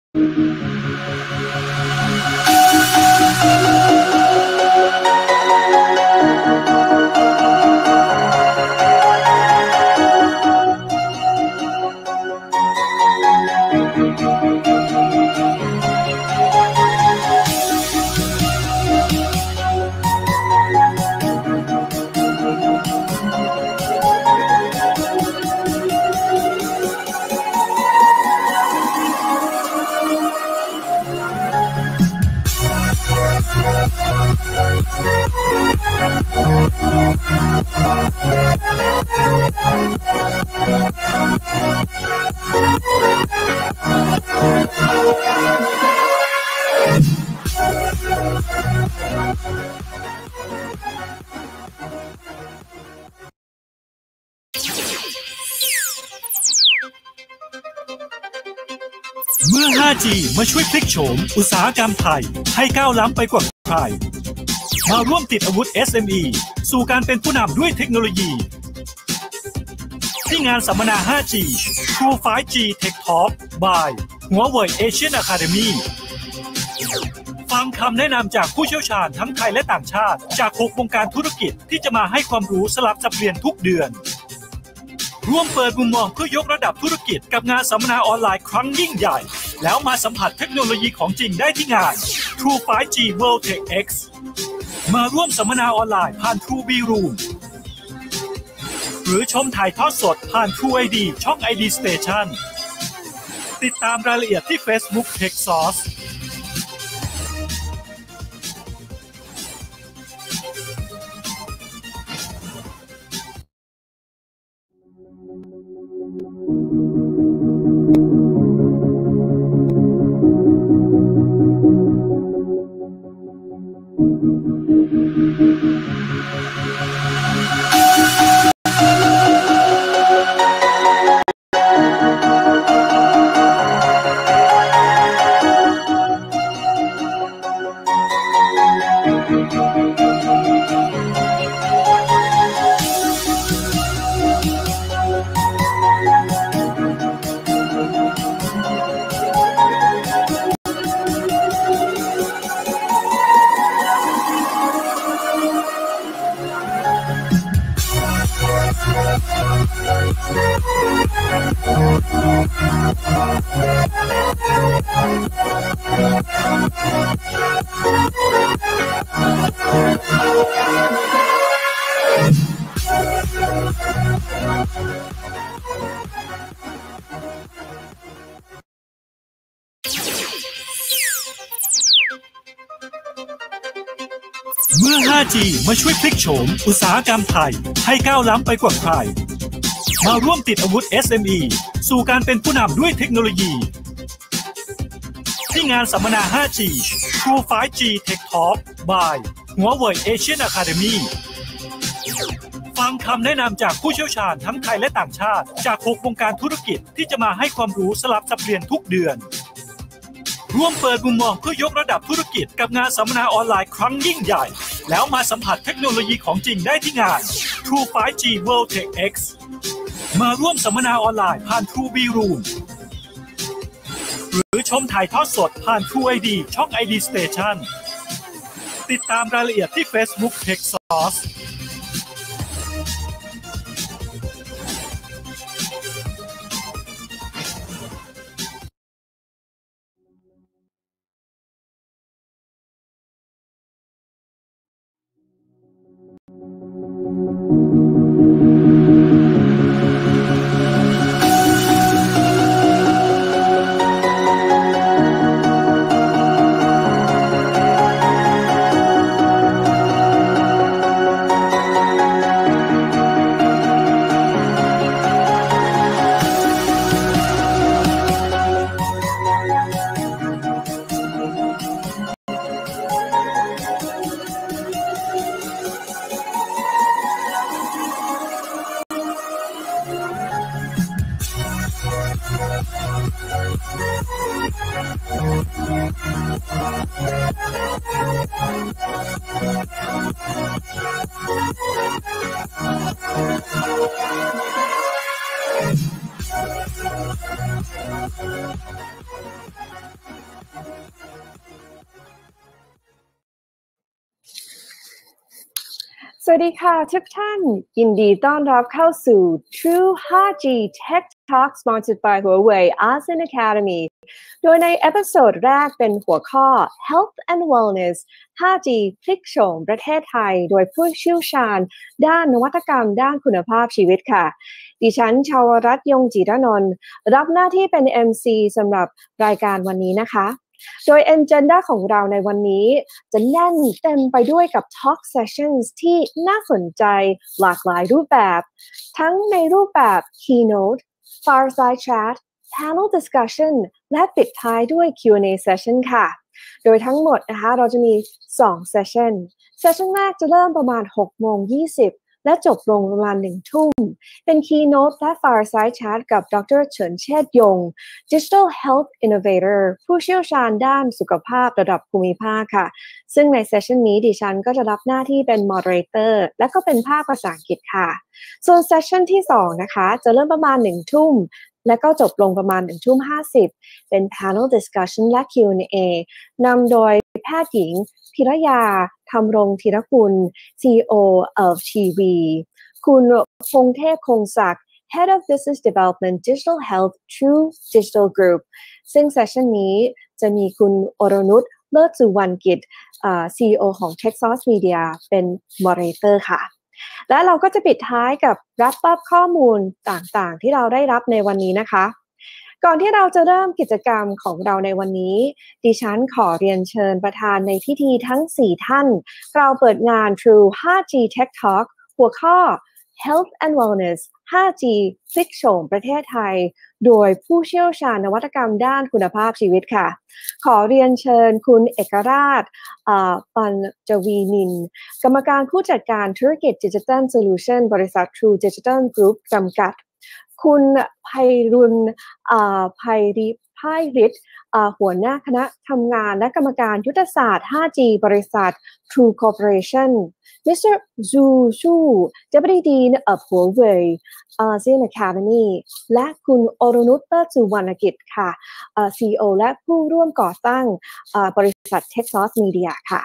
เมื่อ 5G มาช่วยพลิกโฉมอุตสาหกรรมไทยให้ก้าวล้ำไปกว่าใครมาร่วมติดอาวุธ SME สู่การเป็นผู้นำด้วยเทคโนโลยีที่งานสัมมนา 5G True 5G Tech Talk by หัวเว่ย Asian Academy ฟังคำแนะนำจากผู้เชี่ยวชาญทั้งไทยและต่างชาติจาก6วงการธุรกิจที่จะมาให้ความรู้สลับสับเปลี่ยนทุกเดือนร่วมเปิดมุมมองเพื่อยกระดับธุรกิจกับงานสัมมนาออนไลน์ครั้งยิ่งใหญ่แล้วมาสัมผัสเทคโนโลยีของจริงได้ที่งาน True 5G World Tech X มาร่วมสัมมนาออนไลน์ผ่าน True B Room หรือชมถ่ายทอดสดผ่าน True ID ช่อง ID Station ติดตามรายละเอียดที่ Facebook Tech Sourceเมื่อ 5G มาช่วยพลิกโฉมอุตสาหกรรมไทยให้ก้าวล้ำไปกว่าใครมาร่วมติดอาวุธ SME สู่การเป็นผู้นำด้วยเทคโนโลยีที่งานสัมมนา 5G True 5G Tech Talk by หัวเว่ย Asian Academy ฟังคำแนะนำจากผู้เชี่ยวชาญทั้งไทยและต่างชาติจาก6วงการธุรกิจที่จะมาให้ความรู้สลับสับเปลี่ยนทุกเดือนร่วมเปิดมุมมองเพื่อยกระดับธุรกิจกับงานสัมมนาออนไลน์ครั้งยิ่งใหญ่แล้วมาสัมผัสเทคโนโลยีของจริงได้ที่งาน True 5G World Tech X มาร่วมสัมมนาออนไลน์ผ่าน True B Room หรือชมถ่ายทอดสดผ่าน True ID ช่อง ID Station ติดตามรายละเอียดที่ Facebook Tech Source วัสดีค่ะทุกท่านยินดีต้อนรับเข้าสู่ True 5G Tech Talk sponsored by Huawei ASEAN Academy โดยในเอพิโซดแรกเป็นหัวข้อ Health and Wellness 5G พลิกโฉมประเทศไทยโดยผู้เชี่ยวชาญด้านนวัตกรรมด้านคุณภาพชีวิตค่ะดิฉันชาวรัตน์ยงจิรนนท์รับหน้าที่เป็น MC สำหรับรายการวันนี้นะคะโดย agenda ของเราในวันนี้จะแน่นเต็มไปด้วยกับ Talk Sessions ที่น่าสนใจหลากหลายรูปแบบทั้งในรูปแบบ Keynote, Fireside Chat, Panel Discussion และปิดท้ายด้วย Q&A Session ค่ะโดยทั้งหมดนะคะเราจะมี2 Session แรกจะเริ่มประมาณ 6:20 น.และจบลงประมาณ 1 ทุ่มเป็น Keynote และ Fireside Chat กับดร.เฉินเชษฐ์ยง Digital Health Innovator ผู้เชี่ยวชาญด้านสุขภาพระดับภูมิภาคค่ะซึ่งในเซสชันนี้ดิฉันก็จะรับหน้าที่เป็น Moderator และก็เป็นภาคภาษาอังกฤษค่ะส่วนเซสชันที่2นะคะจะเริ่มประมาณ 1 ทุ่มและก็จบลงประมาณ 1:50 น.เป็น Panel Discussion และ Q&A นำโดยแพทย์หญิงพิรยาธรรมรงค์ธีรกุล CEO of TV คุณพงเทพคงศักดิ์ Head of Business Development Digital Health True Digital Group ซึ่งเซสชันนี้จะมีคุณอรนุชเลิศสุวรรณกิจCEO ของ TechSauce Media เป็น Moderator ค่ะและเราก็จะปิดท้ายกับ wrap up ข้อมูลต่างๆที่เราได้รับในวันนี้นะคะก่อนที่เราจะเริ่มกิจกรรมของเราในวันนี้ดิฉันขอเรียนเชิญประธานในพิธีทั้ง4ท่านเราเปิดงาน True 5G Tech Talk หัวข้อ Health and Wellness 5G พลิกโฉมประเทศไทยโดยผู้เชี่ยวชาญนวัตกรรมด้านคุณภาพชีวิตค่ะขอเรียนเชิญคุณเอกราชปัญจวีนินกรรมการผู้จัดการธุรกิจ Digital Solution บริษัท True Digital Group จำกัดคุณไพรุณไพฤทธิ์หัวหน้าคณะทำงานและกรรมการยุทธศาสตร์ 5G บริษัท True Corporation Mr. Zhu Shu Deputy Dean of Huawei ASEAN Academy และคุณอรนุชเลิศสุวรรณกิจค่ะ CEO และผู้ร่วมก่อตั้งบริษัท TechSauce Media ค่ะ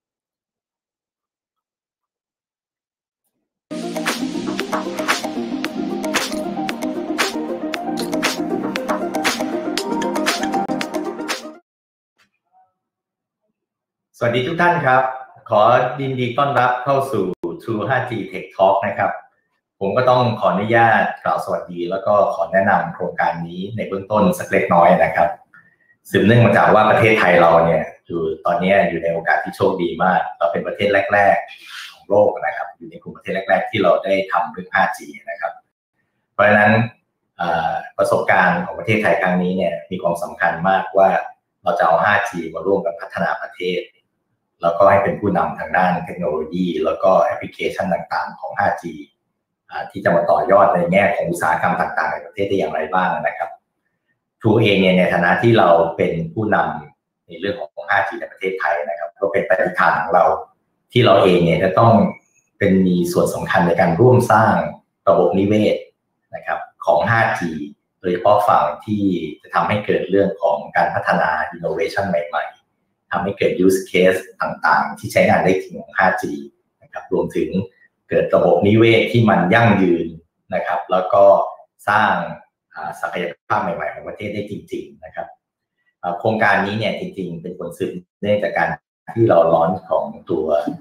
สวัสดีทุกท่านครับขอยินดีต้อนรับเข้าสู่ True 5G Tech Talk นะครับผมก็ต้องขออนุญาตกล่าวสวัสดีแล้วก็ขอแนะนำโครงการนี้ในเบื้องต้นสักเล็กน้อยนะครับสืบเนื่องมาจากว่าประเทศไทยเราเนี่ยตอนนี้อยู่ในโอกาสที่โชคดีมากเราเป็นประเทศแรกๆของโลกนะครับอยู่ในกลุ่มประเทศแรกๆที่เราได้ทำเรื่อง 5G นะครับเพราะฉะนั้นประสบการณ์ของประเทศไทยครั้งนี้เนี่ยมีความสำคัญมากว่าเราจะเอา 5G มาร่วมกันพัฒนาประเทศแล้วก็ให้เป็นผู้นำทางด้านเทคโนโลยีแล้วก็แอปพลิเคชันต่างๆของ 5G ที่จะมาต่อยอดในแง่ของอุตสาหกรรมต่างๆในประเทศได้อย่างไรบ้างนะครับTrueเองเนี่ยในฐานะที่เราเป็นผู้นำในเรื่องของ 5G ในประเทศไทยนะครับก็เป็นปฏิฐานของเราที่เราเองเนี่ยจะต้องมีส่วนสำคัญในการร่วมสร้างระบบนิเวศนะครับของ 5G โดยเฉพาะฝั่งที่จะทำให้เกิดเรื่องของการพัฒนา innovation ใหม่ๆทำให้เกิด use case ต่างๆที่ใช้งานได้จริงของ 5G นะครับรวมถึงเกิดระบบนิเวศที่มันยั่งยืนนะครับแล้วก็สร้างศักยภาพใหม่ๆของประเทศได้จริงๆนะครับโครงการนี้เนี่ยจริงๆเป็นผลสืบเนื่องจากการที่เราลอนช์ของตัว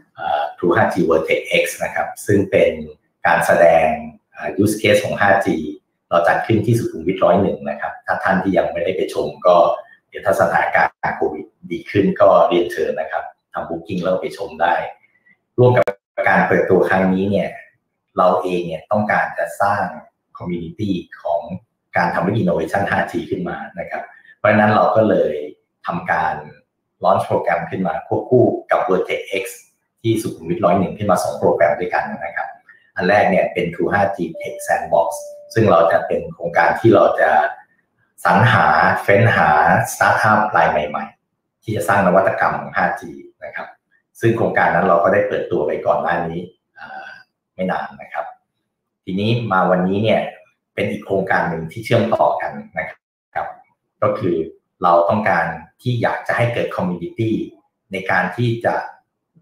True 5G Vertex X นะครับซึ่งเป็นการแสดงuse case ของ 5G เราจัดขึ้นที่สุขุมวิท101นะครับถ้าท่านที่ยังไม่ได้ไปชมก็เดี๋ยวถ้าสถานการณ์โควิดดีขึ้นก็เรียนเชิญนะครับทำ booking แล้วไปชมได้ร่วมกับการเปิดตัวครั้งนี้เนี่ยเราเองเนี่ยต้องการจะสร้าง community ของการทำ innovation 5G ขึ้นมานะครับเพราะฉะนั้นเราก็เลยทำการ launch โปรแกรมขึ้นมาควบคู่กับ Vertex X ที่สุขุมวิท101ขึ้นมา2โปรแกรมด้วยกันนะครับอันแรกเนี่ยเป็น True 5G Tech Sandbox ซึ่งเราจะเป็นโครงการที่เราจะสรรหาเฟ้นหาสตาร์ทอัพรายใหม่ๆที่จะสร้างนวัตกรรมของ 5G นะครับซึ่งโครงการนั้นเราก็ได้เปิดตัวไปก่อนหน้านี้ไม่นานนะครับทีนี้มาวันนี้เนี่ยเป็นอีกโครงการหนึ่งที่เชื่อมต่อกันนะครับก็คือเราต้องการที่อยากจะให้เกิดคอมมูนิตี้ในการที่จะ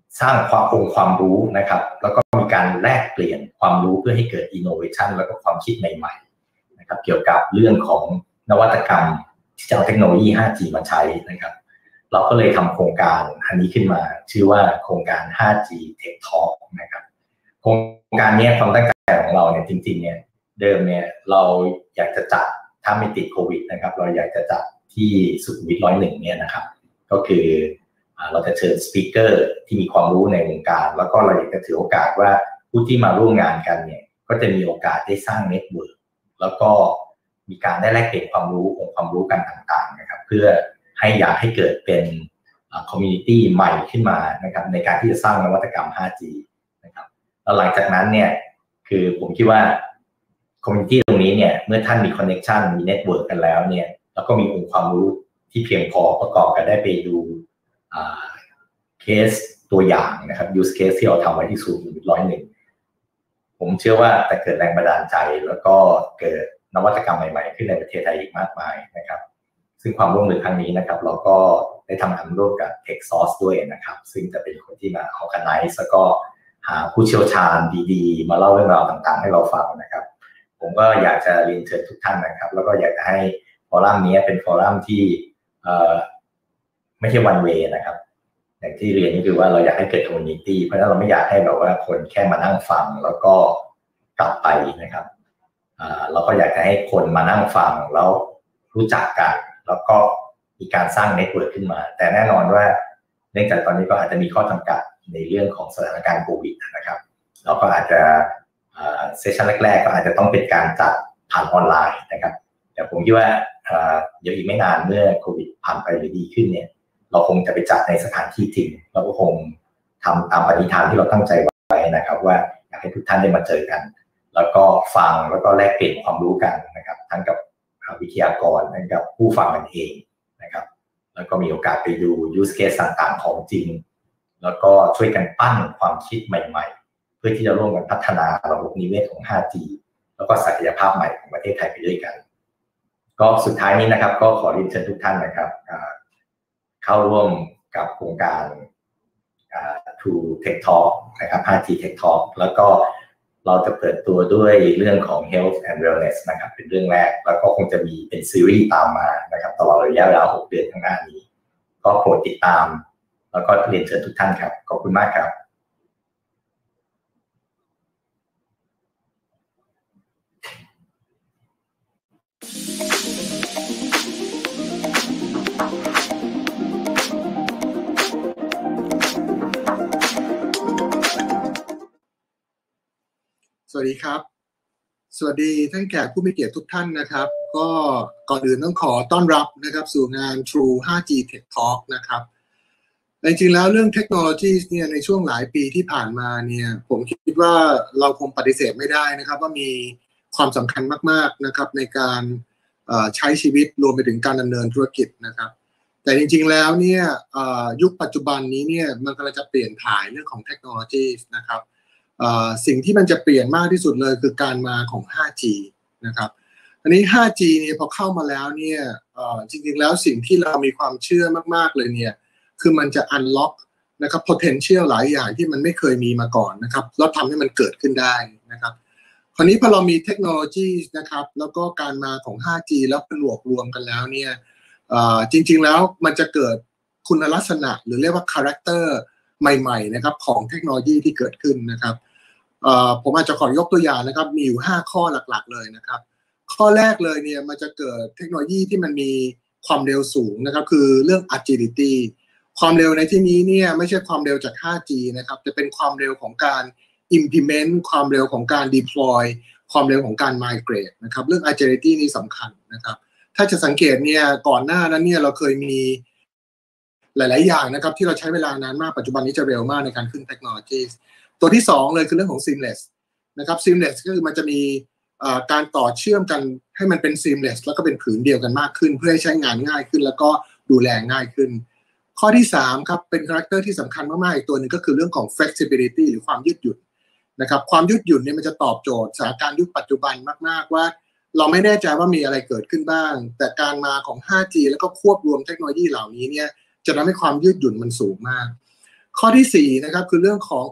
สร้างความรู้นะครับแล้วก็มีการแลกเปลี่ยนความรู้เพื่อให้เกิด innovation แล้วก็ความคิดใหม่ๆนะครับเกี่ยวกับเรื่องของนวัตกรรมที่จะเอาเทคโนโลยี 5G มาใช้นะครับเราก็เลยทำโครงการอันนี้ขึ้นมาชื่อว่าโครงการ 5G Tech Talk นะครับโครงการนี้ความตั้งใจของเราเนี่ยจริงๆเนี่ยเดิมเนี่ยเราอยากจะจัดถ้าไม่ติดโควิดนะครับเราอยากจะจัดที่สุขุมวิท101เนี่ยนะครับก็คือเราจะเชิญสปีกเกอร์ที่มีความรู้ในวงการแล้วก็เราอยากจะถือโอกาสว่าผู้ที่มาร่วมงานกันเนี่ยก็จะมีโอกาสได้สร้างเน็ตเวิร์กแล้วก็มีการได้แลกเปลี่ยนความรู้องค์ความรู้กันต่างๆนะครับเพื่ออยากให้เกิดเป็นคอมมูนิตี้ใหม่ขึ้นมานะครับในการที่จะสร้างนวัตกรรม 5G นะครับแล้วหลังจากนั้นเนี่ยคือผมคิดว่าคอมมูนิตี้ตรงนี้เนี่ยเมื่อท่านมีคอนเนคชันมีเน็ตเวิร์กกันแล้วเนี่ยแล้วก็มีองค์ความรู้ที่เพียงพอประกอบกันได้ไปดูเคสตัวอย่างนะครับ use case ที่เราทำไว้ที่ศูนย์101ผมเชื่อว่าจะเกิดแรงบันดาลใจแล้วก็เกิดนวัตกรรมใหม่ๆขึ้นในประเทศไทยอีกมากมายนะครับซึ่งความร่วมมือครั้งนี้นะครับเราก็ได้ทำงานร่วมกับ TechSource ด้วยนะครับซึ่งจะเป็นคนที่มา organize แล้วก็หาผู้เชี่ยวชาญดีๆมาเล่าเรื่องราวต่างๆให้เราฟังนะครับผมก็อยากจะเรียนเชิญทุกท่านนะครับแล้วก็อยากจะให้ฟอรัมนี้เป็นฟอรัมที่ไม่ใช่ one way นะครับอย่างที่เรียนก็คือว่าเราอยากให้เกิด community เพราะฉะนั้นเราไม่อยากให้แบบว่าคนแค่มานั่งฟังแล้วก็กลับไปนะครับเราก็อยากจะให้คนมานั่งฟังแล้วรู้จักกันแล้วก็มีการสร้างเน็ตเวิร์กขึ้นมาแต่แน่นอนว่าเนื่องจากตอนนี้ก็อาจจะมีข้อจำกัดในเรื่องของสถานการณ์โควิดนะครับเราก็อาจจะเซสชั่นแรกๆก็อาจจะต้องเป็นการจัดผ่านออนไลน์นะครับแต่ผมคิดว่าเดี๋ยวอีกไม่นานเมื่อโควิดผ่านไปหรือดีขึ้นเนี่ยเราคงจะไปจัดในสถานที่จริงเราก็คงทำตามปณิธานที่เราตั้งใจไว้นะครับว่าอยากให้ทุกท่านได้มาเจอกันแล้วก็ฟังแล้วก็แลกเปลี่ยนความรู้กันนะครับทั้งกับวิทยากรทั้งกับผู้ฟังกันเองนะครับแล้วก็มีโอกาสไปดู use case ต่างๆของจริงแล้วก็ช่วยกันปั้นความคิดใหม่ๆเพื่อที่จะร่วมกันพัฒนาระบบนิเวศของ 5G แล้วก็ศักยภาพใหม่ของประเทศไทยไปด้วยกันก็สุดท้ายนี้นะครับก็ขอเรียนเชิญทุกท่านนะครับเข้าร่วมกับโครงการTrue Tech Talk นะครับ 5G Tech Talk แล้วก็เราจะเปิดตัวด้วยเรื่องของ Health and Wellness นะครับเป็นเรื่องแรกแล้วก็คงจะมีเป็นซีรีส์ตามมานะครับตลอดระยะเวลา6 เดือนข้างหน้านี้ก็โปรดติดตามแล้วก็เรียนเชิญทุกท่านครับขอบคุณมากครับสวัสดีครับสวัสดีท่านแขกผู้มีเกียรติทุกท่านนะครับก็ก่อนอื่นต้องขอต้อนรับนะครับสู่งาน True 5G Tech Talk นะครับจริงๆแล้วเรื่องเทคโนโลยีเนี่ยในช่วงหลายปีที่ผ่านมาเนี่ยผมคิดว่าเราคงปฏิเสธไม่ได้นะครับว่ามีความสำคัญมากๆนะครับในการใช้ชีวิตรวมไปถึงการดำเนินธุรกิจนะครับแต่จริงๆแล้วเนี่ยยุคปัจจุบันนี้เนี่ยมันกำลังจะเปลี่ยนถ่ายเรื่องของเทคโนโลยีนะครับสิ่งที่มันจะเปลี่ยนมากที่สุดเลยคือการมาของ 5G นะครับอันนี้ 5G เนี่ยพอเข้ามาแล้วเนี่ยจริงๆแล้วสิ่งที่เรามีความเชื่อมากๆเลยเนี่ยคือมันจะ unlock นะครับ potential หลายอย่างที่มันไม่เคยมีมาก่อนนะครับแล้วทำให้มันเกิดขึ้นได้นะครับคราวนี้พอเรามีเทคโนโลยีนะครับแล้วก็การมาของ 5G แล้วผนวกรวมกันแล้วเนี่ยจริงๆแล้วมันจะเกิดคุณลักษณะหรือเรียกว่า character ใหม่ๆนะครับของเทคโนโลยีที่เกิดขึ้นนะครับผมอาจจะขอยกตัวอย่างนะครับมีอยู่5ข้อหลักๆเลยนะครับข้อแรกเลยเนี่ยมันจะเกิดเทคโนโลยีที่มันมีความเร็วสูงนะครับคือเรื่อง agility ความเร็วในที่นี้เนี่ยไม่ใช่ความเร็วจาก 5G นะครับจะเป็นความเร็วของการ implement ความเร็วของการ deploy ความเร็วของการ migrate นะครับเรื่อง agility นี่สำคัญนะครับถ้าจะสังเกตเนี่ยก่อนหน้านั้นเนี่ยเราเคยมีหลายๆอย่างนะครับที่เราใช้เวลานานมากปัจจุบันนี้จะเร็วมากในการขึ้นเทคโนโลยีตัวที่2เลยคือเรื่องของ seamless นะครับ seamless ก็คือมันจะมีการต่อเชื่อมกันให้มันเป็น seamless แล้วก็เป็นผืนเดียวกันมากขึ้นเพื่อให้ใช้งานง่ายขึ้นแล้วก็ดูแลง่ายขึ้นข้อที่3ครับเป็นคาแรคเตอร์ที่สำคัญมากๆอีกตัวนึงก็คือเรื่องของ flexibility หรือความยืดหยุ่นนะครับความยืดหยุ่นเนี่ยมันจะตอบโจทย์สถานการณ์ยุคปัจจุบันมากๆว่าเราไม่แน่ใจว่ามีอะไรเกิดขึ้นบ้างแต่การมาของ 5G แล้วก็ควบรวมเทคโนโลยีเหล่านี้เนี่ยจะทำให้ความยืดหยุ่นมันสูงมากข้อที่4นะครับคือเรื่องของ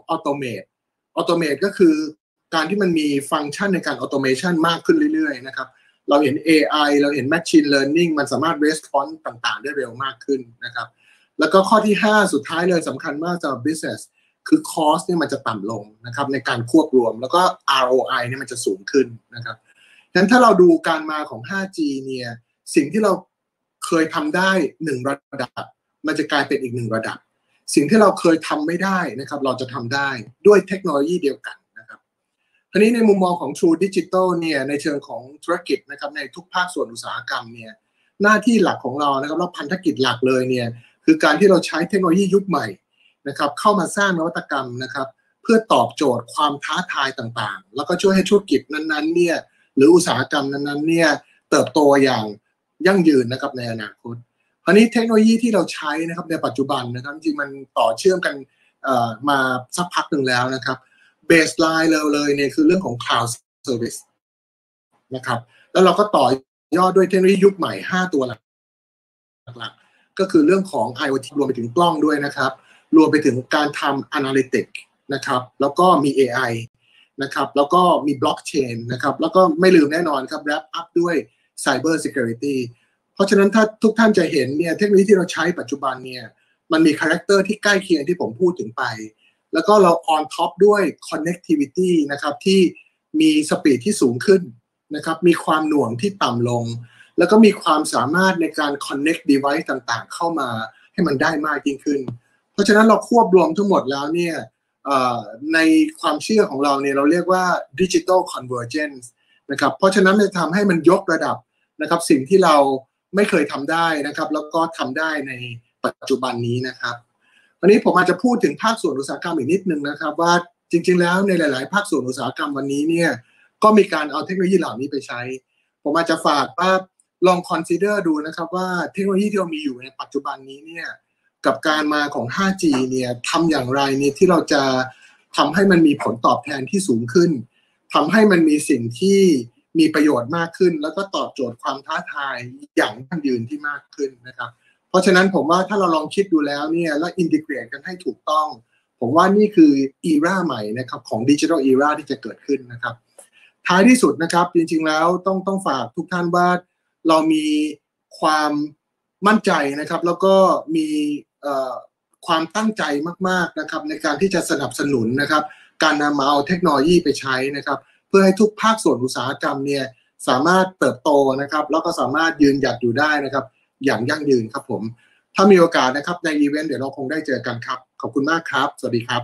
automate ก็คือการที่มันมีฟังก์ชันในการ automation มากขึ้นเรื่อยๆนะครับเราเห็น AI เราเห็น machine learning มันสามารถ response ต่างๆได้เร็วมากขึ้นนะครับแล้วก็ข้อที่5สุดท้ายเลยสำคัญมากสำหรับ business คือ cost เนี่ยมันจะต่ำลงนะครับในการควบรวมแล้วก็ ROI เนี่ยมันจะสูงขึ้นนะครับฉะนั้นถ้าเราดูการมาของ 5G เนี่ยสิ่งที่เราเคยทำได้1ระดับมันจะกลายเป็นอีก1ระดับสิ่งที่เราเคยทำไม่ได้นะครับเราจะทำได้ด้วยเทคโนโลยีเดียวกันนะครับทีนี้ในมุมมองของ True Digital เนี่ยในเชิงของธุรกิจนะครับในทุกภาคส่วนอุตสาหกรรมเนี่ยหน้าที่หลักของเรานะครับแล้วพันธกิจหลักเลยเนี่ยคือการที่เราใช้เทคโนโลยียุคใหม่นะครับเข้ามาสร้างนวัตกรรมนะครับเพื่อตอบโจทย์ความท้าทายต่างๆแล้วก็ช่วยให้ธุรกิจนั้นๆเนี่ยหรืออุตสาหกรรมนั้นๆเนี่ยเติบโตอย่างยั่งยืนนะครับในอนาคตคราวนี้เทคโนโลยีที่เราใช้นะครับในปัจจุบันนะครับจริงมันต่อเชื่อมกันมาสักพักหนึ่งแล้วนะครับเบสไลน์เลยเนี่ยคือเรื่องของ cloud service นะครับแล้วเราก็ต่อยอดด้วยเทคโนโลยียุคใหม่5ตัวหลักๆก็คือเรื่องของ IoT รวมไปถึงกล้องด้วยนะครับรวมไปถึงการทำ Analytics นะครับแล้วก็มี AI นะครับแล้วก็มี Blockchain นะครับแล้วก็ไม่ลืมแน่นอนครับ wrap up ด้วย Cyber Security เพราะฉะนั้นถ้าทุกท่านจะเห็นเนี่ยเทคโนโลยีที่เราใช้ปัจจุบันเนี่ยมันมีคาแรคเตอร์ที่ใกล้เคียงที่ผมพูดถึงไปแล้วก็เรา on top ด้วย connectivity นะครับที่มีสปีดที่สูงขึ้นนะครับมีความหน่วงที่ต่ำลงแล้วก็มีความสามารถในการ connect device ต่างๆเข้ามาให้มันได้มากยิ่งขึ้นเพราะฉะนั้นเราควบรวมทั้งหมดแล้วเนี่ยในความเชื่อของเราเนี่ยเราเรียกว่า digital convergence นะครับเพราะฉะนั้นจะทำให้มันยกระดับนะครับสิ่งที่เราไม่เคยทำได้นะครับแล้วก็ทำได้ในปัจจุบันนี้นะครับวันนี้ผมอาจจะพูดถึงภาคส่วนอุตสาหกรรมอีกนิดนึงนะครับว่าจริงๆแล้วในหลายๆภาคส่วนอุตสาหกรรมวันนี้เนี่ยก็มีการเอาเทคโนโลยีเหล่านี้ไปใช้ผมอาจจะฝากว่าลอง consider ดูนะครับว่าเทคโนโลยีที่เรามีอยู่ในปัจจุบันนี้เนี่ยกับการมาของ 5G เนี่ยทำอย่างไรเนี่ยที่เราจะทำให้มันมีผลตอบแทนที่สูงขึ้นทำให้มันมีสิ่งที่มีประโยชน์มากขึ้นแล้วก็ตอบโจทย์ความท้าทายอย่างยั่งยืนที่มากขึ้นนะครับเพราะฉะนั้นผมว่าถ้าเราลองคิดดูแล้วเนี่ยแล้วอินทิเกรตกันให้ถูกต้องผมว่านี่คืออีราใหม่นะครับของดิจิทัลอีราที่จะเกิดขึ้นนะครับท้ายที่สุดนะครับจริงๆแล้วต้องฝากทุกท่านว่าเรามีความมั่นใจนะครับแล้วก็มีความตั้งใจมากๆนะครับในการที่จะสนับสนุนนะครับการนำมาเอาเทคโนโลยีไปใช้นะครับเพื่อให้ทุกภาคส่วนอุตสาหกรรมเนี่ยสามารถเติบโตนะครับแล้วก็สามารถยืนหยัดอยู่ได้นะครับอย่างยั่งยืนครับผมถ้ามีโอกาสนะครับในอีเวนต์เดี๋ยวเราคงได้เจอกันครับขอบคุณมากครับสวัสดีครับ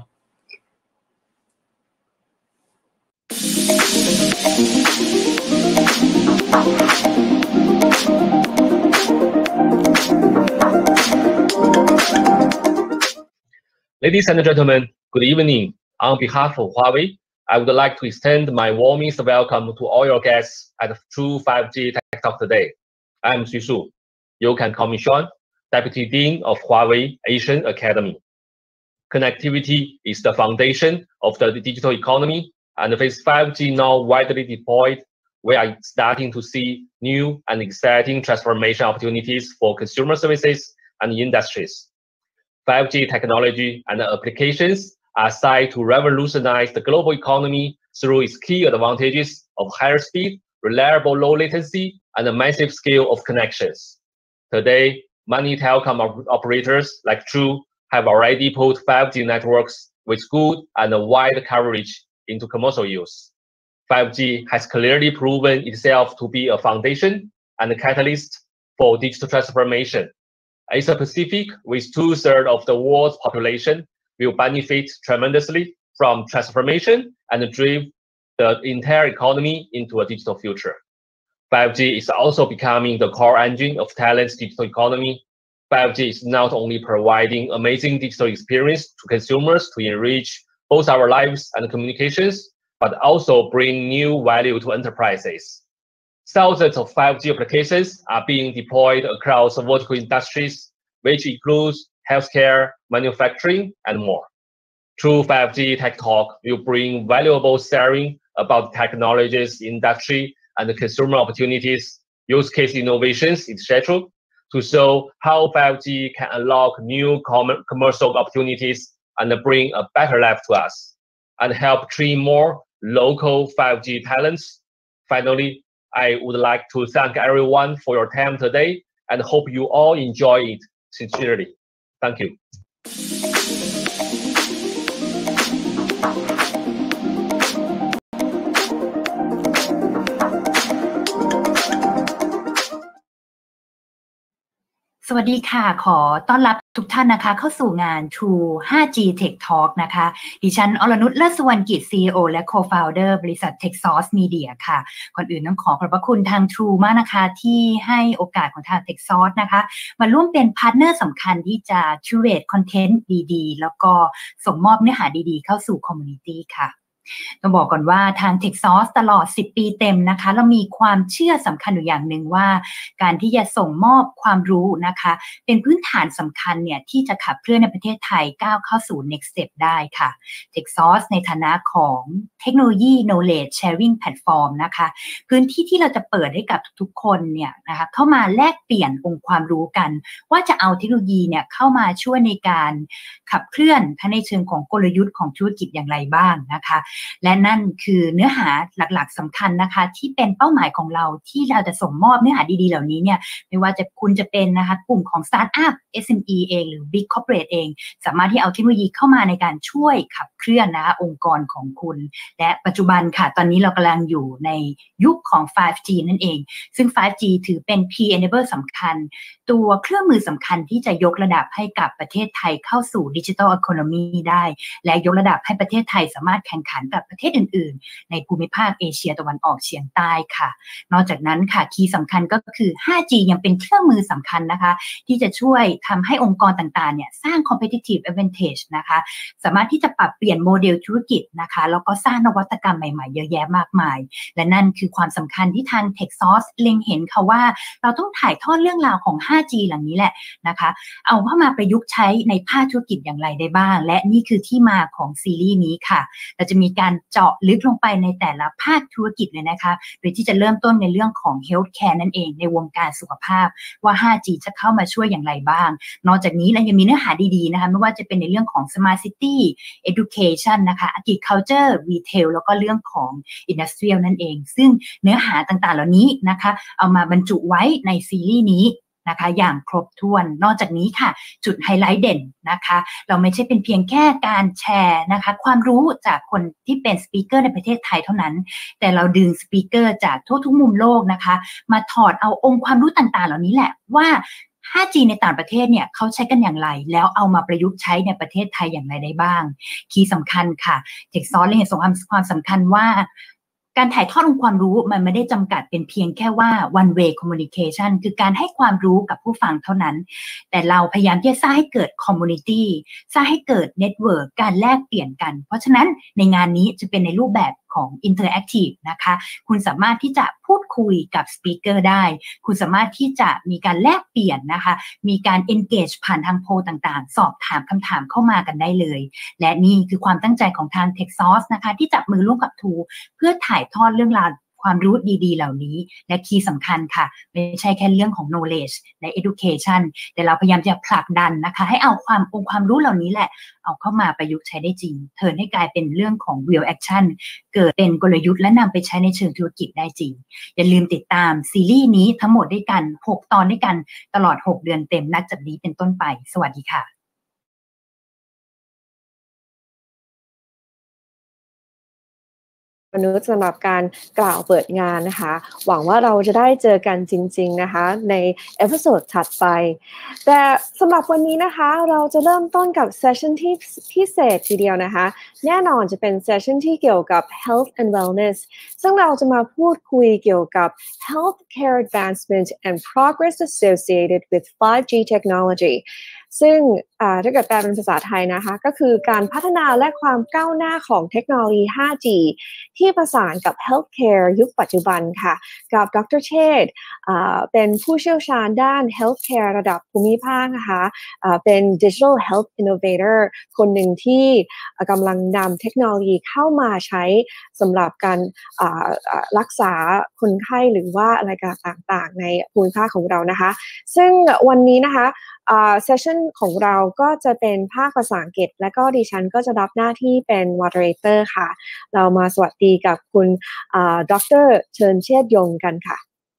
Ladies and gentlemen, good evening. On behalf of Huawei, I would like to extend my warmest welcome to all your guests at True 5G Tech Talk today. I'm Xu Shu. You can call me Sean, Deputy Dean of Huawei Asian Academy. Connectivity is the foundation of the digital economy, and with 5G now widely deployed, we are starting to see new and exciting transformation opportunities for consumer services and industries. 5G technology and applications are set to revolutionize the global economy through its key advantages of higher speed, reliable low latency, and a massive scale of connections. Today, many telecom operators like True have already put 5G networks with good and wide coverage into commercial use. 5G has clearly proven itself to be a foundation and a catalyst for digital transformation. Asia Pacific, with 2/3 of the world's population, will benefit tremendously from transformation and drive the entire economy into a digital future. 5G is also becoming the core engine of Thailand's digital economy. 5G is not only providing amazing digital experience to consumers to enrich both our lives and communications, but also bring new value to enterprises. Thousands of 5G applications are being deployed across vertical industries, which includes healthcare, manufacturing, and more. True 5G Tech Talk will bring valuable sharing about technologies, industry, and consumer opportunities, use case innovations, etc., to show how 5G can unlock new commercial opportunities and bring a better life to us and help train more local 5G talents. Finally, I would like to thank everyone for your time today and hope you all enjoy it sincerely. Thank you. สวัสดีค่ะขอต้อนรับทุกท่านนะคะเข้าสู่งาน True 5G Tech Talk นะคะดิฉันอรนุช เลิศสุวรรณกิจ CEO และ Co-founder บริษัท TechSauce Media ค่ะก่อนอื่นต้องขอบพระคุณทาง True มากนะคะที่ให้โอกาสของทาง TechSauce นะคะมาร่วมเป็นพาร์ทเนอร์สำคัญที่จะ curate คอนเทนต์ดีๆแล้วก็ส่งมอบเนื้อหาดีๆเข้าสู่ community ค่ะต้องบอกก่อนว่าทาง TechSauce ตลอด10ปีเต็มนะคะเรามีความเชื่อสำคัญอยู่อย่างหนึ่งว่าการที่จะส่งมอบความรู้นะคะเป็นพื้นฐานสำคัญเนี่ยที่จะขับเคลื่อนในประเทศไทยก้าวเข้าสู่ next step ได้ค่ะ TechSauce ในฐานะของเทคโนโลยี knowledge sharing platform นะคะพื้นที่ที่เราจะเปิดให้กับทุกๆคนเนี่ยนะคะเข้ามาแลกเปลี่ยนองค์ความรู้กันว่าจะเอาเทคโนโลยีเนี่ยเข้ามาช่วยในการขับเคลื่อนในเชิงของกลยุทธ์ของธุรกิจอย่างไรบ้างนะคะและนั่นคือเนื้อหาหลักๆสำคัญนะคะที่เป็นเป้าหมายของเราที่เราจะส่งมอบเนื้อหาดีๆเหล่านี้เนี่ยไม่ว่าคุณจะเป็นนะคะกลุ่มของ Startup SME เองหรือ Big Corporate เองสามารถที่เอาเทคโนโลยีเข้ามาในการช่วยขับเคลื่อนนะคะองค์กรของคุณและปัจจุบันค่ะตอนนี้เรากำลังอยู่ในยุคของ 5G นั่นเองซึ่ง 5G ถือเป็น Key Enabler สำคัญตัวเครื่องมือสำคัญที่จะยกระดับให้กับประเทศไทยเข้าสู่ Digital Economy ได้และยกระดับให้ประเทศไทยสามารถแข่งขันกับประเทศอื่นๆในภูมิภาคเอเชียตะวันออกเฉียงใต้ค่ะนอกจากนั้นค่ะคีย์สำคัญก็คือ 5G ยังเป็นเครื่องมือสำคัญนะคะที่จะช่วยทำให้องค์กรต่างๆเนี่ยสร้าง competitive advantage นะคะสามารถที่จะปรับเปลี่ยนโมเดลธุรกิจนะคะแล้วก็สร้างนวัตกรรมใหม่ๆเยอะแยะมากมายและนั่นคือความสำคัญที่ทาง TechSauce เล็งเห็นค่ะว่าเราต้องถ่ายทอดเรื่องราวของ 5G เหล่านี้แหละนะคะเอาเข้ามาประยุกต์ใช้ในภาคธุรกิจอย่างไรได้บ้างและนี่คือที่มาของซีรีส์นี้ค่ะเราจะมีการเจาะลึกลงไปในแต่ละภาคธุรกิจเลยนะคะโดยที่จะเริ่มต้นในเรื่องของ Healthcare นั่นเองในวงการสุขภาพว่า 5G จะเข้ามาช่วยอย่างไรบ้างนอกจากนี้เรายังมีเนื้อหาดีๆนะคะไม่ว่าจะเป็นในเรื่องของ Smart City Education นะคะ Agriculture Retail แล้วก็เรื่องของ Industrial นั่นเองซึ่งเนื้อหาต่างๆเหล่านี้นะคะเอามาบรรจุไว้ในซีรีส์นี้นะคะอย่างครบถ้วนนอกจากนี้ค่ะจุดไฮไลท์เด่นนะคะเราไม่ใช่เป็นเพียงแค่การแชร์นะคะความรู้จากคนที่เป็นสปีกเกอร์ในประเทศไทยเท่านั้นแต่เราดึงสปีกเกอร์จากทั่วทุกมุมโลกนะคะมาถอดเอาองค์ความรู้ต่างๆเหล่านี้แหละว่า 5G ในต่างประเทศเนี่ยเขาใช้กันอย่างไรแล้วเอามาประยุกต์ใช้ในประเทศไทยอย่างไรได้บ้างคีย์สำคัญค่ะ TechSauce เลยเห็นความสำคัญว่าการถ่ายทอดองค์ความรู้มันไม่ได้จำกัดเป็นเพียงแค่ว่า one way communication คือการให้ความรู้กับผู้ฟังเท่านั้นแต่เราพยายามที่จะสร้างให้เกิด community สร้างให้เกิด network การแลกเปลี่ยนกันเพราะฉะนั้นในงานนี้จะเป็นในรูปแบบของ interactive นะคะคุณสามารถที่จะพูดคุยกับ speaker ได้คุณสามารถที่จะมีการแลกเปลี่ยนนะคะมีการ engage ผ่านทางโพลต่างๆสอบถามคำถามเข้ามากันได้เลยและนี่คือความตั้งใจของทาง TechSauce นะคะที่จับมือร่วมกับ True เพื่อถ่ายทอดเรื่องราวความรู้ดีๆเหล่านี้และคีย์สำคัญค่ะไม่ใช่แค่เรื่องของ knowledge และ education แต่เราพยายามจะผลักดันนะคะให้เอาองค์ความรู้เหล่านี้แหละเอาเข้ามาประยุกต์ใช้ได้จริงเทิร์นให้กลายเป็นเรื่องของ real action เกิดเป็นกลยุทธ์และนำไปใช้ในเชิงธุรกิจได้จริงอย่าลืมติดตามซีรีส์นี้ทั้งหมดด้วยกัน6ตอนด้วยกันตลอด6เดือนเต็มนับจากนี้เป็นต้นไปสวัสดีค่ะมนุษย์สำหรับการกล่าวเปิดงานนะคะหวังว่าเราจะได้เจอกันจริงๆนะคะในเอพิโซดถัดไปแต่สำหรับวันนี้นะคะเราจะเริ่มต้นกับเซสชันที่พิเศษทีเดียวนะคะแน่นอนจะเป็นเซสชันที่เกี่ยวกับ health and wellness ซึ่งเราจะมาพูดคุยเกี่ยวกับ healthcare advancement and progress associated with 5G technologyซึ่งถ้าเกิดแปลเป็นภาษาไทยนะคะก็คือการพัฒนาและความก้าวหน้าของเทคโนโลยี 5G ที่ประสานกับ Healthcare ยุคปัจจุบันค่ะกับดร.เชษฐ์เป็นผู้เชี่ยวชาญด้าน Healthcare ระดับภูมิภาคนะคะเป็น Digital Health Innovator คนหนึ่งที่กำลังนำเทคโนโลยีเข้ามาใช้สำหรับการรักษาคนไข้หรือว่าอะไรต่างๆในภูมิภาคของเรานะคะซึ่งวันนี้นะคะเซสชั่นของเราก็จะเป็นภาคภาษาอังกฤษและก็ดิฉันก็จะรับหน้าที่เป็น moderator ค่ะเรามาสวัสดีกับคุณดร.เชิญเชษฐ์ยงกันค่ะ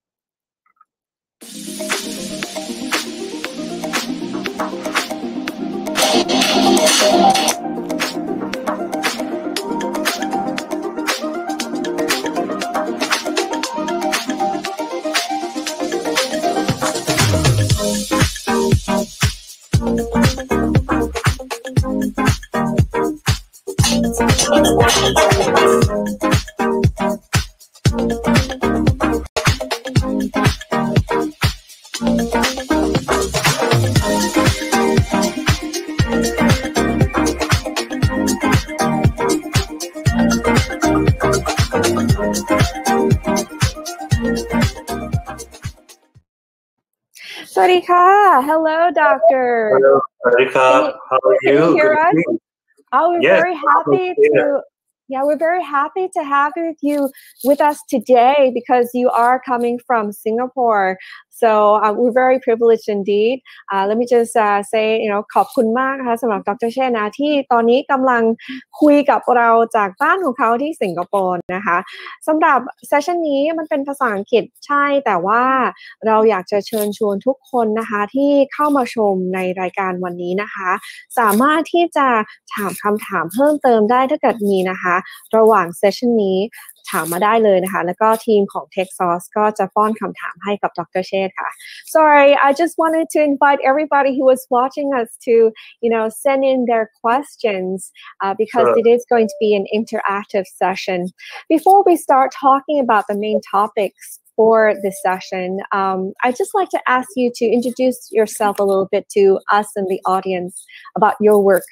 สวัสดีค่ะ Hello Doctor Hello Erika, how are you? Can you hear us? Oh, we're Yes, very happy we're very happy to have you with us today because you are coming from Singapore. So we're very privileged indeed. Let me just say, ขอบคุณมากนะคะสำหรับดร.เชษฐ์นะที่ตอนนี้กำลังคุยกับเราจากบ้านของเขาที่สิงคโปร์นะคะสำหรับเซสชันนี้มันเป็นภาษาอังกฤษใช่แต่ว่าเราอยากจะเชิญชวนทุกคนนะคะที่เข้ามาชมในรายการวันนี้นะคะสามารถที่จะถามคำถามเพิ่มเติมได้ถ้าเกิดมีนะคะระหว่างเซสชันนี้ถามมาได้เลยนะคะแล้วก็ทีมของ TechSauce ก็จะป้อนคำถามให้กับดร.เชษฐ์ค่ะ Sorry, I just wanted to invite everybody who was watching us to, send in their questions because it is going to be an interactive session. Before we start talking about the main topics for this session, I'd just like to ask you to introduce yourself a little bit to us and the audience about your work.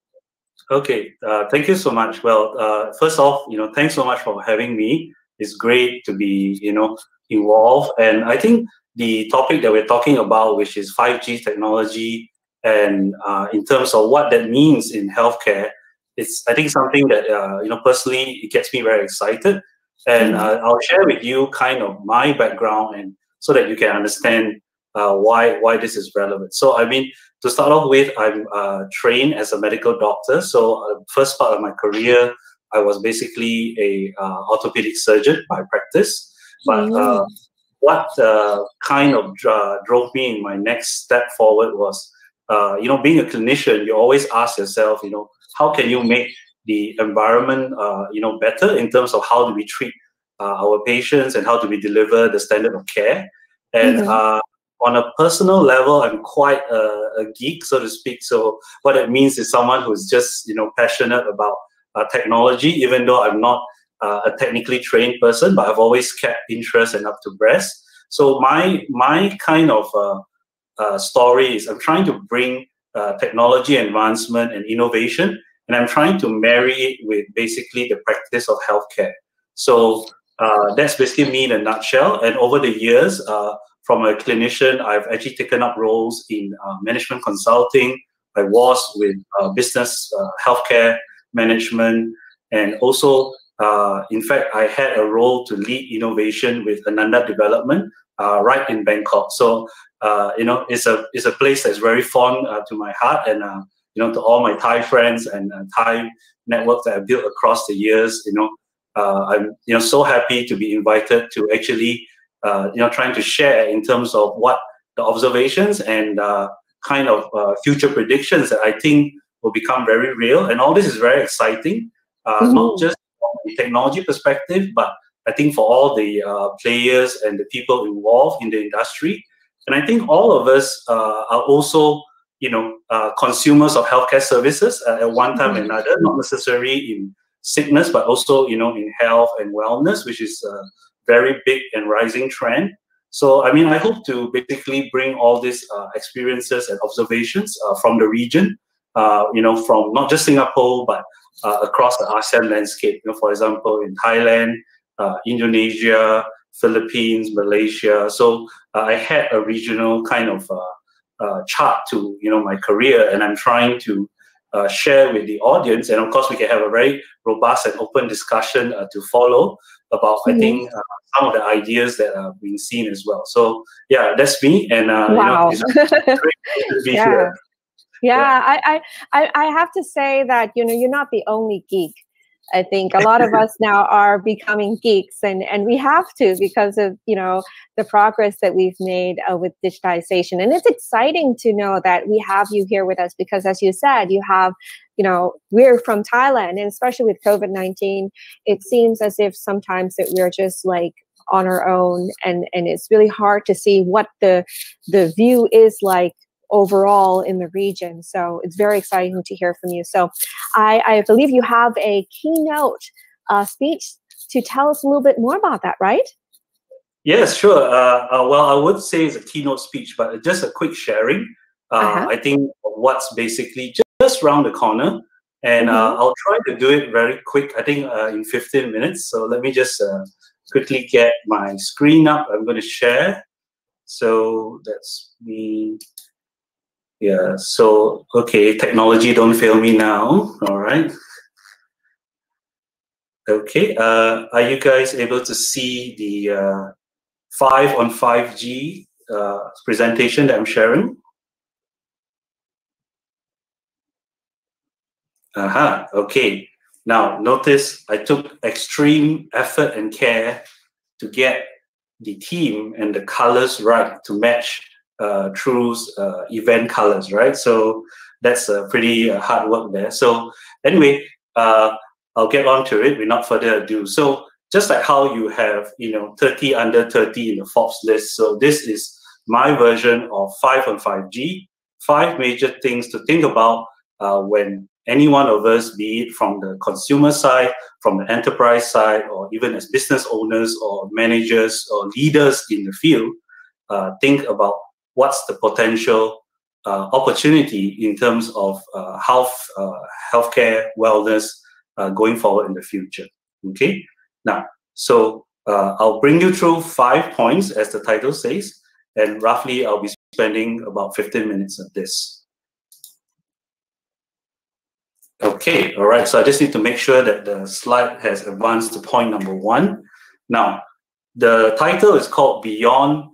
Okay, thank you so much. Well, first off, thanks so much for having me. It's great to be, involved. And I think the topic that we're talking about, which is 5G technology, and in terms of what that means in healthcare, it's I think something that personally it gets me very excited. And I'll share with you kind of my background, and so that you can understand why this is relevant. So I mean, to start off with, I'm trained as a medical doctor. So first part of my career, I was basically a orthopedic surgeon by practice. But what kind of drove me in my next step forward was, being a clinician, you always ask yourself, how can you make the environment, better in terms of how do we treat our patients and how do we deliver the standard of care. And on a personal level, I'm quite a geek, so to speak. So what it means is someone who's just, passionate about technology, even though I'm not a technically trained person, but I've always kept interest and up to breast. So my kind of story is I'm trying to bring technology advancement and innovation, and I'm trying to marry it with basically the practice of healthcare. So that's basically me in a nutshell. And over the years, from a clinician, I've actually taken up roles in management consulting. I was with business, healthcare management, and also, in fact, I had a role to lead innovation with Ananda Development right in Bangkok. So, it's a place that's very fond to my heart, and to all my Thai friends and Thai network that I've built across the years. I'm so happy to be invited to actually. Trying to share in terms of what the observations and kind of future predictions that I think will become very real. And all this is very exciting, not just from the technology perspective, but I think for all the players and the people involved in the industry. And I think all of us are also, consumers of healthcare services at one time or another, not necessarily in sickness, but also, in health and wellness, which is very big and rising trend. So, I mean, I hope to basically bring all these experiences and observations from the region, from not just Singapore, but across the ASEAN landscape. For example, in Thailand, Indonesia, Philippines, Malaysia. So I had a regional kind of chart to, my career, and I'm trying to share with the audience, and of course we can have a very robust and open discussion to follow about I think some of the ideas that are being seen as well. So yeah, that's me, and wow. you know, it's great to be here. Yeah, I have to say that, you know, you're not the only geek. I think a lot of us now are becoming geeks, and we have to, because of, you know, the progress that we've made with digitization. And it's exciting to know that we have you here with us, because as you said, you have, you know, we're from Thailand, and especially with COVID-19, it seems as if sometimes that we're just like on our own, and it's really hard to see what the view is like overall in the region. So it's very exciting to hear from you. So I believe you have a keynote speech to tell us a little bit more about that, right? Yes, sure. Well, I would say it's a keynote speech, but just a quick sharing. I think what's basically just around the corner, and I'll try to do it very quick. I think in 15 minutes. So let me just quickly get my screen up. I'm going to share. So that's me. Yeah, so, okay, technology, don't fail me now, all right. Okay, are you guys able to see the 5 on 5G presentation that I'm sharing? Okay. Now, notice I took extreme effort and care to get the theme and the colors right to match True's event colors, right? So that's pretty hard work there. So anyway, I'll get on to it without further ado. So just like how you have, you know, 30 under 30 in the Forbes list, so this is my version of 5 on 5G, 5 major things to think about when any one of us, be it from the consumer side, from the enterprise side, or even as business owners or managers or leaders in the field, think about what's the potential opportunity in terms of healthcare, wellness going forward in the future. Okay, now, so I'll bring you through 5 points, as the title says, and roughly I'll be spending about 15 minutes of this. Okay, all right, so I just need to make sure that the slide has advanced to point number 1. Now, the title is called Beyond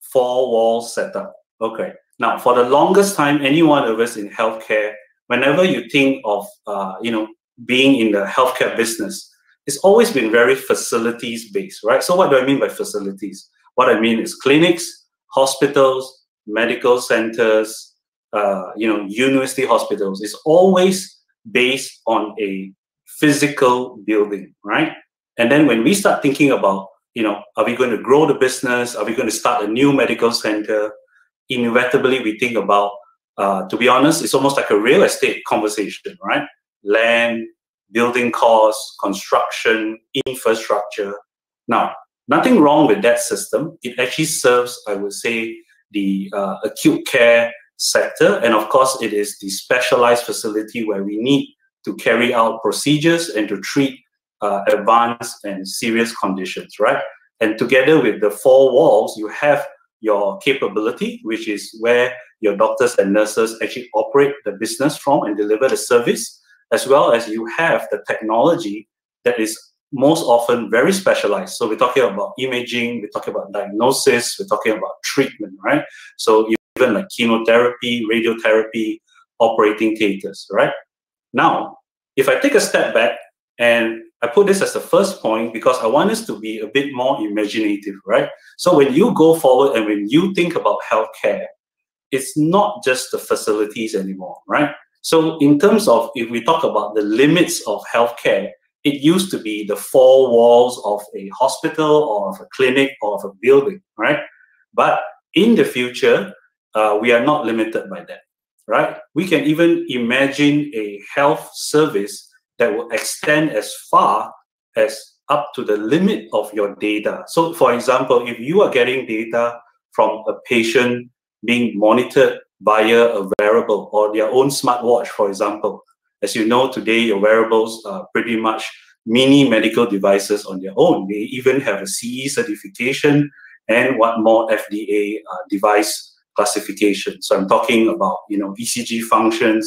4 Wall Setup. Okay, now for the longest time, any one of us in healthcare, whenever you think of, you know, being in the healthcare business, it's always been very facilities based, right? So what do I mean by facilities? What I mean is clinics, hospitals, medical centers, you know, university hospitals. It's always based on a physical building, right? And then when we start thinking about, you know, are we going to grow the business? Are we going to start a new medical center? Inevitably, we think about, to be honest, it's almost like a real estate conversation, right? Land, building costs, construction, infrastructure. Now, nothing wrong with that system. It actually serves, I would say, the acute care sector. And of course, it is the specialized facility where we need to carry out procedures and to treat advanced and serious conditions, right? And together with the 4 walls, you have your capability, which is where your doctors and nurses actually operate the business from and deliver the service, as well as you have the technology that is most often very specialized. So we're talking about imaging, we're talking about diagnosis, we're talking about treatment, right? So even like chemotherapy, radiotherapy, operating theaters, right? Now, if I take a step back, and I put this as the first point because I want us to be a bit more imaginative, right? So when you go forward and when you think about healthcare, it's not just the facilities anymore, right? So in terms of, if we talk about the limits of healthcare, it used to be the 4 walls of a hospital or of a clinic or of a building, right? But in the future, we are not limited by that, right? We can even imagine a health service that will extend as far as up to the limit of your data. So for example, if you are getting data from a patient being monitored via a wearable or their own smartwatch, for example, as you know, today your wearables are pretty much mini medical devices on their own. They even have a CE certification and what more, FDA device classification. So I'm talking about, you know, ECG functions,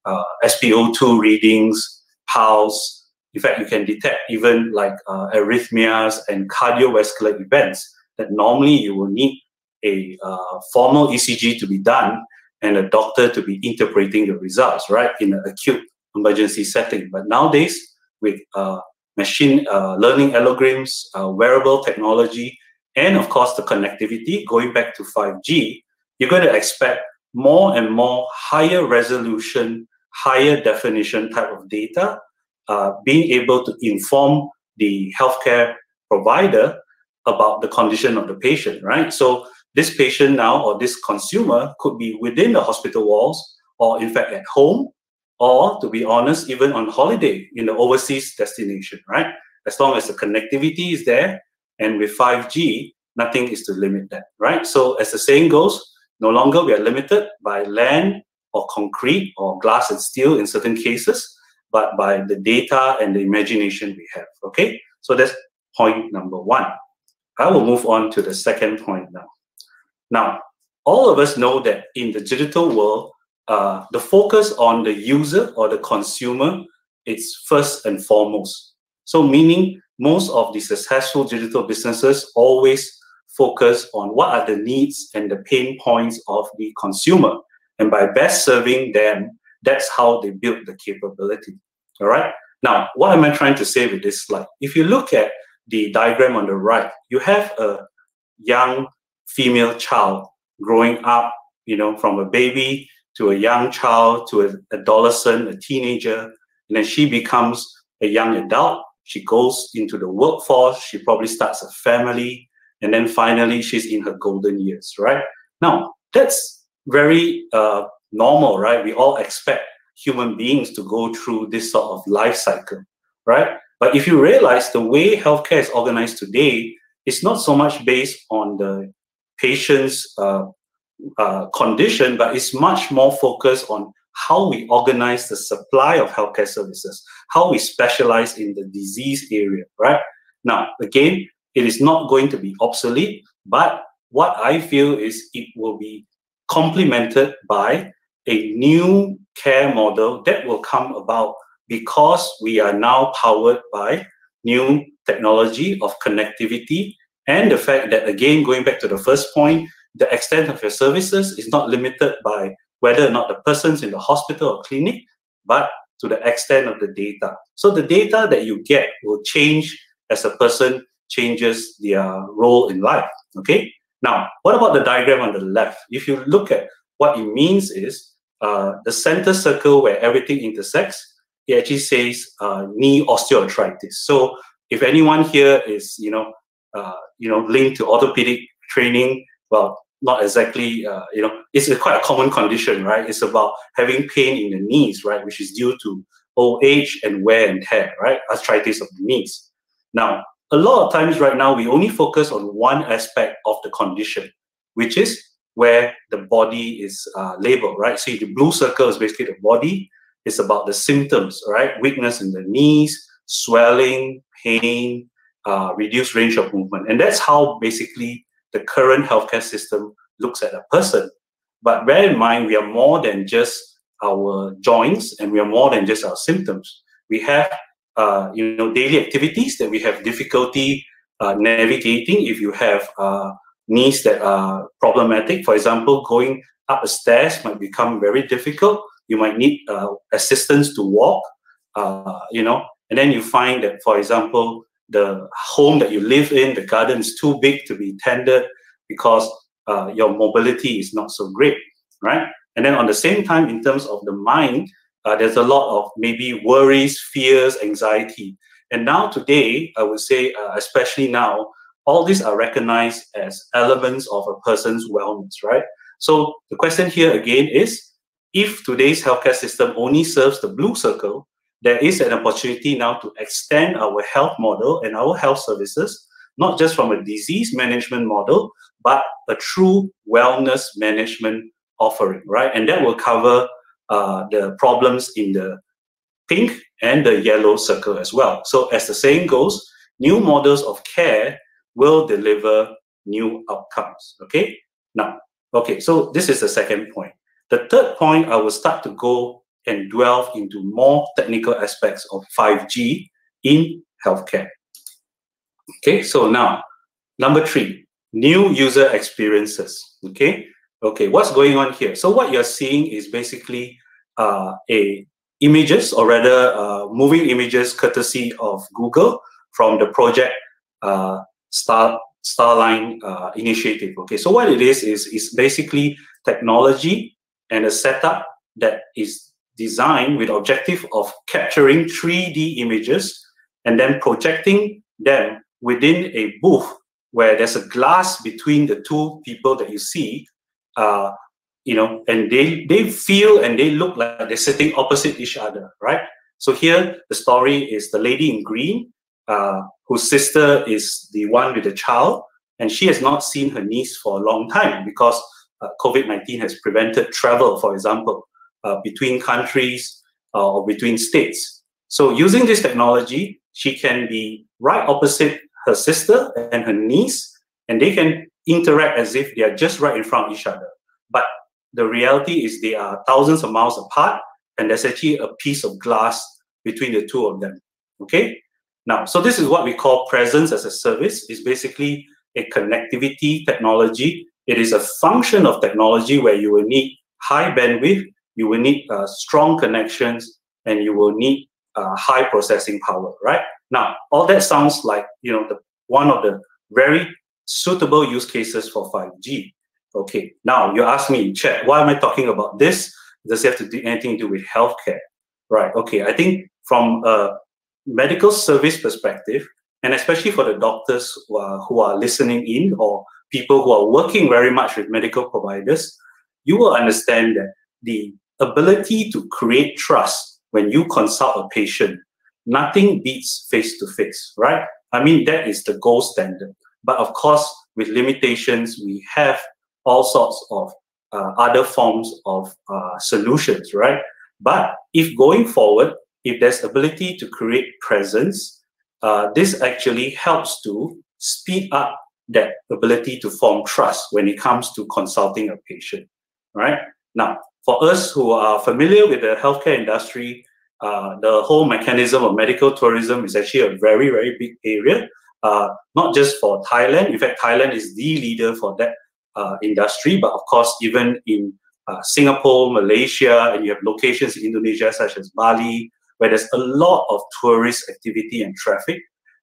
SpO2 readings, pulse. In fact, you can detect even like arrhythmias and cardiovascular events that normally you will need a formal ECG to be done and a doctor to be interpreting the results, right, in an acute emergency setting. But nowadays, with machine learning algorithms, wearable technology, and of course the connectivity, going back to 5G, you're going to expect more and more higher resolution, higher definition type of data, being able to inform the healthcare provider about the condition of the patient, right? So this patient now, or this consumer, could be within the hospital walls, or in fact at home, or to be honest, even on holiday in the overseas destination, right? As long as the connectivity is there, and with 5G, nothing is to limit that, right? So as the saying goes, no longer we are limited by land or concrete or glass and steel in certain cases, but by the data and the imagination we have, okay? So that's point number one. I will move on to the second point now. Now, all of us know that in the digital world, the focus on the user or the consumer is first and foremost. So meaning most of the successful digital businesses always focus on what are the needs and the pain points of the consumer. And by best serving them, that's how they build the capability, all right? Now, what am I trying to say with this slide? If you look at the diagram on the right, you have a young female child growing up, you know, from a baby to a young child to an adolescent, a teenager, and then she becomes a young adult. She goes into the workforce, she probably starts a family, and then finally she's in her golden years, right? Now, that's very normal, right? We all expect human beings to go through this sort of life cycle, right? But if you realize the way healthcare is organized today, it's not so much based on the patient's condition, but it's much more focused on how we organize the supply of healthcare services, how we specialize in the disease area, right? Now, again, it is not going to be obsolete, but what I feel is it will be complemented by a new care model that will come about because we are now powered by new technology of connectivity and the fact that, again, going back to the first point, the extent of your services is not limited by whether or not the person's in the hospital or clinic, but to the extent of the data. So the data that you get will change as a person changes their role in life, okay? Now, what about the diagram on the left? If you look at what it means is the center circle where everything intersects, it actually says knee osteoarthritis. So if anyone here is, linked to orthopedic training, well, not exactly, it's quite a common condition, right? It's about having pain in the knees, right? Which is due to old age and wear and tear, right? Arthritis of the knees. Now, a lot of times right now, we only focus on one aspect of the condition, which is where the body is labeled, right? See, the blue circle is basically the body. It's about the symptoms, right? Weakness in the knees, swelling, pain, reduced range of movement. And that's how basically the current healthcare system looks at a person. But bear in mind, we are more than just our joints and we are more than just our symptoms. We have daily activities that we have difficulty navigating. If you have knees that are problematic, for example, going up a stairs might become very difficult. You might need assistance to walk, and then you find that, for example, the home that you live in, the garden is too big to be tended because your mobility is not so great, right? And then on the same time, in terms of the mind, there's a lot of maybe worries, fears, anxiety. And now today, I would say, especially now, all these are recognized as elements of a person's wellness, right? So the question here again is, if today's healthcare system only serves the blue circle, there is an opportunity now to extend our health model and our health services, not just from a disease management model, but a true wellness management offering, right? And that will cover the problems in the pink and the yellow circle as well. So as the saying goes, new models of care will deliver new outcomes, okay? Now, okay, so this is the second point. The third point, I will start to go and delve into more technical aspects of 5G in healthcare. Okay, so now, number 3, new user experiences. Okay, what's going on here? So what you're seeing is basically images, or rather moving images courtesy of Google from the project Starline initiative. Okay, so what it is basically technology and a setup that is designed with the objective of capturing 3D images and then projecting them within a booth where there's a glass between the two people that you see, you know, and they feel and they look like they're sitting opposite each other, right? So here the story is the lady in green, whose sister is the one with the child, and she has not seen her niece for a long time because COVID-19 has prevented travel, for example, between countries or between states. So using this technology, she can be right opposite her sister and her niece, and they can interact as if they are just right in front of each other. But the reality is they are thousands of miles apart, and there's actually a piece of glass between the two of them. Okay? Now, so this is what we call presence as a service. It's basically a connectivity technology. It is a function of technology where you will need high bandwidth, you will need strong connections, and you will need high processing power, right? Now, all that sounds like, you know, one of the very suitable use cases for 5G. Okay, now you ask me in chat, why am I talking about this? Does it have to do anything to do with healthcare? Right, okay, I think from a medical service perspective, and especially for the doctors who are listening in, or people who are working very much with medical providers, you will understand that the ability to create trust when you consult a patient, nothing beats face-to-face, right? I mean, that is the gold standard. But of course, with limitations, we have all sorts of other forms of solutions, right? But if going forward, if there's ability to create presence, this actually helps to speed up that ability to form trust when it comes to consulting a patient, right? Now, for us who are familiar with the healthcare industry, the whole mechanism of medical tourism is actually a very, very big area, not just for Thailand. In fact, Thailand is the leader for that industry, but of course, even in Singapore, Malaysia, and you have locations in Indonesia such as Bali, where there's a lot of tourist activity and traffic.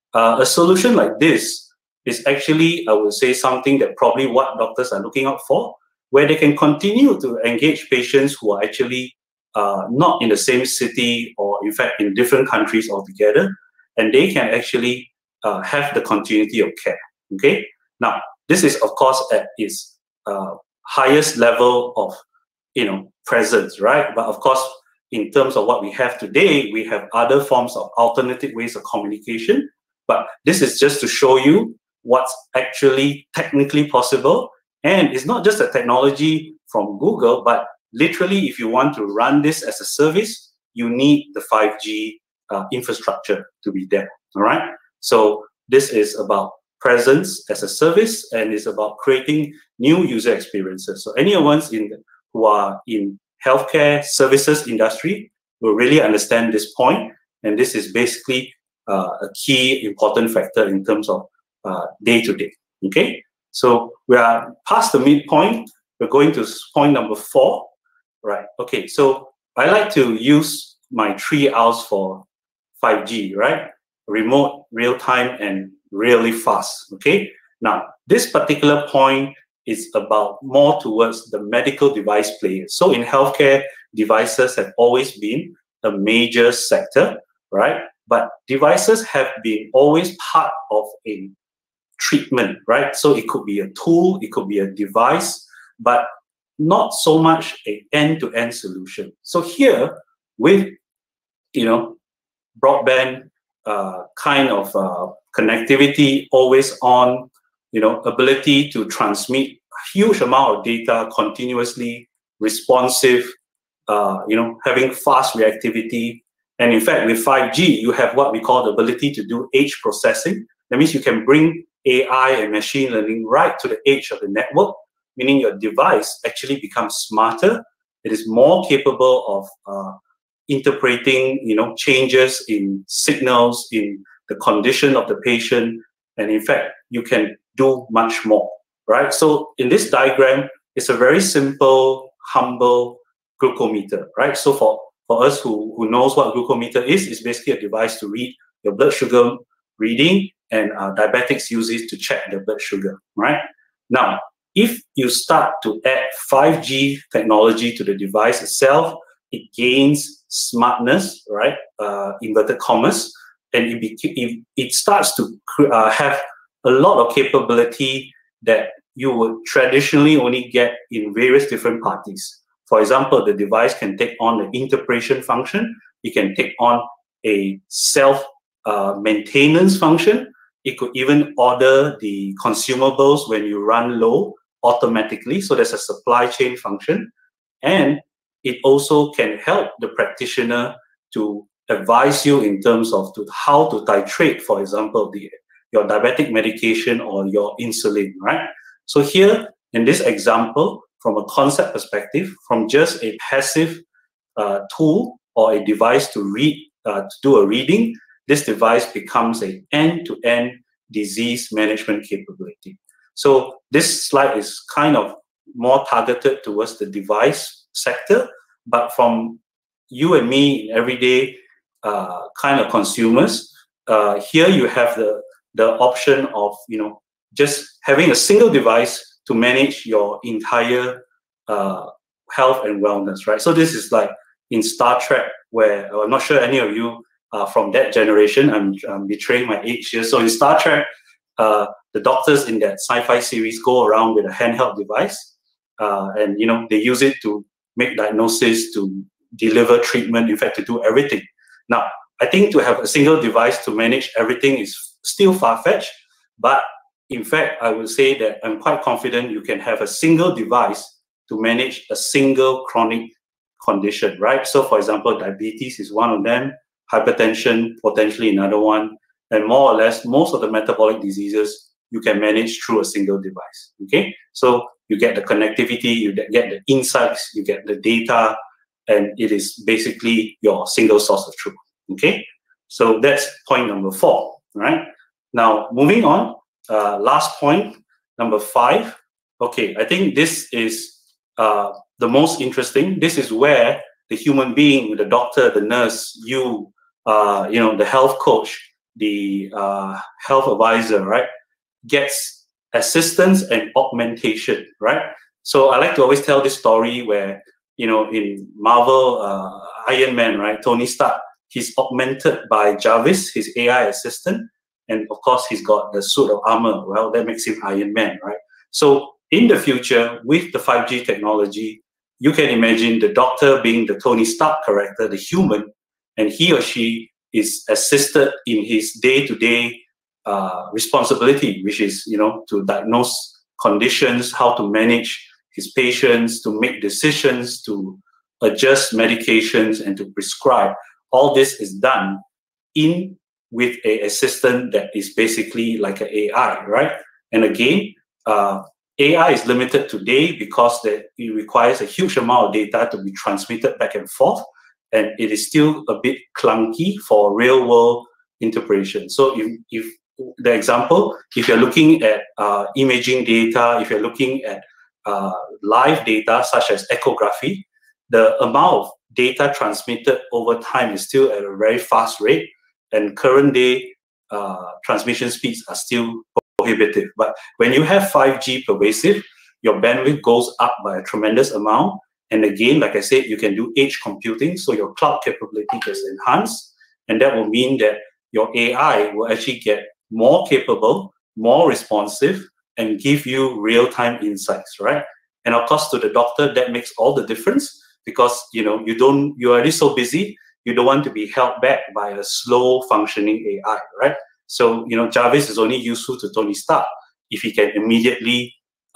A solution like this is actually, I would say, something that probably what doctors are looking out for, where they can continue to engage patients who are actually not in the same city, or in fact in different countries altogether, and they can actually have the continuity of care. Okay, now this is of course at its highest level of, you know, presence, right? But of course, in terms of what we have today, we have other forms of alternative ways of communication. But this is just to show you what's actually technically possible. And it's not just a technology from Google, but literally, if you want to run this as a service, you need the 5G infrastructure to be there, all right? So this is about presence as a service, and it's about creating new user experiences. So anyone who are in healthcare services industry will really understand this point, and this is basically a key important factor in terms of day-to-day, okay? So we are past the midpoint. We're going to point number 4, right? Okay, so I like to use my 3 R's for 5G, right? Remote, real-time, and really fast, okay? Now, this particular point is about more towards the medical device players. So in healthcare, devices have always been a major sector, right? But devices have been always part of a treatment, right? So it could be a tool, it could be a device, but not so much an end-to-end solution. So here, with, you know, broadband kind of connectivity, always on, you know, ability to transmit a huge amount of data continuously, responsive, you know, having fast reactivity. And in fact, with 5G, you have what we call the ability to do edge processing. That means you can bring AI and machine learning right to the edge of the network, meaning your device actually becomes smarter. It is more capable of interpreting, changes in signals in the condition of the patient. And in fact, you can do much more, right? So in this diagram, it's a very simple, humble glucometer, right? So for us who knows what glucometer is, it's basically a device to read your blood sugar reading, and diabetics use it to check their blood sugar, right? Now, if you start to add 5G technology to the device itself, it gains smartness, right? Inverted commas, and it starts to have a lot of capability that you would traditionally only get in various different parties. For example, the device can take on the interpretation function. It can take on a self-maintenance function. It could even order the consumables when you run low automatically. So there's a supply chain function. And it also can help the practitioner to advise you in terms of how to titrate, for example, your diabetic medication or your insulin, right? So here, in this example, from a concept perspective, from just a passive tool or a device to read, to do a reading, this device becomes an end-to-end disease management capability. So this slide is kind of more targeted towards the device sector, but from you and me, everyday kind of consumers, here you have the option of just having a single device to manage your entire health and wellness, right? So this is like in Star Trek, where I'm not sure any of you are from that generation. I'm betraying my age here. So in Star Trek, the doctors in that sci-fi series go around with a handheld device, and they use it to make diagnosis, to deliver treatment, in fact, to do everything. Now, I think to have a single device to manage everything is still far-fetched, but in fact, I would say that I'm quite confident you can have a single device to manage a single chronic condition, right? So for example, diabetes is one of them, hypertension, potentially another one, and more or less, most of the metabolic diseases you can manage through a single device, okay? So you get the connectivity, you get the insights, you get the data, and it is basically your single source of truth, okay? So that's point number 4, right? Now, moving on, last point, number 5. Okay, I think this is the most interesting. This is where the human being, the doctor, the nurse, you, the health coach, the health advisor, right, gets assistance and augmentation, right? So I like to always tell this story where, in Marvel, Iron Man, right, Tony Stark, he's augmented by Jarvis, his AI assistant. And of course, he's got the suit of armor. Well, that makes him Iron Man, right? So in the future, with the 5G technology, you can imagine the doctor being the Tony Stark character, the human, and he or she is assisted in his day-to-day responsibility, which is, to diagnose conditions, how to manage his patients, to make decisions, to adjust medications, and to prescribe. All this is done with an assistant that is basically like an AI, right? And again, AI is limited today because it requires a huge amount of data to be transmitted back and forth, and it is still a bit clunky for real-world interpretation. So if the example, if you're looking at imaging data, if you're looking at live data such as echography, the amount of data transmitted over time is still at a very fast rate, and current day transmission speeds are still prohibitive. But when you have 5G pervasive, your bandwidth goes up by a tremendous amount. And again, like I said, you can do edge computing, so your cloud capability gets enhanced. And that will mean that your AI will actually get more capable, more responsive, and give you real-time insights, right? And of course, to the doctor, that makes all the difference, because you're already so busy, you don't want to be held back by a slow functioning AI, right? So, Jarvis is only useful to Tony Stark if he can immediately,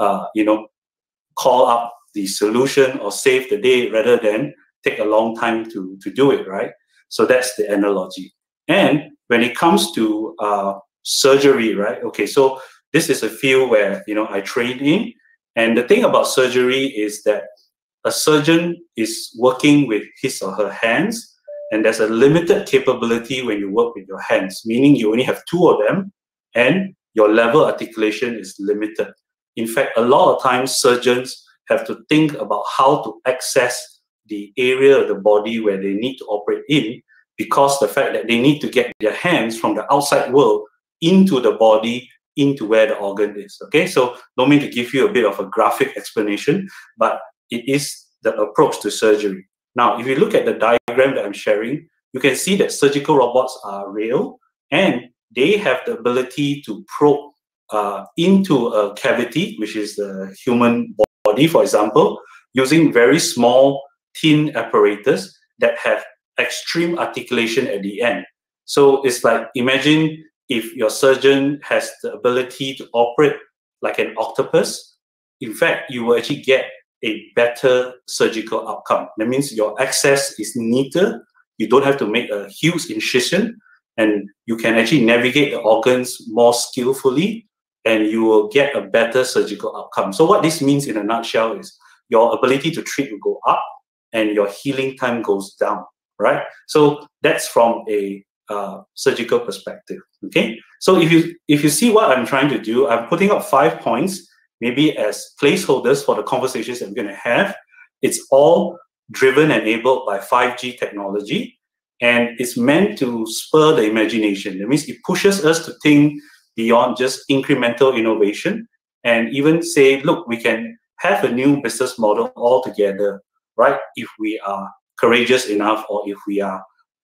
call up the solution or save the day rather than take a long time to do it, right? So that's the analogy. And when it comes to surgery, right? Okay, so this is a field where, I train in. And the thing about surgery is that a surgeon is working with his or her hands, and there's a limited capability when you work with your hands, meaning you only have 2 of them, and your level articulation is limited. In fact, a lot of times surgeons have to think about how to access the area of the body where they need to operate in, because the fact that they need to get their hands from the outside world into the body, into where the organ is. Okay, so don't mean to give you a bit of a graphic explanation, but it is the approach to surgery. Now, if you look at the diagram that I'm sharing, you can see that surgical robots are real, and they have the ability to probe into a cavity, which is the human body, for example, using very small, thin apparatus that have extreme articulation at the end. So it's like, imagine if your surgeon has the ability to operate like an octopus. In fact, you will actually get a better surgical outcome. That means your access is neater, you don't have to make a huge incision, and you can actually navigate the organs more skillfully, and you will get a better surgical outcome. So what this means in a nutshell is your ability to treat will go up and your healing time goes down, right? So that's from a surgical perspective, okay? So if you see what I'm trying to do, I'm putting up 5 points, maybe as placeholders for the conversations that we're going to have. It's all driven and enabled by 5G technology, and it's meant to spur the imagination. That means it pushes us to think beyond just incremental innovation, and even say, look, we can have a new business model altogether, right? If we are courageous enough, or if we are,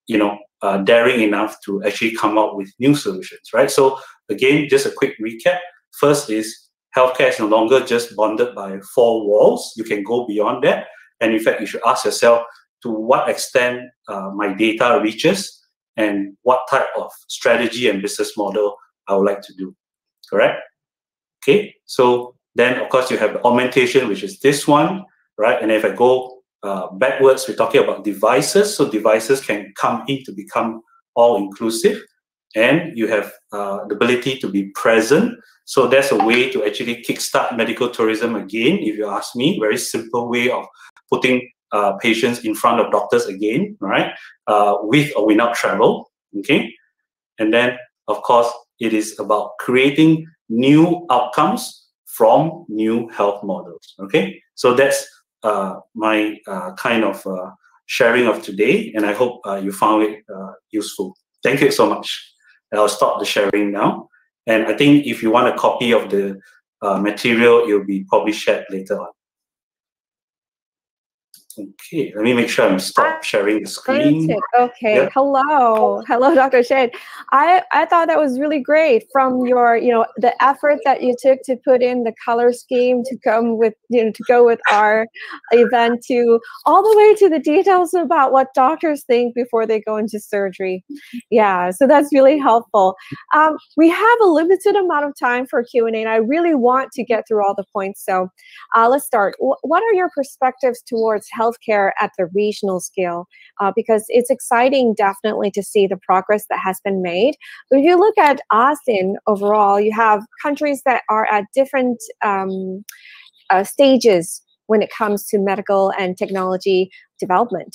daring enough to actually come up with new solutions, right? So again, just a quick recap. First is healthcare is no longer just bonded by 4 walls. You can go beyond that. And in fact, you should ask yourself, to what extent my data reaches, and what type of strategy and business model I would like to do, correct? Okay, so then of course you have augmentation, which is this one, right? And if I go backwards, we're talking about devices. So devices can come in to become all-inclusive, and you have the ability to be present. So that's a way to actually kickstart medical tourism again, if you ask me. Very simple way of putting patients in front of doctors again, right? With or without travel, okay? And then, of course, it is about creating new outcomes from new health models, okay? So that's my kind of sharing of today, and I hope you found it useful. Thank you so much. I'll stop the sharing now. And I think if you want a copy of the material, it will be probably shared later on. Okay, let me make sure I'm stop sharing the screen. Okay, yeah. Hello, Dr. Shade. I thought that was really great, from your, the effort that you took to put in the color scheme to come with, to go with our event, to all the way to the details about what doctors think before they go into surgery. Yeah, so that's really helpful. We have a limited amount of time for Q&A, and I really want to get through all the points. So let's start. What are your perspectives towards healthcare at the regional scale? Because it's exciting, definitely, to see the progress that has been made. But if you look at ASEAN overall, you have countries that are at different stages when it comes to medical and technology development.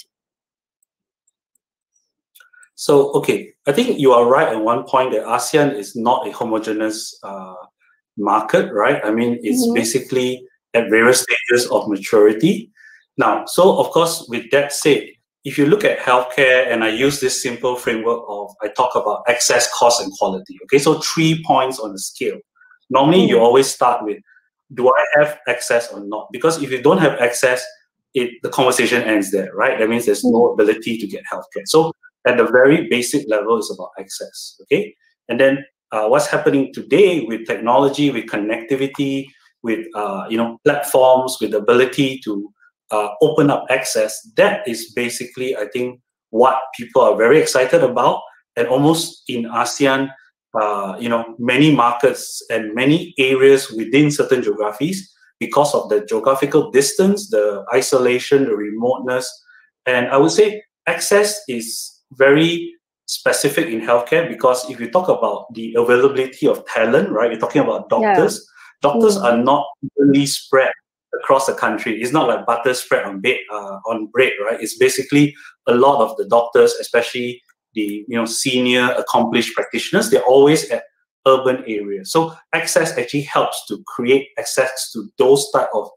So, okay, I think you are right at one point that ASEAN is not a homogeneous market, right? I mean, it's basically at various stages of maturity. Now, so of course, with that said, if you look at healthcare, and I use this simple framework of, I talk about access, cost, and quality. Okay, so 3 points on the scale. Normally, you always start with, do I have access or not? Because if you don't have access, the conversation ends there, right? That means there's no ability to get healthcare. So at the very basic level, it's about access, okay? And then what's happening today with technology, with connectivity, with platforms, with the ability to open up access, that is basically, I think, what people are very excited about. And almost in ASEAN, many markets and many areas within certain geographies, because of the geographical distance, the isolation, the remoteness, and I would say access is very specific in healthcare, because if you talk about the availability of talent, right, you're talking about doctors. Doctors are not evenly spread across the country. It's not like butter spread on bread, right? It's basically a lot of the doctors, especially the senior accomplished practitioners, they're always at urban areas. So access actually helps to create access to those type of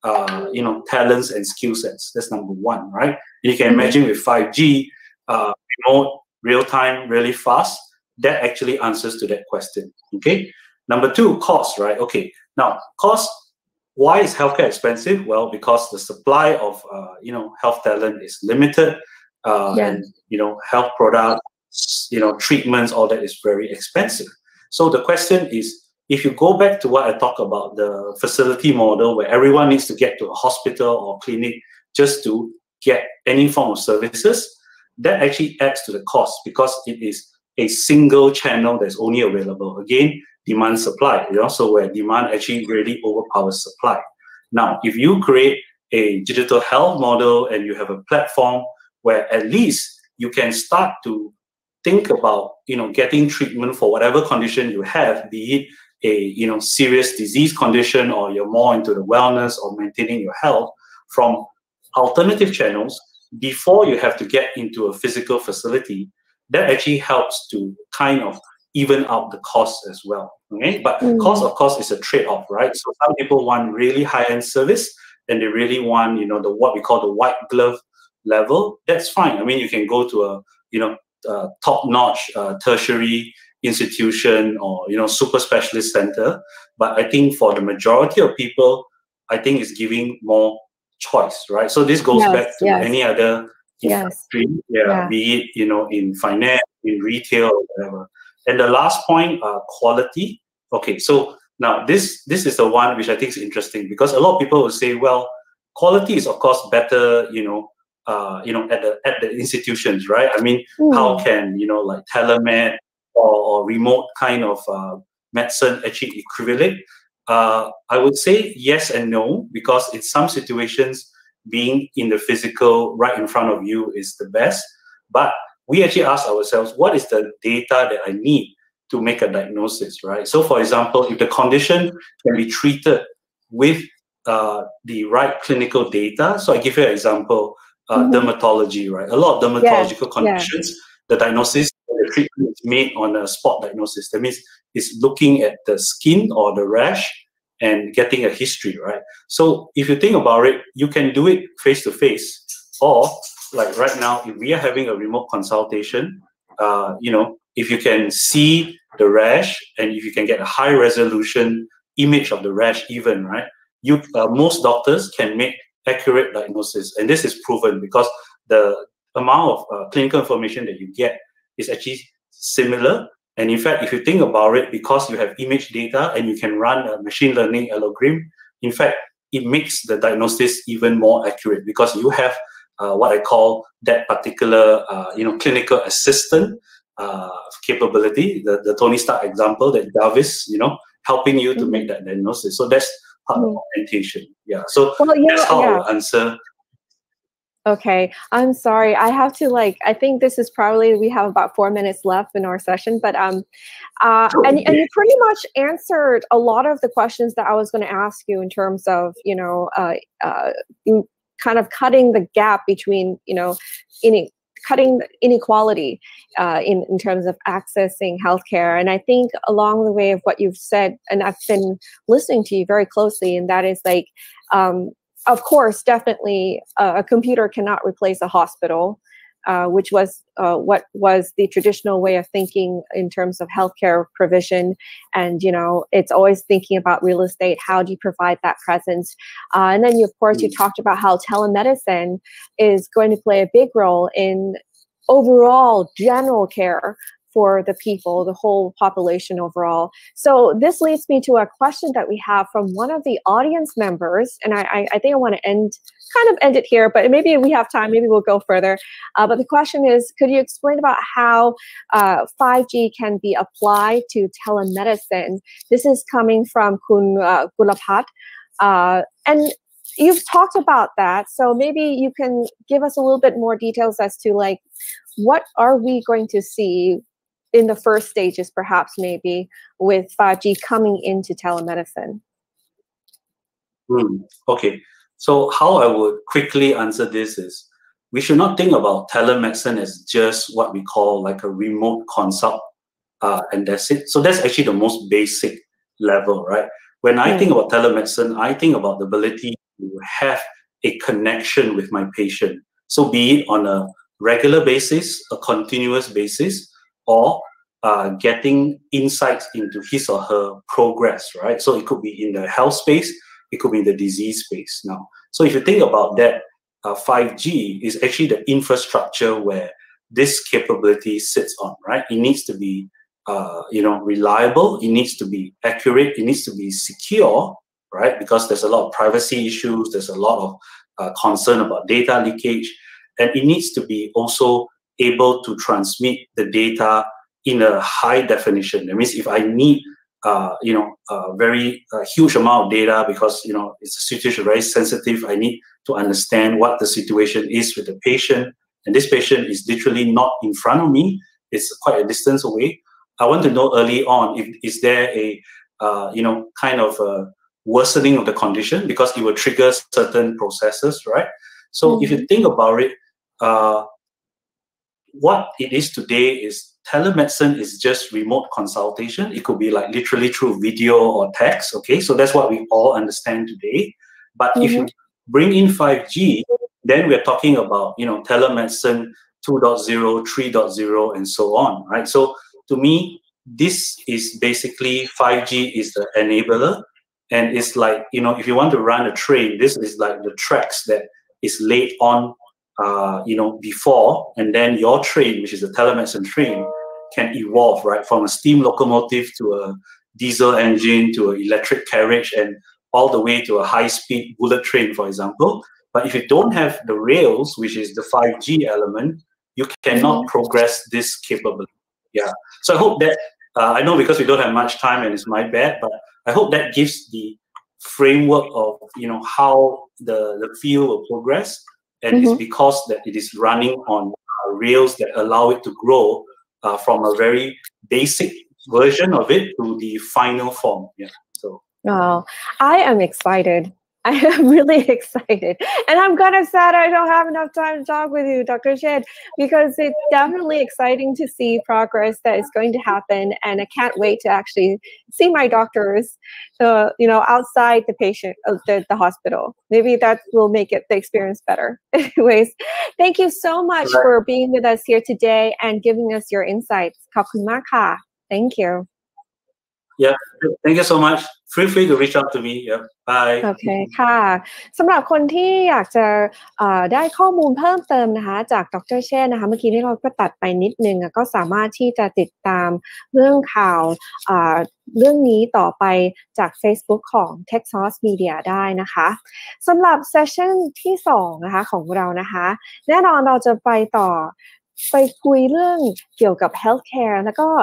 talents and skill sets. That's number one, right? You can imagine with 5G, remote, real time, really fast, that actually answers to that question. Okay. Number two, cost, right? Okay. Now, cost. Why is healthcare expensive? Well, because the supply of health talent is limited, and health products, treatments, all that is very expensive. So the question is, if you go back to what I talked about, the facility model where everyone needs to get to a hospital or clinic just to get any form of services, that actually adds to the cost because it is a single channel that's only available. Again, demand supply, so where demand actually really overpowers supply. Now, if you create a digital health model and you have a platform where at least you can start to think about, getting treatment for whatever condition you have, be it a, serious disease condition, or you're more into the wellness or maintaining your health from alternative channels before you have to get into a physical facility, that actually helps to kind of even out the cost as well. Okay, but cost, of course, is a trade-off, right? So some people want really high-end service, and they really want, the what we call the white glove level. That's fine. I mean, you can go to a top-notch tertiary institution or super specialist center. But I think for the majority of people, I think it's giving more choice, right? So this goes back to any other industry, be it in finance, in retail, or whatever. And the last point, quality. Okay, so now this is the one which I think is interesting because a lot of people will say, well, quality is of course better, at the institutions, right? I mean, how can like telemed or remote kind of medicine actually equivalent? I would say yes and no, because in some situations, being in the physical right in front of you is the best. But we actually ask ourselves, what is the data that I need to make a diagnosis, right? So for example, if the condition can be treated with the right clinical data, so I give you an example, dermatology, right? A lot of dermatological conditions, the diagnosis, the treatment is made on a spot diagnosis. That means it's looking at the skin or the rash and getting a history, right? So if you think about it, you can do it face-to-face, or like right now, if we are having a remote consultation, if you can see the rash and if you can get a high resolution image of the rash even, right? Most doctors can make accurate diagnosis. And this is proven because the amount of clinical information that you get is actually similar. And in fact, if you think about it, because you have image data and you can run a machine learning algorithm, in fact, it makes the diagnosis even more accurate because you have what I call that particular, clinical assistant capability, the Tony Stark example, that Jarvis, helping you to make that diagnosis. So that's part of augmentation. Yeah. So that's how I will answer. Okay, I'm sorry. I have to I think this is probably, we have about 4 minutes left in our session, but and you pretty much answered a lot of the questions that I was going to ask you in terms of, kind of cutting the gap between, cutting inequality in terms of accessing healthcare. And I think along the way of what you've said, and I've been listening to you very closely, and that is of course, definitely a computer cannot replace a hospital, which was what was the traditional way of thinking in terms of healthcare provision. And, it's always thinking about real estate. How do you provide that presence? And then, of course, you talked about how telemedicine is going to play a big role in overall general care for the people, the whole population overall. So this leads me to a question that we have from one of the audience members, and I think I want to end it here, but maybe we have time, maybe we'll go further. But the question is, could you explain about how 5G can be applied to telemedicine? This is coming from Kun Gulapat. And you've talked about that, so maybe you can give us a little bit more details as to what are we going to see in the first stages, perhaps maybe, with 5G coming into telemedicine? Okay. So how I would quickly answer this is, we should not think about telemedicine as just what we call like a remote consult, and that's it. So that's actually the most basic level, right? When I think about telemedicine, I think about the ability to have a connection with my patient. So be it on a regular basis, a continuous basis, or getting insights into his or her progress, right? So it could be in the health space, it could be in the disease space now. So if you think about that, 5G is actually the infrastructure where this capability sits on, right? It needs to be, reliable. It needs to be accurate. It needs to be secure, right? Because there's a lot of privacy issues. There's a lot of concern about data leakage, and it needs to be also able to transmit the data in a high definition. That means if I need, a very huge amount of data because it's a situation very sensitive, I need to understand what the situation is with the patient, and this patient is literally not in front of me; it's quite a distance away. I want to know early on if is there a kind of a worsening of the condition, because it will trigger certain processes, right? So if you think about it, what it is today is telemedicine is just remote consultation. It could be like literally through video or text. Okay, so that's what we all understand today. But if you bring in 5G, then we're talking about telemedicine 2.0, 3.0, and so on, right? So to me, this is basically 5G is the enabler, and it's like if you want to run a train, this is like the tracks that is laid on before, and then your train, which is a telemedicine train, can evolve, right, from a steam locomotive to a diesel engine to an electric carriage and all the way to a high-speed bullet train, for example. But if you don't have the rails, which is the 5G element, you cannot progress this capability. Yeah. So I hope that, I know because we don't have much time and it's my bad, but I hope that gives the framework of, how the field will progress. And it's because that it is running on rails that allow it to grow from a very basic version of it to the final form. Yeah. So. Oh, I am excited. I am really excited. And I'm kind of sad I don't have enough time to talk with you, Dr. Chen, because it's definitely exciting to see progress that is going to happen. And I can't wait to actually see my doctors, outside the patient, the hospital. Maybe that will make the experience better. Anyways, thank you so much for being with us here today and giving us your insights. ขอบคุณมากค่ะ Thank you. Yeah, thank you so much. Feel free to reach out to me. Yeah, bye. โอเคค่ะสำหรับคนที่อยากจะได้ข้อมูลเพิ่มเติมนะคะจากดร.เชษนะคะเมื่อกี้ที่เราก็ตัดไปนิดนึงก็สามารถที่จะติดตามเรื่องข่าวเรื่องนี้ต่อไปจาก Facebook ของ Texas Media ได้นะคะสำหรับเซสชั่นที่2นะคะของเรานะคะแน่นอนเราจะไปคุยเรื่องเกี่ยวกับ healthcare แล้วก็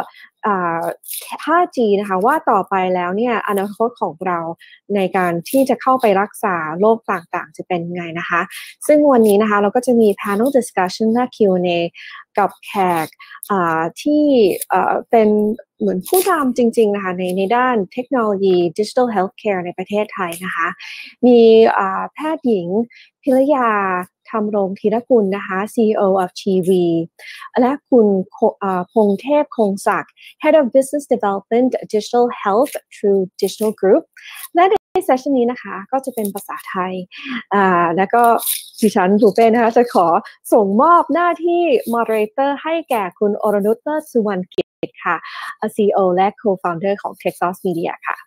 5G นะคะว่าต่อไปแล้วเนี่ยอนาคตของเราในการที่จะเข้าไปรักษาโรคต่างๆจะเป็นไงนะคะซึ่งวันนี้นะคะเราก็จะมี panel discussion และ Q&A กับแขกที่เป็นเหมือนผู้นำจริงๆนะคะในด้านเทคโนโลยี Digital Healthcare ในประเทศไทยนะคะมีแพทย์หญิงพิรยาธรรมรงค์ธีรกุลนะคะ CEO of TV และคุณพงเทพคงศักดิ์ Head of Business Development Digital Health True Digital Group และในเซสชันนี้นะคะก็จะเป็นภาษาไทยแล้วก็ดิฉันถูเป็นนะคะจะขอส่งมอบหน้าที่ Moderator ให้แก่คุณอรนุช เลิศสุวรรณกิจค่ะ CEO และ Co-founder ของ Texas Media ค่ะ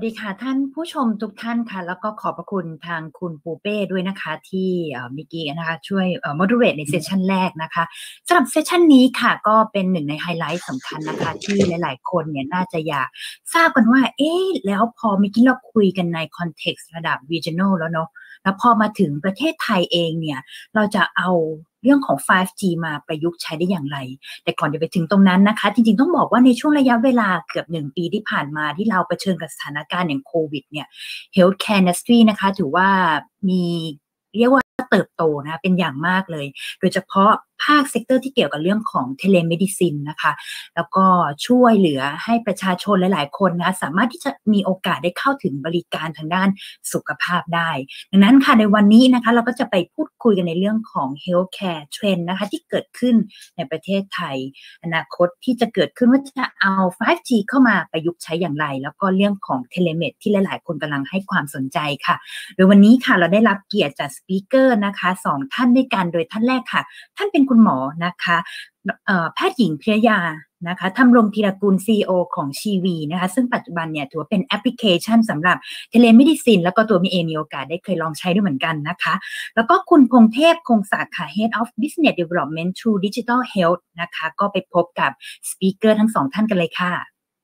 สดีค่ะท่านผู้ชมทุกท่านค่ะแล้วก็ขอบพระคุณทางคุณปูเป้ด้วยนะคะที่เมื่อกี้นะคะช่วยmoderate ในเซสชันแรกนะคะสำหรับเซสชันนี้ค่ะก็เป็นหนึ่งในไฮไลท์สำคัญนะคะที่หลายๆคนเนี่ยน่าจะอยากทราบกันว่าแล้วพอเมื่อกี้เราคุยกันในคอนเท็กซ์ระดับ regional แล้วเนาะแล้วพอมาถึงประเทศไทยเองเนี่ยเราจะเอาเรื่องของ 5G มาประยุกต์ใช้ได้อย่างไรแต่ก่อนจะไปถึงตรงนั้นนะคะจริงๆต้องบอกว่าในช่วงระยะเวลาเกือบ1ปีที่ผ่านมาที่เราเผชิญกับสถานการณ์อย่างโควิดเนี่ย Healthcare Industry นะคะถือว่ามีเรียกว่าเติบโตนะเป็นอย่างมากเลยโดยเฉพาะภาคเซกเตอร์ที่เกี่ยวกับเรื่องของ Telemedicine นะคะแล้วก็ช่วยเหลือให้ประชาชนหลายๆคนนะสามารถที่จะมีโอกาสได้เข้าถึงบริการทางด้านสุขภาพได้ดังนั้นค่ะในวันนี้นะคะเราก็จะไปพูดคุยกันในเรื่องของ Healthcare Trend นะคะที่เกิดขึ้นในประเทศไทยอนาคตที่จะเกิดขึ้นว่าจะเอา 5G เข้ามาประยุกต์ใช้อย่างไรแล้วก็เรื่องของ Telemed ที่หลายๆคนกำลังให้ความสนใจค่ะโดยวันนี้ค่ะเราได้รับเกียรติจากสปีกเกอร์นะคะ2ท่านด้วยกันโดยท่านแรกค่ะท่านเป็นคุณหมอนะคะแพทย์หญิงพิรยานะคะธำรงธีรกุล CEO ของชีวีนะคะซึ่งปัจจุบันเนี่ยถือว่าเป็นแอปพลิเคชันสำหรับเทเลเมดิซินแล้วก็ตัวมีโอกาสได้เคยลองใช้ด้วยเหมือนกันนะคะแล้วก็คุณพงเทพคงศักดิ์ค่ะ Head of Business Development True Digital Health นะคะก็ไปพบกับสปีกเกอร์ทั้ง2ท่านกันเลยค่ะ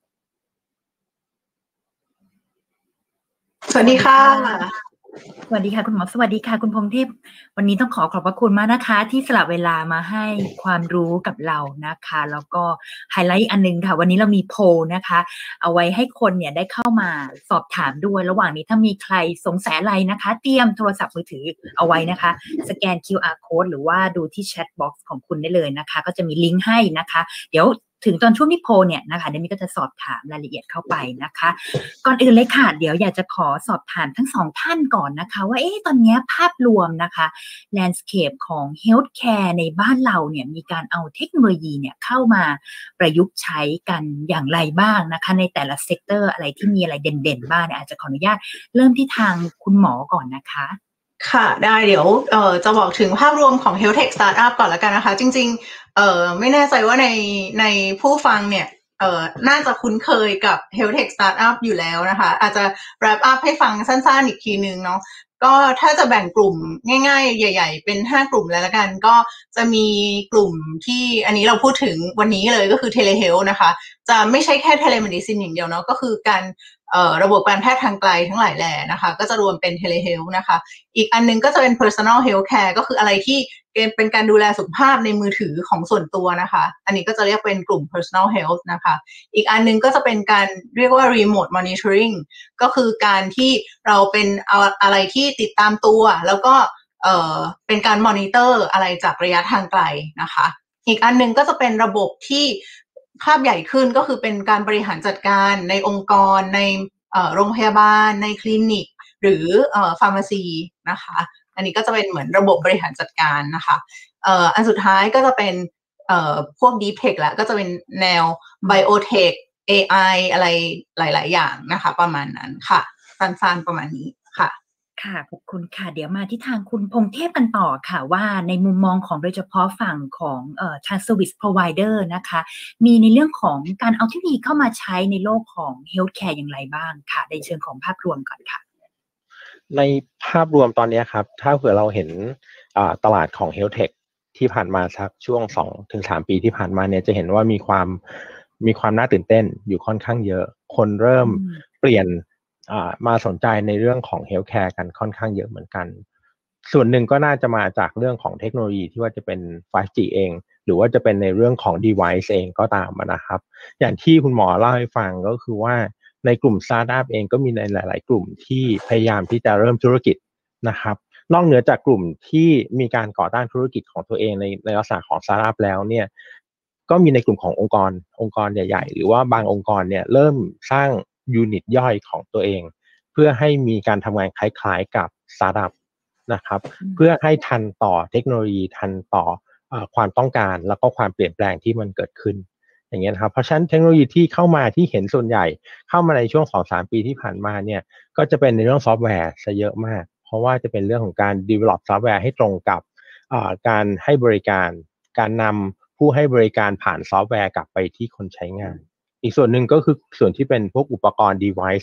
สวัสดีค่ะสวัสดีค่ะคุณหมอสวัสดีค่ะคุณพงเทพวันนี้ต้องขอบพระคุณมากนะคะที่สละเวลามาให้ความรู้กับเรานะคะแล้วก็ไฮไลท์อันนึงค่ะวันนี้เรามีโพลนะคะเอาไว้ให้คนเนี่ยได้เข้ามาสอบถามด้วยระหว่างนี้ถ้ามีใครสงสัยอะไรนะคะเตรียมโทรศัพท์มือถือเอาไว้นะคะสแกน QR code หรือว่าดูที่แชทบ็อกซ์ของคุณได้เลยนะคะก็จะมีลิงก์ให้นะคะเดี๋ยวถึงตอนช่วงที่โพลเนี่ยนะคะเดมี่ก็จะสอบถามรายละเอียดเข้าไปนะคะก่อนอื่นเลยค่ะเดี๋ยวอยากจะขอสอบถามทั้ง2ท่านก่อนนะคะว่าตอนนี้ภาพรวมนะคะแลนด์สเคปของเฮลท์แคร์ในบ้านเราเนี่ยมีการเอาเทคโนโลยีเนี่ยเข้ามาประยุกต์ใช้กันอย่างไรบ้างนะคะในแต่ละเซกเตอร์อะไรที่มีอะไรเด่นๆบ้างเนี่ยอาจจะขออนุญาตเริ่มที่ทางคุณหมอก่อนนะคะค่ะได้เดี๋ยวจะบอกถึงภาพรวมของ Health Tech Startup ก่อนแล้วกันนะคะจริงๆไม่แน่ใจว่าในผู้ฟังเนี่ยน่าจะคุ้นเคยกับ Health Tech Startup อยู่แล้วนะคะอาจจะ wrap up ให้ฟังสั้นๆอีกทีนึงเนาะก็ถ้าจะแบ่งกลุ่มง่ายๆใหญ่ๆเป็น5กลุ่มแล้วละกันก็จะมีกลุ่มที่อันนี้เราพูดถึงวันนี้เลยก็คือ Telehealth นะคะจะไม่ใช่แค่ Telemedicine อย่างเดียวเนาะก็คือการระบบการแพทย์ทางไกลทั้งหลายแหล่นะคะก็จะรวมเป็น Telehealth นะคะอีกอันนึงก็จะเป็น Personal Health Care ก็คืออะไรที่เป็นการดูแลสุขภาพในมือถือของส่วนตัวนะคะอันนี้ก็จะเรียกเป็นกลุ่ม Personal Health นะคะอีกอันนึงก็จะเป็นการเรียกว่า Remote Monitoring ก็คือการที่เราเป็นอะไรที่ติดตามตัวแล้วก็เป็นการมอนิเตอร์อะไรจากระยะทางไกลนะคะอีกอันนึงก็จะเป็นระบบที่ภาพใหญ่ขึ้นก็คือเป็นการบริหารจัดการในองค์กรในโรงพยาบาลในคลินิกหรือฟาร์มาซีนะคะอันนี้ก็จะเป็นเหมือนระบบบริหารจัดการนะคะอันสุดท้ายก็จะเป็นพวก Deep Tech แล้วก็จะเป็นแนว Biotech AI อะไรหลายๆอย่างนะคะประมาณนั้นค่ะสั้นๆประมาณนี้ค่ะค่ะขอบคุณค่ะเดี๋ยวมาที่ทางคุณพงเทพกันต่อค่ะว่าในมุมมองของโดยเฉพาะฝั่งของทาง Service Provider นะคะมีในเรื่องของการเอาเทคโนโลยีเข้ามาใช้ในโลกของ Healthcare อย่างไรบ้างค่ะในเชิงของภาพรวมก่อนค่ะในภาพรวมตอนนี้ครับถ้าเผื่อเราเห็นตลาดของ Health Tech ที่ผ่านมาสักช่วง 2-3 ปีที่ผ่านมาเนี่ยจะเห็นว่ามีความน่าตื่นเต้นอยู่ค่อนข้างเยอะคนเริ่มเปลี่ยนมาสนใจในเรื่องของ Healthcare กันค่อนข้างเยอะเหมือนกันส่วนหนึ่งก็น่าจะมาจากเรื่องของเทคโนโลยีที่ว่าจะเป็น 5G เองหรือว่าจะเป็นในเรื่องของ device เองก็ตามนะครับอย่างที่คุณหมอเล่าให้ฟังก็คือว่าในกลุ่ม Startup เองก็มีในหลายๆกลุ่มที่พยายามที่จะเริ่มธุรกิจนะครับนอกเหนือจากกลุ่มที่มีการก่อตั้งธุรกิจของตัวเองในลักษณะของ Startup แล้วเนี่ยก็มีในกลุ่มขององค์กรใหญ่ๆหรือว่าบางองค์กรเนี่ยเริ่มสร้างยูนิตย่อยของตัวเองเพื่อให้มีการทำงานคล้ายๆกับ Startup นะครับเพื่อให้ทันต่อเทคโนโลยีทันต่อความต้องการแล้วก็ความเปลี่ยนแปลงที่มันเกิดขึ้นอย่างเงี้ยครับเพราะฉะนั้นเทคโนโลยีที่เข้ามาที่เห็นส่วนใหญ่เข้ามาในช่วง 2-3 ปีที่ผ่านมาเนี่ยก็จะเป็นในเรื่องซอฟต์แวร์ซะเยอะมากเพราะว่าจะเป็นเรื่องของการ develop ซอฟต์แวร์ให้ตรงกับการให้บริการการนำผู้ให้บริการผ่านซอฟต์แวร์กลับไปที่คนใช้งานอีกส่วนหนึ่งก็คือส่วนที่เป็นพวกอุปกรณ์ device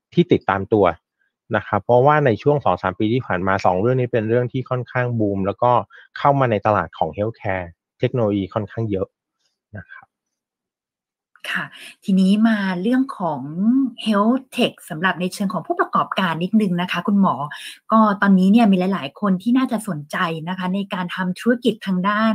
ที่ติดตามตัวนะครับเพราะว่าในช่วง 2-3 ปีที่ผ่านมา2เรื่องนี้เป็นเรื่องที่ค่อนข้างบูมแล้วก็เข้ามาในตลาดของ Healthcare เทคโนโลยีค่อนข้างเยอะนะครับค่ะทีนี้มาเรื่องของ Health Tech สำหรับในเชิงของผู้ประกอบการนิดนึงนะคะคุณหมอก็ตอนนี้เนี่ยมีหลายๆคนที่น่าจะสนใจนะคะในการทำธุรกิจทางด้าน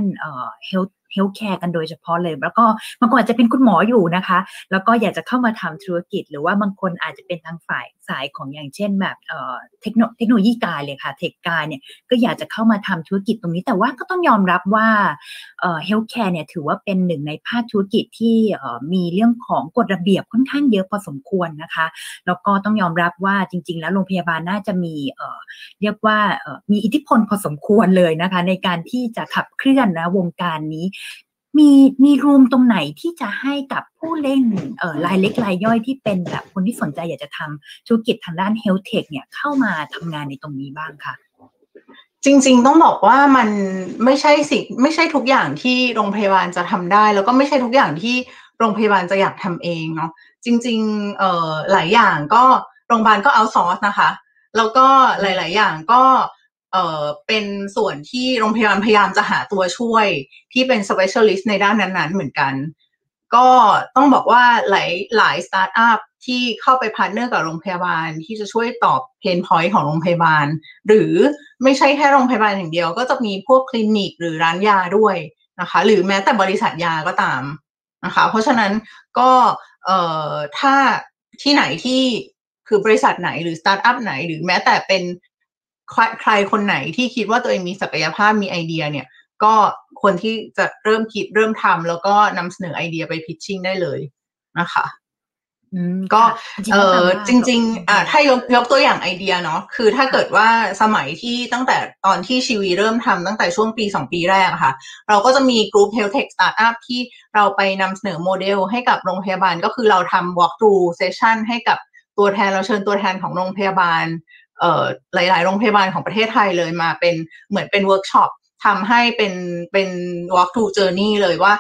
Healthcare กันโดยเฉพาะเลยแล้วก็บางคนอาจจะเป็นคุณหมออยู่นะคะแล้วก็อยากจะเข้ามาทำธุรกิจหรือว่าบางคนอาจจะเป็นทางฝ่ายสายของอย่างเช่นแบบเทคโนโลยีกายเลยค่ะเทคกายเนี่ยก็อยากจะเข้ามาทำธุรกิจตรงนี้แต่ว่าก็ต้องยอมรับว่าHealthcare เนี่ยถือว่าเป็นหนึ่งในภาคธุรกิจที่มีเรื่องของกฎระเบียบค่อนข้างเยอะพอสมควรนะคะแล้วก็ต้องยอมรับว่าจริงๆแล้วโรงพยาบาลน่าจะมีเรียกว่ามีอิทธิพลพอสมควรเลยนะคะในการที่จะขับเคลื่อนนะวงการนี้มีรูมตรงไหนที่จะให้กับผู้เล่นรายเล็กรายย่อยที่เป็นแบบคนที่สนใจอยากจะทำธุรกิจทางด้าน Health Tech เนี่ยเข้ามาทำงานในตรงนี้บ้างค่ะจริงๆต้องบอกว่ามันไม่ใช่ทุกอย่างที่โรงพยาบาลจะทำได้แล้วก็ไม่ใช่ทุกอย่างที่โรงพยาบาลจะอยากทำเองเนาะจริงๆหลายอย่างก็โรงพยาบาลก็เอาท์ซอร์สนะคะแล้วก็หลายๆอย่างก็เป็นส่วนที่โรงพยาบาลพยายามจะหาตัวช่วยที่เป็น specialist ในด้านนั้นๆเหมือนกันก็ต้องบอกว่าหลายสตาร์ทอัพที่เข้าไปพาร์ทเนอร์กับโรงพยาบาลที่จะช่วยตอบเพนพอยต์ของโรงพยาบาลหรือไม่ใช่แค่โรงพยาบาลอย่างเดียวก็จะมีพวกคลินิกหรือร้านยาด้วยนะคะหรือแม้แต่บริษัทยาก็ตามนะคะเพราะฉะนั้นก็ถ้าที่ไหนที่คือบริษัทไหนหรือสตาร์ทอัพไหนหรือแม้แต่เป็นใครคนไหนที่คิดว่าตัวเองมีศักยภาพมีไอเดียเนี่ยก็คนที่จะเริ่มคิดเริ่มทำแล้วก็นำเสนอไอเดียไปพิชชิ่งได้เลยนะคะก็จริงๆถ้ายกตัวอย่างไอเดียเนาะคือถ้าเกิดว่าสมัยที่ตั้งแต่ตอนที่ชีวีเริ่มทำตั้งแต่ช่วงปี2 ปีแรกค่ะเราก็จะมีกลุ่ม Health Tech Startup ที่เราไปนำเสนอโมเดลให้กับโรงพยาบาลก็คือเราทำ walk through session ให้กับตัวแทนเราเชิญตัวแทนของโรงพยาบาลหลายๆโรงพยาบาลของประเทศไทยเลยมาเป็นเหมือนเป็นเวิร์กช็อปทำให้เป็น walk through journey เลยว่า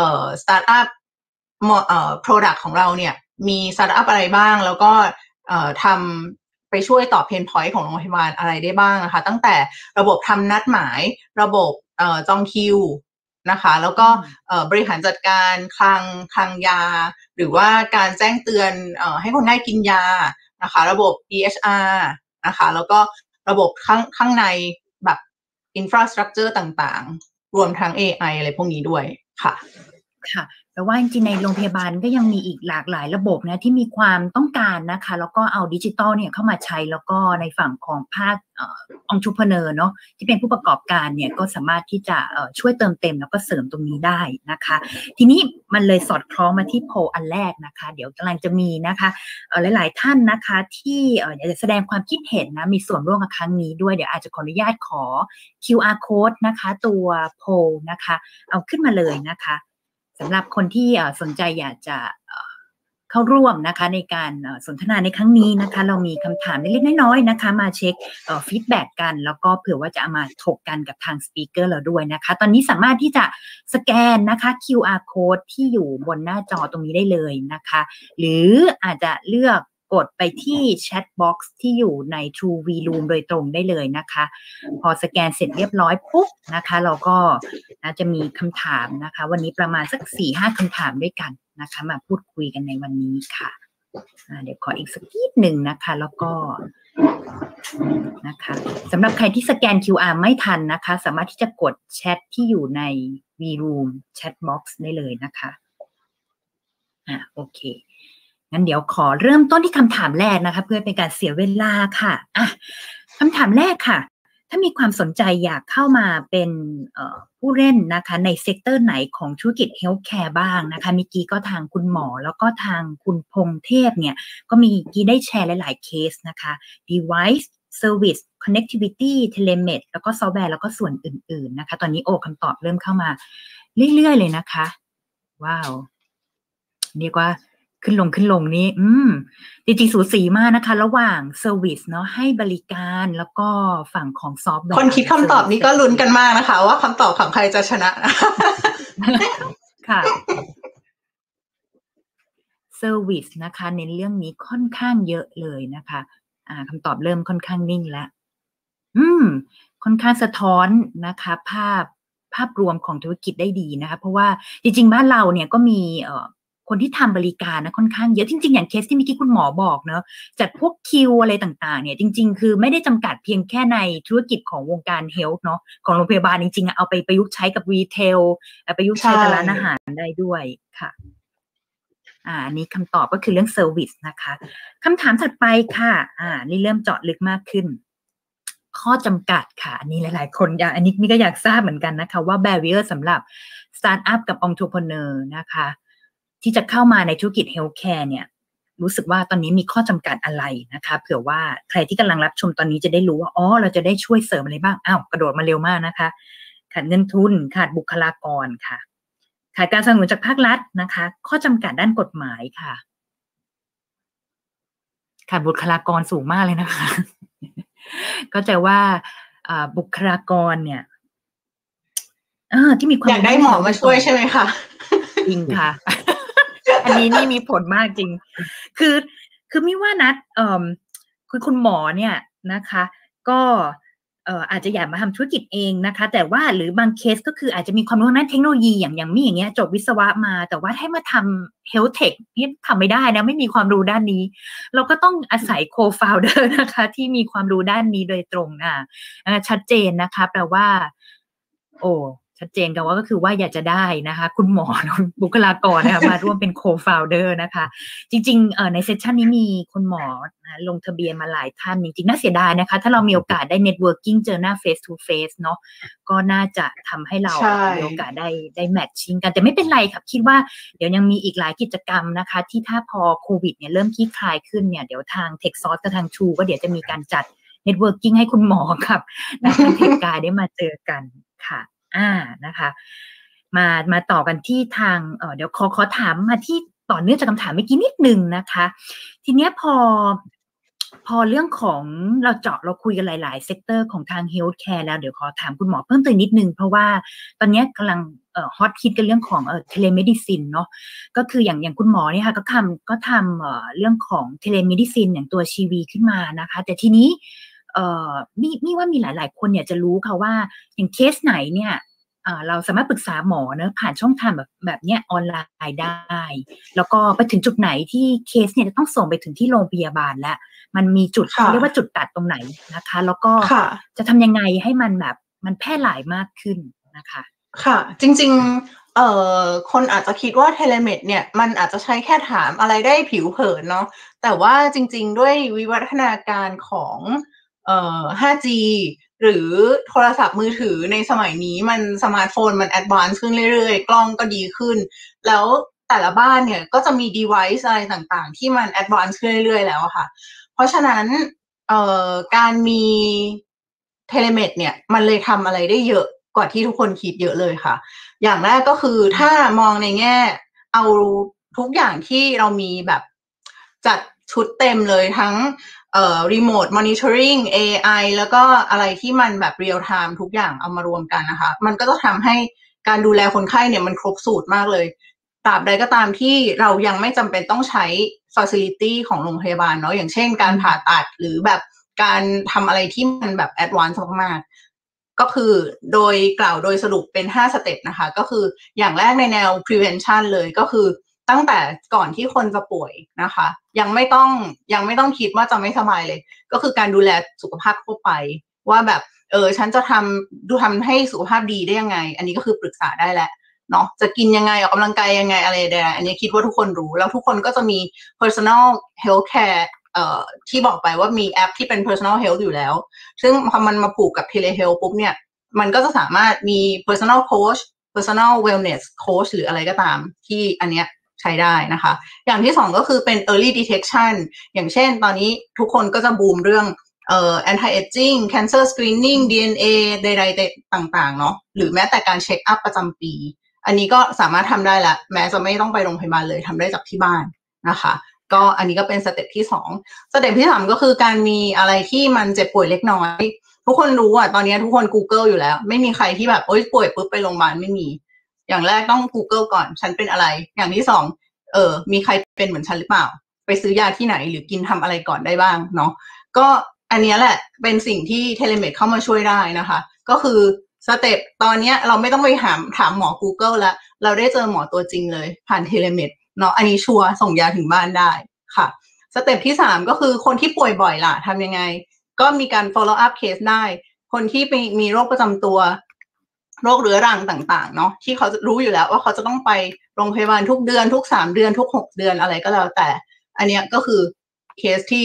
startup product ของเราเนี่ยมีสตาร์ทอัพอะไรบ้างแล้วก็ทำไปช่วยตอบเพนพอยต์ของโรงพยาบาลอะไรได้บ้างนะคะตั้งแต่ระบบทำนัดหมายระบบจองคิวนะคะแล้วก็บริหารจัดการคลังยาหรือว่าการแจ้งเตือนให้คนไข้กินยานะคะระบบ EHR นะคะแล้วก็ระบบข้างในแบบ infrastructure ต่างๆรวมทั้ง AI อะไรพวกนี้ด้วยค่ะค่ะแต่ว่าจริงๆในโรงพยาบาลก็ยังมีอีกหลากหลายระบบนะที่มีความต้องการนะคะแล้วก็เอาดิจิตอลเนี่ยเข้ามาใช้แล้วก็ในฝั่งของภาคentrepreneur เนาะที่เป็นผู้ประกอบการเนี่ยก็สามารถที่จะช่วยเติมเต็มแล้วก็เสริมตรงนี้ได้นะคะทีนี้มันเลยสอดคล้องมาที่โพลอันแรกนะคะเดี๋ยวกำลังจะมีนะคะหลายๆท่านนะคะที่อยากจะแสดงความคิดเห็นนะมีส่วนร่วมกับครั้งนี้ด้วยเดี๋ยวอาจจะขออนุญาตขอ QR code นะคะตัวโพลนะคะเอาขึ้นมาเลยนะคะสำหรับคนที่สนใจอยากจะเข้าร่วมนะคะในการสนทนาในครั้งนี้นะคะเรามีคำถามเล็กๆน้อยๆนะคะมาเช็คฟีดแบ็กกันแล้วก็เผื่อว่าจะเอามาถกกันกับทางสปีกเกอร์เราด้วยนะคะตอนนี้สามารถที่จะสแกนนะคะ QR code ที่อยู่บนหน้าจอตรงนี้ได้เลยนะคะหรืออาจจะเลือกกดไปที่แชทบ็อกซ์ที่อยู่ใน True V Room โดยตรงได้เลยนะคะพอสแกนเสร็จเรียบร้อยปุ๊บนะคะเราก็จะมีคำถามนะคะวันนี้ประมาณสัก 4-5 คำถามด้วยกันนะคะมาพูดคุยกันในวันนี้ค่ะเดี๋ยวขออีกสักนิดหนึ่งนะคะแล้วก็นะคะสำหรับใครที่สแกน QR ไม่ทันนะคะสามารถที่จะกดแชทที่อยู่ใน V Room Chat Box ได้เลยนะคะโอเคงั้นเดี๋ยวขอเริ่มต้นที่คำถามแรกนะคะเพื่อเป็นการเสียเวลาค่ะคำถามแรกค่ะถ้ามีความสนใจอยากเข้ามาเป็นผู้เล่นนะคะในเซกเตอร์ไหนของธุรกิจ Healthcare บ้างนะคะเมื่อกี้ก็ทางคุณหมอแล้วก็ทางคุณพงเทพเนี่ยก็มีกี้ได้แชร์หลายๆเคสนะคะ Device Service Connectivity Telemed แล้วก็ซอฟต์แวร์แล้วก็ส่วนอื่นๆนะคะตอนนี้คำตอบเริ่มเข้ามาเรื่อยๆเลยนะคะว้าวเรียกว่าขึ้นลงนี้จริงๆสูสีมากนะคะระหว่างเซอร์วิสเนาะให้บริการแล้วก็ฝั่งของซอฟต์แวร์คนคิดคำตอบนี้ก็ลุ้นกันมากนะคะว่าคำตอบของใครจะชนะค่ะ service นะคะเน้นเรื่องนี้ค่อนข้างเยอะเลยนะคะคำตอบเริ่มค่อนข้างนิ่งแล้วค่อนข้างสะท้อนนะคะภาพรวมของธุรกิจได้ดีนะคะเพราะว่าจริงๆบ้านเราเนี่ยก็มีคนที่ทำบริการนะค่อนข้างเยอะจริงๆอย่างเคสที่เมื่อกี้คุณหมอบอกเนอะจัดพวกคิวอะไรต่างๆเนี่ยจริงๆคือไม่ได้จำกัดเพียงแค่ในธุรกิจของวงการเฮลท์เนาะของโรงพยาบาลจริงๆเอาไปประยุกต์ใช้กับรีเทลประยุกต์ใช้กับร้านอาหารได้ด้วยค่ะอันนี้คำตอบก็คือเรื่องเซอร์วิสนะคะคำถามถัดไปค่ะนี่เริ่มเจาะลึกมากขึ้นข้อจำกัดค่ะอันนี้หลายๆคนอันนี้ก็อยากทราบเหมือนกันนะคะว่า barrier สำหรับสตาร์ทอัพกับ entrepreneur นะคะที่จะเข้ามาในธุรกิจ healthcare เนี่ยรู้สึกว่าตอนนี้มีข้อจำกัดอะไรนะคะเผื่อว่าใครที่กำลังรับชมตอนนี้จะได้รู้ว่าเราจะได้ช่วยเสริมอะไรบ้างกระโดดมาเร็วมากนะคะขาดเงินทุนขาดบุคลากรค่ะขาดการสนับสนุนจากภาครัฐนะคะข้อจำกัดด้านกฎหมายค่ะขาดบุคลากรสูงมากเลยนะคะ ก็จะว่าบุคลากรเนี่ยที่มีความอยากได้หมอมาช่วยใช่ไหมคะจริงค่ะ อันนี้นี่มีผลมากจริงคือไม่ว่านัดคือคุณหมอเนี่ยนะคะก็อาจจะอยากมาทำธุรกิจเองนะคะแต่ว่าหรือบางเคสก็คืออาจจะมีความรู้ด้านเทคโนโลยีอย่างมี่อย่างเงี้ยจบวิศวะมาแต่ว่าให้มาทำ health tech นี่ทำไม่ได้นะไม่มีความรู้ด้านนี้เราก็ต้องอาศัย co-founder นะคะที่มีความรู้ด้านนี้โดยตรงชัดเจนนะคะแปลว่าชัดเจนกันว่าก็คือว่าอยากจะได้นะคะคุณหมอบุคลากรนะคะมาร่วมเป็น co-founder นะคะจริงๆในเซสชันนี้มีคุณหมอลงทะเบียนมาหลายท่านจริงๆน่าเสียดายนะคะถ้าเรามีโอกาสได้ networking เจอหน้า face to face เนาะก็น่าจะทำให้เรามีโอกาสได้ matching กันแต่ไม่เป็นไรครับคิดว่าเดี๋ยวยังมีอีกหลายกิจกรรมนะคะที่ถ้าพอโควิดเนี่ยเริ่มคลี่คลายขึ้นเนี่ยเดี๋ยวทาง TechSource กับทาง True ก็เดี๋ยวจะมีการจัด networking ให้คุณหมอกับนักเทคกายได้มาเจอกันค่ะนะคะมาต่อกันที่ทางเดี๋ยวขอถามมาที่ต่อเนื่องจากคำถามเมื่อกี้นิดนึงนะคะทีเนี้ยพอเรื่องของเราคุยกันหลายๆเซกเตอร์ของทาง healthcare แล้วเดี๋ยวขอถามคุณหมอเพิ่มเติมนิดนึงเพราะว่าตอนนี้กำลังฮอตฮิตกันเรื่องของtelemedicine เนาะก็คืออย่างคุณหมอเนี่ยค่ะก็ทำเรื่องของ telemedicine อย่างตัวชีวีขึ้นมานะคะแต่ทีนี้นี่ว่ามีหลายๆคนเนี่ยจะรู้ค่ะว่าอย่างเคสไหนเนี่ยเราสามารถปรึกษาหมอเนอะผ่านช่องทางแบบเนี้ยออนไลน์ได้แล้วก็ไปถึงจุดไหนที่เคสเนี่ยจะต้องส่งไปถึงที่โรงพยาบาลแล้วมันมีจุดเรียกว่าจุดตัดตรงไหนนะคะแล้วก็จะทำยังไงให้มันแบบมันแพร่หลายมากขึ้นนะคะค่ะจริงๆคนอาจจะคิดว่าเทเลเมดเนี่ยมันอาจจะใช้แค่ถามอะไรได้ผิวเผินเนาะแต่ว่าจริงๆด้วยวิวัฒนาการของ5G หรือโทรศัพท์มือถือในสมัยนี้มันสมาร์ทโฟนมันแอดวานซ์ขึ้นเรื่อยๆกล้องก็ดีขึ้นแล้วแต่ละบ้านเนี่ยก็จะมี device อะไรต่างๆที่มันแอดวานซ์ขึ้นเรื่อยๆแล้วค่ะเพราะฉะนั้นการมีเทเลเมดเนี่ยมันเลยทำอะไรได้เยอะกว่าที่ทุกคนคิดเยอะเลยค่ะอย่างแรกก็คือถ้ามองในแง่เอาทุกอย่างที่เรามีแบบจัดชุดเต็มเลยทั้งremote monitoring AI แล้วก็อะไรที่มันแบบ real time ทุกอย่างเอามารวมกันนะคะมันก็จะทำให้การดูแลคนไข้เนี่ยมันครบสูตรมากเลยตราบใดก็ตามที่เรายังไม่จำเป็นต้องใช้ facility ของโรงพยาบาลเนาะอย่างเช่นการผ่าตัดหรือแบบการทำอะไรที่มันแบบ advanced มากๆก็คือโดยกล่าวโดยสรุปเป็น5สเต็ปนะคะก็คืออย่างแรกในแนว prevention เลยก็คือตั้งแต่ก่อนที่คนจะป่วยนะคะยังไม่ต้องคิดว่าจะไม่สบายเลยก็คือการดูแลสุขภาพทั่วไปว่าแบบฉันจะทำให้สุขภาพดีได้ยังไงอันนี้ก็คือปรึกษาได้แหละเนาะจะกินยังไงออกกำลังกายยังไงอะไรใดๆอันนี้คิดว่าทุกคนรู้แล้วทุกคนก็จะมี personal health care ที่บอกไปว่ามีแอปที่เป็น personal health อยู่แล้วซึ่งพอมันมาผูกกับ telehealth ปุ๊บเนี่ยมันก็จะสามารถมี personal coach personal wellness coach หรืออะไรก็ตามที่อันเนี้ยใช้ได้นะคะอย่างที่2ก็คือเป็น early detection อย่างเช่นตอนนี้ทุกคนก็จะบูมเรื่องanti aging cancer screening DNA ใดๆต่างๆเนาะหรือแม้แต่การเช็คอัพประจำปีอันนี้ก็สามารถทำได้ละแม้จะไม่ต้องไปโรงพยาบาลเลยทำได้จากที่บ้านนะคะก็อันนี้ก็เป็นสเต็ปที่2สเต็ปที่3ก็คือการมีอะไรที่มันเจ็บป่วยเล็กน้อยทุกคนรู้อ่ะตอนนี้ทุกคน Google อยู่แล้วไม่มีใครที่แบบป่วยปุ๊บไปโรงพยาบาลไม่มีอย่างแรกต้อง Google ก่อนฉันเป็นอะไรอย่างที่มีใครเป็นเหมือนฉันหรือเปล่าไปซื้อยาที่ไหนหรือกินทำอะไรก่อนได้บ้างเนาะก็อันนี้แหละเป็นสิ่งที่เทเลเมดเข้ามาช่วยได้นะคะก็คือสเต็ปตอนนี้เราไม่ต้องไปถามหมอ Google แล้วเราได้เจอหมอตัวจริงเลยผ่านเทเลเมดเนาะอันนี้ชัวร์ส่งยาถึงบ้านได้ค่ะสเต็ปที่3ก็คือคนที่ป่วยบ่อยล่ะทำยังไงก็มีการ follow up case ได้คนที่มีโรคประจำตัวโรคเรื้อรังต่างๆเนาะที่เขารู้อยู่แล้วว่าเขาจะต้องไปโรงพยาบาลทุกเดือนทุก3เดือนทุก6เดือนอะไรก็แล้วแต่อันเนี้ยก็คือเคสที่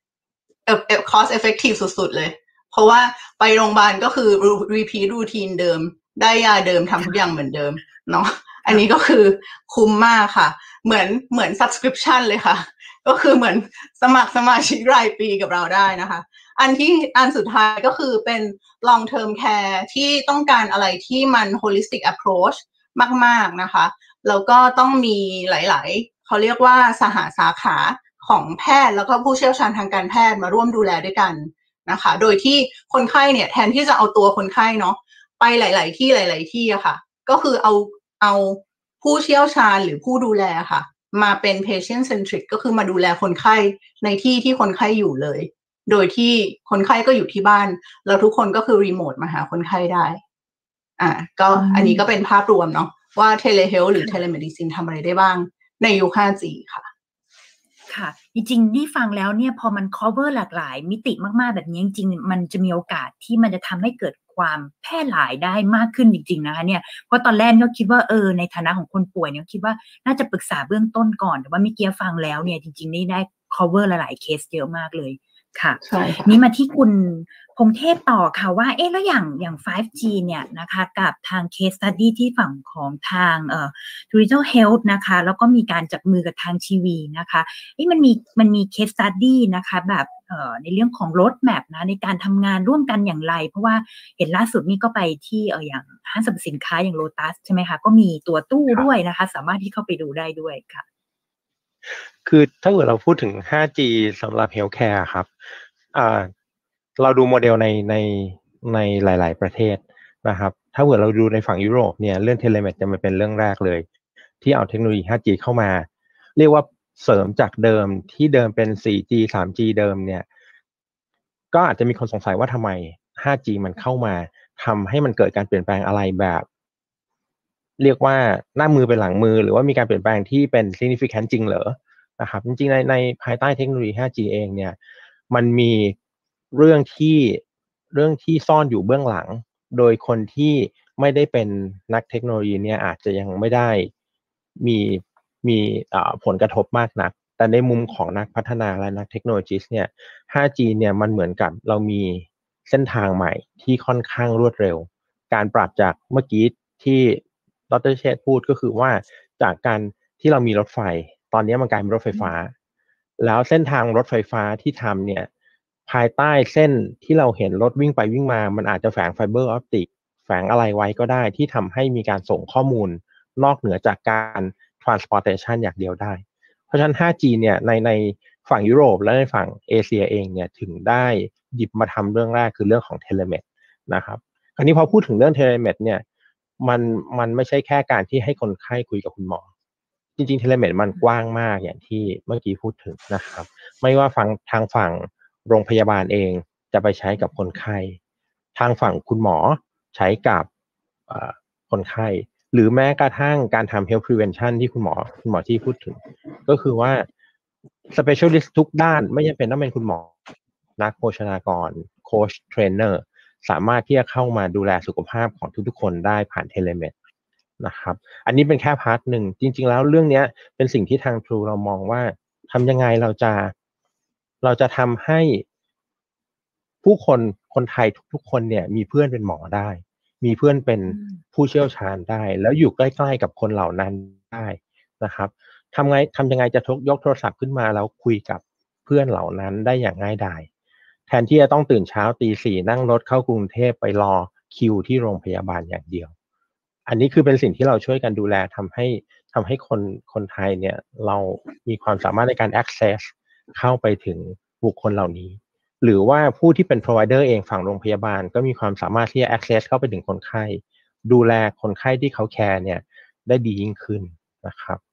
cost effective สุดๆเลยเพราะว่าไปโรงพยาบาลก็คือ repeat routine เดิมได้ยาเดิมทำทุกอย่างเหมือนเดิมเนาะอันนี้ก็คือคุ้มมากค่ะเหมือน subscription เลยค่ะก็คือเหมือนสมัครสมาชิกรายปีกับเราได้นะคะอันสุดท้ายก็คือเป็น long term care ที่ต้องการอะไรที่มัน holistic approach มากๆนะคะแล้วก็ต้องมีหลายๆเขาเรียกว่าสหสาขาของแพทย์แล้วก็ผู้เชี่ยวชาญทางการแพทย์มาร่วมดูแลด้วยกันนะคะโดยที่คนไข้เนี่ยแทนที่จะเอาตัวคนไข้เนาะไปหลายๆที่อะค่ะก็คือเอาผู้เชี่ยวชาญหรือผู้ดูแลค่ะมาเป็น patient centric ก็คือมาดูแลคนไข้ในที่คนไข้อยู่เลยโดยที่คนไข้ก็อยู่ที่บ้านแล้วทุกคนก็คือรีโมทมาหาคนไข้ได้ก็อันนี้ก็เป็นภาพรวมเนาะว่า telehealth หรือ telemedicine ทำอะไรได้บ้างในยุค 5G ค่ะค่ะจริงๆนี่ฟังแล้วเนี่ยพอมัน cover หลากหลายมิติมากๆแบบนี้จริงๆมันจะมีโอกาสที่มันจะทำให้เกิดความแพร่หลายได้มากขึ้นจริงๆนะคะเนี่ยเพราะตอนแรกก็คิดว่าในฐานะของคนป่วยเนี่ยคิดว่าน่าจะปรึกษาเบื้องต้นก่อนแต่ว่าเมื่อกี้ฟังแล้วเนี่ยจริงๆนี่ได้ cover หลายๆเคสเยอะมากเลยค่ะนี่มาที่คุณพงเทพต่อค่ะว่าแล้วอย่าง 5G เนี่ยนะคะกับทาง case study ที่ฝั่งของทางDigital Health นะคะแล้วก็มีการจับมือกับทางทีวีนะคะมันมี case study นะคะแบบในเรื่องของ road map นะในการทำงานร่วมกันอย่างไรเพราะว่าเห็นล่าสุดนี่ก็ไปที่อย่างห้างสรรพสินค้าอย่าง Lotus ใช่ไหมคะก็มีตัวตู้ด้วยนะคะสามารถที่เข้าไปดูได้ด้วยค่ะคือถ้าเกิดเราพูดถึง 5G สำหรับ Healthcare ครับเราดูโมเดลในหลายๆประเทศนะครับถ้าเกิดเราดูในฝั่งยุโรปเนี่ยเรื่อง Telemed จะมาเป็นเรื่องแรกเลยที่เอาเทคโนโลยี 5G เข้ามาเรียกว่าเสริมจากเดิมที่เดิมเป็น 4G 3G เดิมเนี่ยก็อาจจะมีคนสงสัยว่าทำไม 5G มันเข้ามาทำให้มันเกิดการเปลี่ยนแปลงอะไรแบบเรียกว่าหน้ามือเป็นหลังมือหรือว่ามีการเปลี่ยนแปลงที่เป็น significant จริงเหรอนะครับจริงๆในภายใต้เทคโนโลยี 5G เองเนี่ยมันมีเรื่องที่ซ่อนอยู่เบื้องหลังโดยคนที่ไม่ได้เป็นนักเทคโนโลยีเนี่ยอาจจะยังไม่ได้มีผลกระทบมากนักแต่ในมุมของนักพัฒนาและนักเทคโนโลยีเนี่ย 5G เนี่ยมันเหมือนกับเรามีเส้นทางใหม่ที่ค่อนข้างรวดเร็วการปรับจากเมื่อกี้ที่ดร.เชษฐ์พูดก็คือว่าจากการที่เรามีรถไฟตอนนี้มันกลายเป็นรถไฟฟ้าแล้วเส้นทางรถไฟฟ้าที่ทำเนี่ยภายใต้เส้นที่เราเห็นรถวิ่งไปวิ่งมามันอาจจะแฝงไฟเบอร์ออปติกแฝงอะไรไว้ก็ได้ที่ทำให้มีการส่งข้อมูลนอกเหนือจากการ transportation อย่างเดียวได้เพราะฉะนั้น 5G เนี่ยในฝั่งยุโรปและในฝั่งเอเชียเองเนี่ยถึงได้หยิบมาทำเรื่องแรกคือเรื่องของ Telemed นะครับคราวนี้พอพูดถึงเรื่อง Telemed เนี่ยมันไม่ใช่แค่การที่ให้คนไข้คุยกับคุณหมอจริงๆ Telemed มันกว้างมากอย่างที่เมื่อกี้พูดถึงนะครับไม่ว่าทางฝั่งโรงพยาบาลเองจะไปใช้กับคนไข้ทางฝั่งคุณหมอใช้กับคนไข้หรือแม้กระทั่งการทำ health prevention ที่คุณหมอที่พูดถึงก็คือว่า specialist ทุกด้านไม่จำเป็นต้องเป็นคุณหมอนักโภชนากรโค้ชเทรนเนอร์สามารถที่จะเข้ามาดูแลสุขภาพของทุกๆคนได้ผ่าน Telemed นะครับอันนี้เป็นแค่พาร์ทหนึ่งจริงๆแล้วเรื่องนี้เป็นสิ่งที่ทาง True เรามองว่าทำยังไงเราจะทำให้ผู้คนไทยทุกๆคนเนี่ยมีเพื่อนเป็นหมอได้มีเพื่อนเป็นผู้เชี่ยวชาญได้แล้วอยู่ใกล้ๆกับคนเหล่านั้นได้นะครับทำยังไงจะยกโทรศัพท์ขึ้นมาแล้วคุยกับเพื่อนเหล่านั้นได้อย่างง่ายดายแทนที่จะต้องตื่นเช้าตี 4นั่งรถเข้ากรุงเทพไปรอคิวที่โรงพยาบาลอย่างเดียวอันนี้คือเป็นสิ่งที่เราช่วยกันดูแลทำให้คนไทยเนี่ยเรามีความสามารถในการ access เข้าไปถึงบุคคลเหล่านี้หรือว่าผู้ที่เป็น provider เองฝั่งโรงพยาบาลก็มีความสามารถที่จะ access เข้าไปถึงคนไข้ดูแลคนไข้ที่เขาแคร์เนี่ยได้ดียิ่งขึ้นนะครับ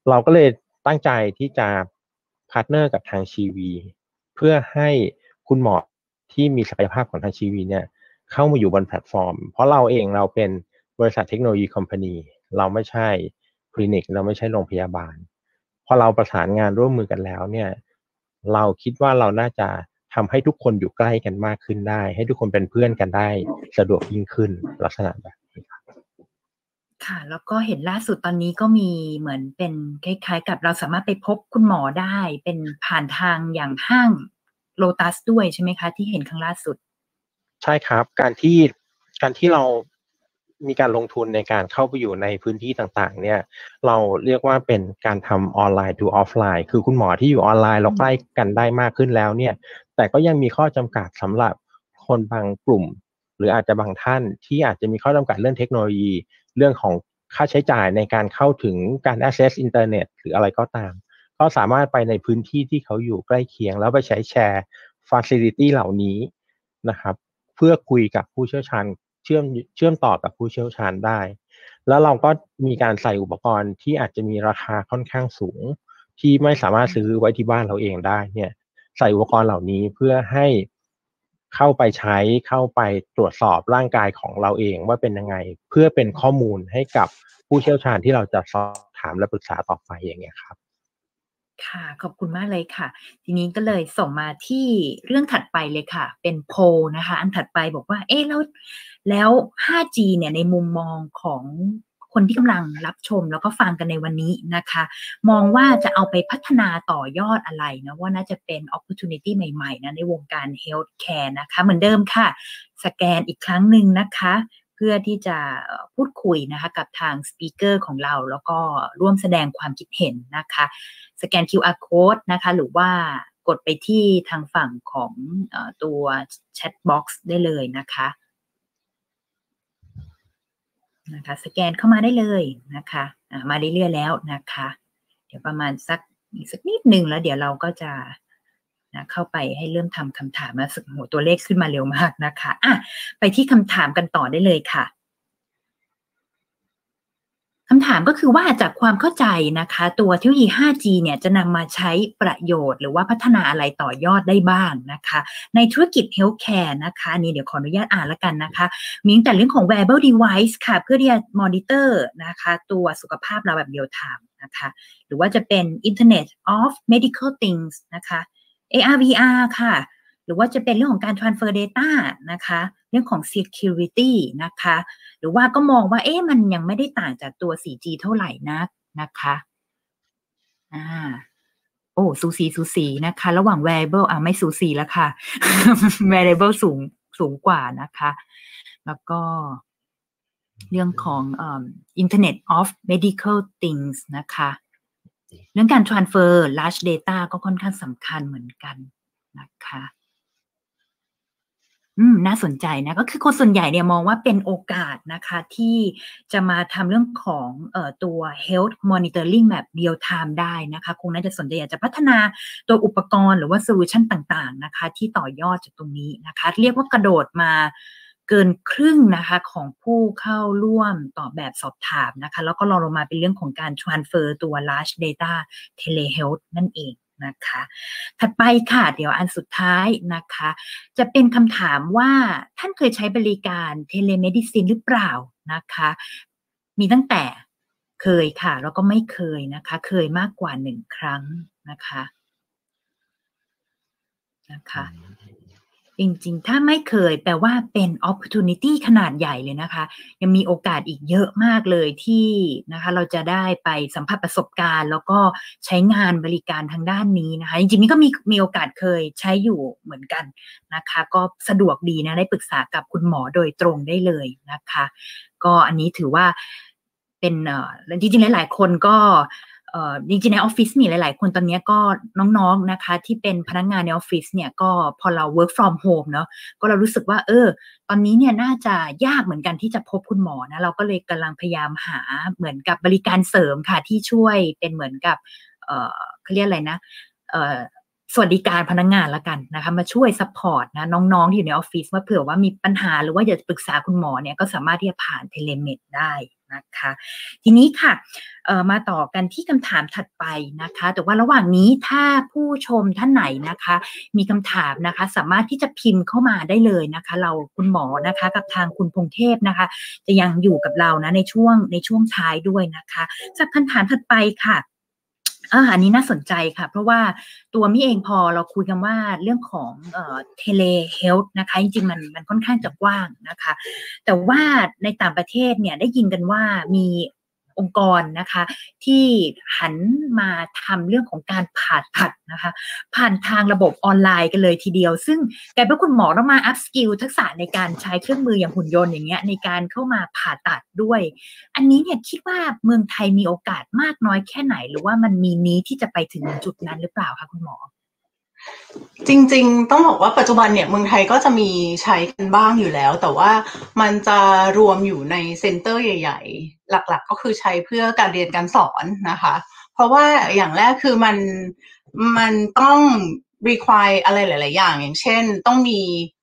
เราก็เลยตั้งใจที่จะพาร์ทเนอร์กับทางชีวีเพื่อให้คุณหมอที่มีศักยภาพของทางชีวีเนี่ยเข้ามาอยู่บนแพลตฟอร์มเพราะเราเองเราเป็นบริษัทเทคโนโลยีคอมพานีเราไม่ใช่คลินิกเราไม่ใช่โรงพยาบาลพอเราประสานงานร่วมมือกันแล้วเนี่ยเราคิดว่าเราน่าจะทำให้ทุกคนอยู่ใกล้กันมากขึ้นได้ให้ทุกคนเป็นเพื่อนกันได้สะดวกยิ่งขึ้นลักษณะแบบนี้ครับค่ะแล้วก็เห็นล่าสุดตอนนี้ก็มีเหมือนเป็นคล้ายๆกับเราสามารถไปพบคุณหมอได้เป็นผ่านทางอย่างห้างโลตัสด้วยใช่ไหมคะที่เห็นครั้งล่าสุดใช่ครับการที่เรามีการลงทุนในการเข้าไปอยู่ในพื้นที่ต่างๆเนี่ยเราเรียกว่าเป็นการทำออนไลน์ to ออฟไลน์คือคุณหมอที่อยู่ออนไลน์เราใกล้กันได้มากขึ้นแล้วเนี่ยแต่ก็ยังมีข้อจำกัดสำหรับคนบางกลุ่มหรืออาจจะบางท่านที่อาจจะมีข้อจำกัดเรื่องเทคโนโลยีเรื่องของค่าใช้จ่ายในการเข้าถึงการ access อินเทอร์เน็ตหรืออะไรก็ตามก็สามารถไปในพื้นที่ที่เขาอยู่ใกล้เคียงแล้วไปใช้แชร์ facility เหล่านี้นะครับเพื่อคุยกับผู้เชี่ยวชาญเชื่อมต่อกับผู้เชี่ยวชาญได้แล้วเราก็มีการใส่อุปกรณ์ที่อาจจะมีราคาค่อนข้างสูงที่ไม่สามารถซื้อไว้ที่บ้านเราเองได้เนี่ยใส่อุปกรณ์เหล่านี้เพื่อให้เข้าไปใช้เข้าไปตรวจสอบร่างกายของเราเองว่าเป็นยังไงเพื่อเป็นข้อมูลให้กับผู้เชี่ยวชาญที่เราจะสอบถามและปรึกษาต่อไปอย่างเงี้ยครับค่ะขอบคุณมากเลยค่ะทีนี้ก็เลยส่งมาที่เรื่องถัดไปเลยค่ะเป็นโพลนะคะอันถัดไปบอกว่าแล้ว 5G เนี่ยในมุมมองของคนที่กำลังรับชมแล้วก็ฟังกันในวันนี้นะคะมองว่าจะเอาไปพัฒนาต่อยอดอะไรนะว่าน่าจะเป็น opportunity ใหม่ๆนะในวงการ healthcare นะคะเหมือนเดิมค่ะสแกนอีกครั้งหนึ่งนะคะเพื่อที่จะพูดคุยนะคะกับทางสปีกเกอร์ของเราแล้วก็ร่วมแสดงความคิดเห็นนะคะสแกน QR code นะคะหรือว่ากดไปที่ทางฝั่งของตัว chat box ได้เลยนะคะสแกนเข้ามาได้เลยนะคะมาเรื่อยๆแล้วนะคะเดี๋ยวประมาณอีกสักนิดนึงแล้วเดี๋ยวเราก็จะเข้าไปให้เริ่มทำคำถามนะสึกหัวตัวเลขขึ้นมาเร็วมากนะคะไปที่คำถามกันต่อได้เลยค่ะคำถามก็คือว่าจากความเข้าใจนะคะตัวเทคโนโลยี 5G เนี่ยจะนำมาใช้ประโยชน์หรือว่าพัฒนาอะไรต่อยอดได้บ้างนะคะในธุรกิจ Healthcare นะคะนี่เดี๋ยวขออนุญาตอ่านแล้วกันนะคะมีตั้งแต่เรื่องของ wearable device ค่ะเพื่อที่จะ monitor นะคะตัวสุขภาพเราแบบ real time นะคะหรือว่าจะเป็น Internet of Medical Things นะคะ AR VR ค่ะหรือว่าจะเป็นเรื่องของการ transfer data นะคะเรื่องของ security นะคะหรือว่าก็มองว่ามันยังไม่ได้ต่างจากตัว 4G เท่าไหร่นักนะคะสูสีนะคะระหว่าง wearable ไม่สูสีแล้วค่ะ wearable สูงกว่านะคะแล้วก็เรื่องของInternet of Medical Things นะคะเรื่องการ transfer large data ก็ค่อนข้างสำคัญเหมือนกันนะคะน่าสนใจนะก็คือคนส่วนใหญ่เนี่ยมองว่าเป็นโอกาสนะคะที่จะมาทำเรื่องของตัว health monitoring แบบ real time ได้นะคะคงน่าจะสนใจอยากจะพัฒนาตัวอุปกรณ์หรือว่า solution ต่างๆนะคะที่ต่อยอดจากตรงนี้นะคะเรียกว่ากระโดดมาเกินครึ่งนะคะของผู้เข้าร่วมตอบแบบสอบถามนะคะแล้วก็รองลงมาเป็นเรื่องของการ transfer ตัว large data telehealth นั่นเองนะคะถัดไปค่ะเดี๋ยวอันสุดท้ายนะคะจะเป็นคำถามว่าท่านเคยใช้บริการเทเลเมดิซินหรือเปล่านะคะมีตั้งแต่เคยค่ะแล้วก็ไม่เคยนะคะเคยมากกว่า1ครั้งนะคะจริงๆถ้าไม่เคยแปลว่าเป็น opportunity ขนาดใหญ่เลยนะคะยังมีโอกาสอีกเยอะมากเลยที่นะคะเราจะได้ไปสัมผัสประสบการณ์แล้วก็ใช้งานบริการทางด้านนี้นะคะจริงๆนี่ก็มีโอกาสเคยใช้อยู่เหมือนกันนะคะก็สะดวกดีนะได้ปรึกษากับคุณหมอโดยตรงได้เลยนะคะก็อันนี้ถือว่าเป็นจริงๆหลายๆคนก็จริงๆในออฟฟิศมีหลายๆคนตอนนี้ก็น้องๆนะคะที่เป็นพนักงานในออฟฟิศเนี่ยก็พอเรา work from home เนาะก็เรารู้สึกว่าตอนนี้เนี่ยน่าจะยากเหมือนกันที่จะพบคุณหมอนะเราก็เลยกำลังพยายามหาเหมือนกับบริการเสริมค่ะที่ช่วยเป็นเหมือนกับเขาเรียกอะไรนะสวัสดิการพนักงานละกันนะคะมาช่วยซัพพอร์ตนะน้องๆที่อยู่ในออฟฟิศว่าเผื่อว่ามีปัญหาหรือว่าอยากจะปรึกษาคุณหมอเนี่ยก็สามารถที่จะผ่านเทเลเมดได้นะคะทีนี้ค่ะมาต่อกันที่คำถามถัดไปนะคะแต่ว่าระหว่างนี้ถ้าผู้ชมท่านไหนนะคะมีคำถามนะคะสามารถที่จะพิมพ์เข้ามาได้เลยนะคะเราคุณหมอนะคะกับทางคุณพงเทพนะคะจะยังอยู่กับเรานะในช่วงท้ายด้วยนะคะจากคำถามถัดไปค่ะอันนี้น่าสนใจค่ะเพราะว่าตัวมิเองพอเราคุยกันว่าเรื่องของเทเลเฮลท์นะคะจริงๆมันค่อนข้างจะกว้างนะคะแต่ว่าในต่างประเทศเนี่ยได้ยินกันว่ามีองค์กรนะคะที่หันมาทำเรื่องของการผ่าตัดนะคะผ่านทางระบบออนไลน์กันเลยทีเดียวซึ่งกลายเป็นคุณหมอต้องมาอัพสกิลทักษะในการใช้เครื่องมืออย่างหุ่นยนต์อย่างเงี้ยในการเข้ามาผ่าตัดด้วยอันนี้เนี่ยคิดว่าเมืองไทยมีโอกาสมากน้อยแค่ไหนหรือว่ามันมีนี้ที่จะไปถึงจุดนั้นหรือเปล่าคะคุณหมอจริงๆต้องบอกว่าปัจจุบันเนี่ยเมืองไทยก็จะมีใช้กันบ้างอยู่แล้วแต่ว่ามันจะรวมอยู่ในเซ็นเตอร์ใหญ่ๆหลักๆก็คือใช้เพื่อการเรียนการสอนนะคะเพราะว่าอย่างแรกคือมันต้อง require อะไรหลายๆอย่างอย่างเช่นต้องมี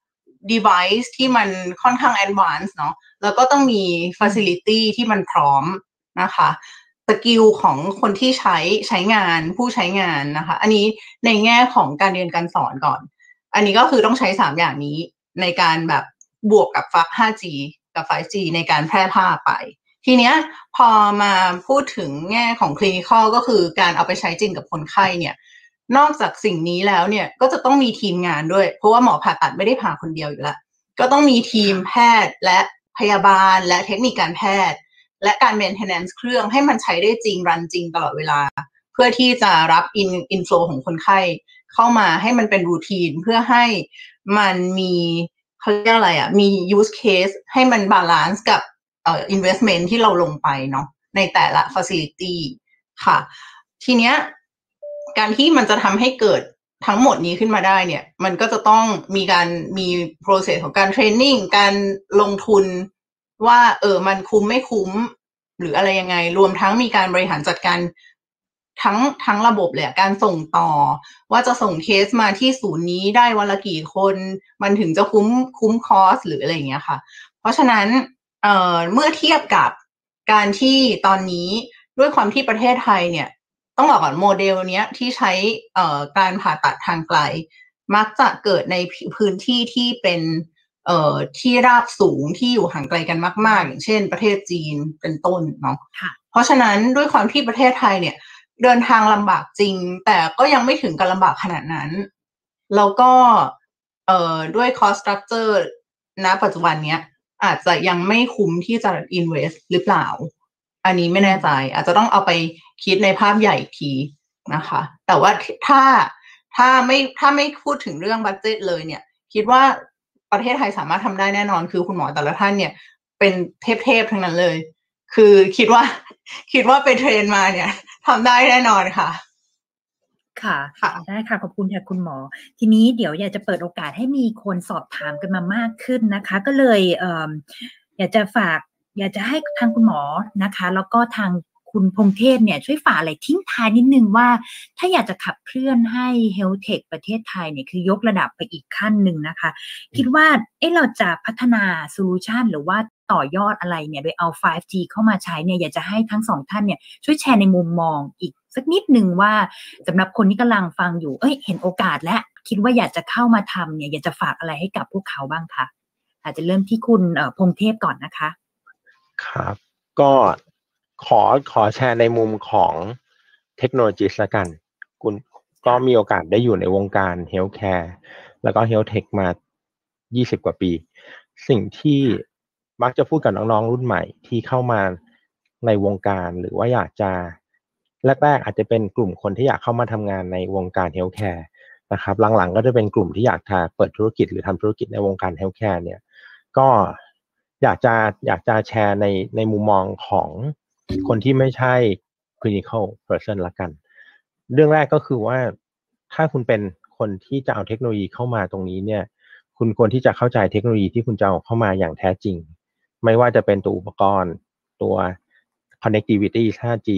device ที่มันค่อนข้าง advanced เนาะแล้วก็ต้องมี facility ที่มันพร้อมนะคะสกิลของคนที่ใช้งานผู้ใช้งานนะคะอันนี้ในแง่ของการเรียนการสอนก่อนอันนี้ก็คือต้องใช้3อย่างนี้ในการแบบบวกกับ 5G กับ 5G ในการแพร่ภาพไปทีเนี้ยพอมาพูดถึงแง่ของ clinical ก็คือการเอาไปใช้จริงกับคนไข้เนี่ยนอกจากสิ่งนี้แล้วเนี่ยก็จะต้องมีทีมงานด้วยเพราะว่าหมอผ่าตัดไม่ได้ผ่าคนเดียวอยู่แล้วก็ต้องมีทีมแพทย์และพยาบาลและเทคนิคการแพทย์และการ maintenance เครื่องให้มันใช้ได้จริงรันจริงตลอดเวลาเพื่อที่จะรับ inflow ของคนไข้เข้ามาให้มันเป็นรูทีนเพื่อให้มันมีเขาเรียกอะไรมี use case ให้มัน balance กับinvestment ที่เราลงไปเนาะในแต่ละ facility ค่ะทีเนี้ยการที่มันจะทำให้เกิดทั้งหมดนี้ขึ้นมาได้เนี่ยมันก็จะต้องมี process ของการ training การลงทุนว่ามันคุ้มไม่คุ้มหรืออะไรยังไงรวมทั้งมีการบริหารจัดการทั้งระบบเลยการส่งต่อว่าจะส่งเคสมาที่ศูนย์นี้ได้วันละกี่คนมันถึงจะคุ้มคอสหรืออะไรอย่างเงี้ยค่ะเพราะฉะนั้นเมื่อเทียบกับการที่ตอนนี้ด้วยความที่ประเทศไทยเนี่ยต้องบอกก่อนโมเดลเนี้ยที่ใช้การผ่าตัดทางไกลมักจะเกิดในพื้นที่ที่เป็นที่ราบสูงที่อยู่ห่างไกลกันมากๆอย่างเช่นประเทศจีนเป็นต้นเนาะเพราะฉะนั้นด้วยความที่ประเทศไทยเนี่ยเดินทางลำบากจริงแต่ก็ยังไม่ถึงกับลำบากขนาดนั้นแล้วก็ด้วย cost structure ณปัจจุบันเนี้ยอาจจะยังไม่คุ้มที่จะ invest หรือเปล่าอันนี้ไม่แน่ใจอาจจะต้องเอาไปคิดในภาพใหญ่อีกทีนะคะแต่ว่าถ้าไม่พูดถึงเรื่องบัดเจ็ตเลยเนี่ยคิดว่าประเทศไทยสามารถทำได้แน่นอนคือคุณหมอแต่ละท่านเนี่ยเป็นเทพทั้งนั้นเลยคือคิดว่าไปเทรนมาเนี่ยทำได้แน่นอนค่ะค่ะได้ค่ะขอบคุณค่ะคุณหมอทีนี้เดี๋ยวอยากจะเปิดโอกาสให้มีคนสอบถามกันมามากขึ้นนะคะก็เลยอยากจะให้ทางคุณหมอนะคะแล้วก็ทางคุณพงเทพเนี่ยช่วยฝากอะไรทิ้งท้ายนิดนึงว่าถ้าอยากจะขับเคลื่อนให้ Health Tech ประเทศไทยเนี่ยคือยกระดับไปอีกขั้นหนึ่งนะคะคิดว่าเราจะพัฒนาโซลูชันหรือว่าต่อยอดอะไรเนี่ยโดยเอา 5G เข้ามาใช้เนี่ยอยากจะให้ทั้งสองท่านเนี่ยช่วยแชร์ในมุมมองอีกสักนิดนึงว่าสำหรับคนที่กำลังฟังอยู่เห็นโอกาสและคิดว่าอยากจะเข้ามาทำเนี่ยอยากจะฝากอะไรให้กับพวกเขาบ้างคะอาจจะเริ่มที่คุณพงเทพก่อนนะคะครับก็ขอแชร์ในมุมของเทคโนโลยีละกันคุณก็มีโอกาสได้อยู่ในวงการเฮลท์แคร์แล้วก็เฮลท์เทคมา20กว่าปีสิ่งที่มักจะพูดกับน้องๆรุ่นใหม่ที่เข้ามาในวงการหรือว่าอยากจะแรกๆอาจจะเป็นกลุ่มคนที่อยากเข้ามาทำงานในวงการเฮลท์แคร์นะครับหลังๆก็จะเป็นกลุ่มที่อยากจะเปิดธุรกิจหรือทำธุรกิจในวงการเฮลท์แคร์เนี่ยก็อยากจะแชร์ในมุมมองของคนที่ไม่ใช่ clinical person ละกันเรื่องแรกก็คือว่าถ้าคุณเป็นคนที่จะเอาเทคโนโลยีเข้ามาตรงนี้เนี่ยคุณควรที่จะเข้าใจเทคโนโลยีที่คุณจะเอาเข้ามาอย่างแท้จริงไม่ว่าจะเป็นตัวอุปกรณ์ตัว connectivity 5G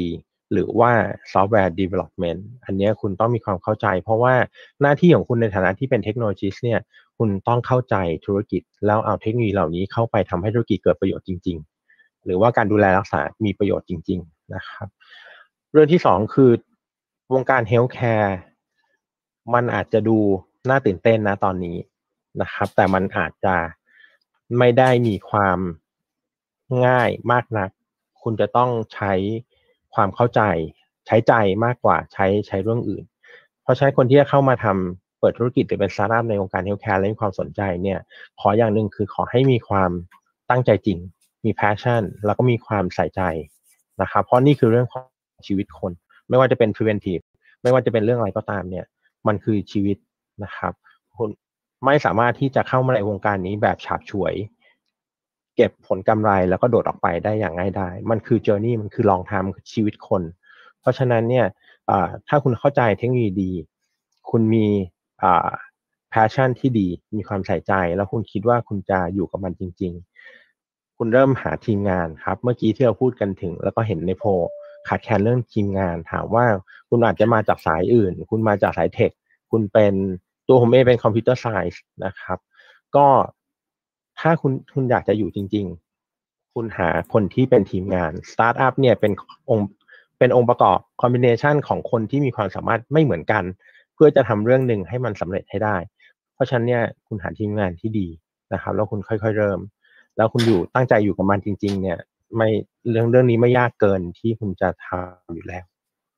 หรือว่า software development อันนี้คุณต้องมีความเข้าใจเพราะว่าหน้าที่ของคุณในฐานะที่เป็น technologist เนี่ยคุณต้องเข้าใจธุรกิจแล้วเอาเทคโนโลยีเหล่านี้เข้าไปทำให้ธุรกิจเกิดประโยชน์จริงๆหรือว่าการดูแลรักษามีประโยชน์จริงๆนะครับเรื่องที่สองคือวงการ healthcare มันอาจจะดูน่าตื่นเต้นนะตอนนี้นะครับแต่มันอาจจะไม่ได้มีความง่ายมากนักคุณจะต้องใช้ความเข้าใจใช้ใจมากกว่าใช้เรื่องอื่นเพราะฉะนั้นคนที่จะเข้ามาทำเปิดธุรกิจหรือเป็นสตาร์ทอัพในวงการเฮลท์แคร์และมีความสนใจเนี่ยขออย่างหนึ่งคือขอให้มีความตั้งใจจริงมี passion แล้วก็มีความใส่ใจนะครับเพราะนี่คือเรื่องของชีวิตคนไม่ว่าจะเป็น preventive ไม่ว่าจะเป็นเรื่องอะไรก็ตามเนี่ยมันคือชีวิตนะครับคุณไม่สามารถที่จะเข้ามาในวงการนี้แบบฉาบฉวยเก็บผลกำไรแล้วก็โดดออกไปได้อย่างง่ายดายมันคือ journey มันคือ long term ชีวิตคนเพราะฉะนั้นเนี่ยถ้าคุณเข้าใจเทคโนโลยีดีคุณมีpassion ที่ดีมีความใส่ใจแล้วคุณคิดว่าคุณจะอยู่กับมันจริงๆคุณเริ่มหาทีมงานครับเมื่อกี้ที่เราพูดกันถึงแล้วก็เห็นในโพลขาดแคลนเรื่องทีมงานถามว่าคุณอาจจะมาจากสายอื่นคุณมาจากสายเทคคุณเป็นตัวผมเองเป็นคอมพิวเตอร์ไซน์นะครับก็ถ้าคุณอยากจะอยู่จริงๆคุณหาคนที่เป็นทีมงานสตาร์ทอัพเนี่ยเป็นองค์ประกอบคอมบิเนชันของคนที่มีความสามารถไม่เหมือนกันเพื่อจะทำเรื่องหนึ่งให้มันสำเร็จให้ได้เพราะฉะนั้นเนี่ยคุณหาทีมงานที่ดีนะครับแล้วคุณค่อยๆเริ่มแล้วคุณอยู่ตั้งใจอยู่กับมันจริงๆเนี่ยไม่เรื่องนี้ไม่ยากเกินที่คุณจะทำอยู่แล้ว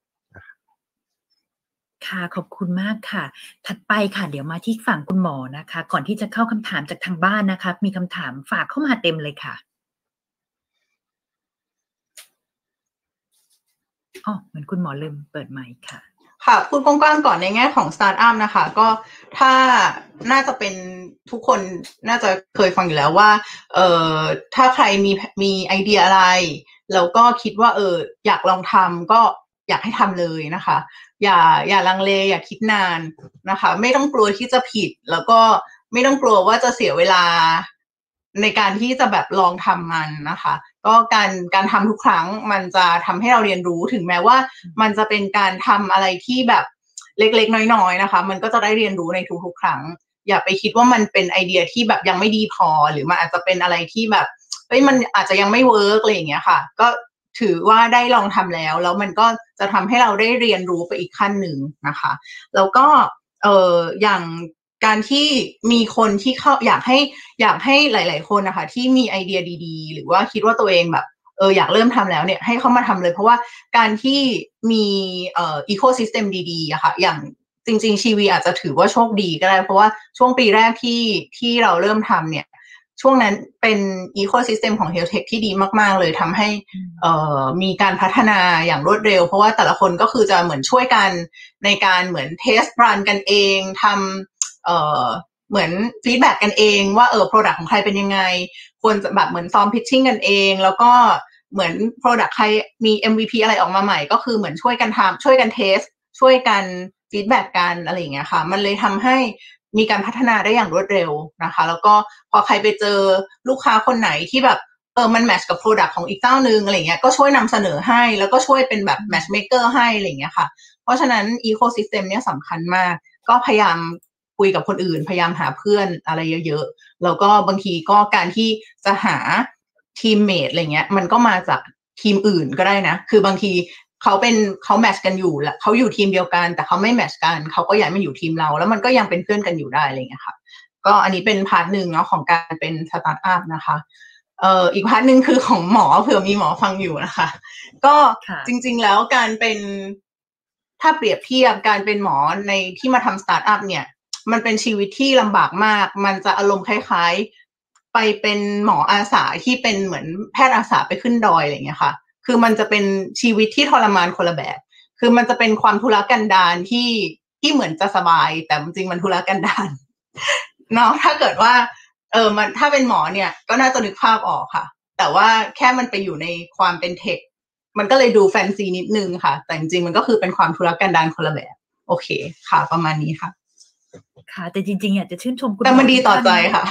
ค่ะขอบคุณมากค่ะถัดไปค่ะเดี๋ยวมาที่ฝั่งคุณหมอนะคะก่อนที่จะเข้าคำถามจากทางบ้านนะคะมีคำถามฝากเข้ามาเต็มเลยค่ะอ๋อเหมือนคุณหมอลืมเปิดไมค์ค่ะค่ะพูดกว้างๆก่อนในแง่ของสตาร์ทอัพนะคะก็ถ้าน่าจะเป็นทุกคนน่าจะเคยฟังอยู่แล้วว่าถ้าใครมีไอเดียอะไรแล้วก็คิดว่าอยากลองทำก็อยากให้ทำเลยนะคะอย่าลังเลอย่าคิดนานนะคะไม่ต้องกลัวที่จะผิดแล้วก็ไม่ต้องกลัวว่าจะเสียเวลาในการที่จะแบบลองทำมันนะคะก็การทำทุกครั้งมันจะทำให้เราเรียนรู้ถึงแม้ว่ามันจะเป็นการทำอะไรที่แบบเล็กๆน้อยๆนะคะมันก็จะได้เรียนรู้ในทุกๆครั้งอย่าไปคิดว่ามันเป็นไอเดียที่แบบยังไม่ดีพอหรือมันอาจจะเป็นอะไรที่แบบมันอาจจะยังไม่เวิร์กอะไรอย่างเงี้ยค่ะก็ถือว่าได้ลองทำแล้วมันก็จะทำให้เราได้เรียนรู้ไปอีกขั้นหนึ่งนะคะแล้วก็อย่างการที่มีคนที่เข้าอยากให้หลายๆคนนะคะที่มีไอเดียดีๆหรือว่าคิดว่าตัวเองแบบอยากเริ่มทำแล้วเนี่ยให้เข้ามาทำเลยเพราะว่าการที่มีอีโคซิสเต็มดีๆอะค่ะอย่างจริงๆชีวีอาจจะถือว่าโชคดีก็ได้เพราะว่าช่วงปีแรกที่เราเริ่มทำเนี่ยช่วงนั้นเป็นอีโคซิสเต็มของ Health Tech ที่ดีมากๆเลยทำให้มีการพัฒนาอย่างรวดเร็วเพราะว่าแต่ละคนก็คือจะเหมือนช่วยกันในการเหมือนเทสรันกันเองทำเหมือนฟีดแบ็กกันเองว่าproduct ของใครเป็นยังไงควรจะแบบเหมือนซ้อม pitching กันเองแล้วก็เหมือน product ใครมี MVP อะไรออกมาใหม่ก็คือเหมือนช่วยกันทำช่วยกันเทสช่วยกันฟีดแบ็กกันอะไรอย่างเงี้ยค่ะมันเลยทำให้มีการพัฒนาได้อย่างรวดเร็วนะคะแล้วก็พอใครไปเจอลูกค้าคนไหนที่แบบมันแมทช์กับ product ของอีกเจ้านึงอะไรเงี้ยก็ช่วยนำเสนอให้แล้วก็ช่วยเป็นแบบ matchmaker ให้อะไรเงี้ยค่ะเพราะฉะนั้น ecosystem เนี่ยสำคัญมากก็พยายามคุยกับคนอื่นพยายามหาเพื่อนอะไรเยอะๆแล้วก็บางทีก็การที่จะหาทีมเมทอะไรเงี้ยมันก็มาจากทีมอื่นก็ได้นะคือบางทีเขาแมทช์กันอยู่แหละเขาอยู่ทีมเดียวกันแต่เขาไม่แมทช์กันเขาก็ย้ายมาอยู่ทีมเราแล้วมันก็ยังเป็นเพื่อนกันอยู่ได้อะไรเงี้ยค่ะก็อันนี้เป็นพาร์ทนึงเนาะของการเป็นสตาร์ทอัพนะคะอีกพาร์ทนึงคือของหมอเผื่อมีหมอฟังอยู่นะคะก็จริงๆแล้วการเป็นถ้าเปรียบเทียบการเป็นหมอในที่มาทำสตาร์ทอัพเนี่ยมันเป็นชีวิตที่ลำบากมากมันจะอารมณ์คล้ายๆไปเป็นหมออาสาที่เป็นเหมือนแพทย์อาสาไปขึ้นดอยอะไรอย่างเงี้ยค่ะคือมันจะเป็นชีวิตที่ทรมานคนละแบบคือมันจะเป็นความทุรกันดารที่เหมือนจะสบายแต่จริงๆมันทุรกันดารเนาะถ้าเกิดว่ามันถ้าเป็นหมอเนี่ยก็น่าจะนึกภาพออกค่ะแต่ว่าแค่มันไปอยู่ในความเป็นเทคมันก็เลยดูแฟนซีนิดนึงค่ะแต่จริงๆมันก็คือเป็นความทุรกันดารคนละแบบโอเคค่ะประมาณนี้ค่ะค่ะแต่จริงๆอยากจะชื่นชมคุณแต่มันดีต่อใจค่ะ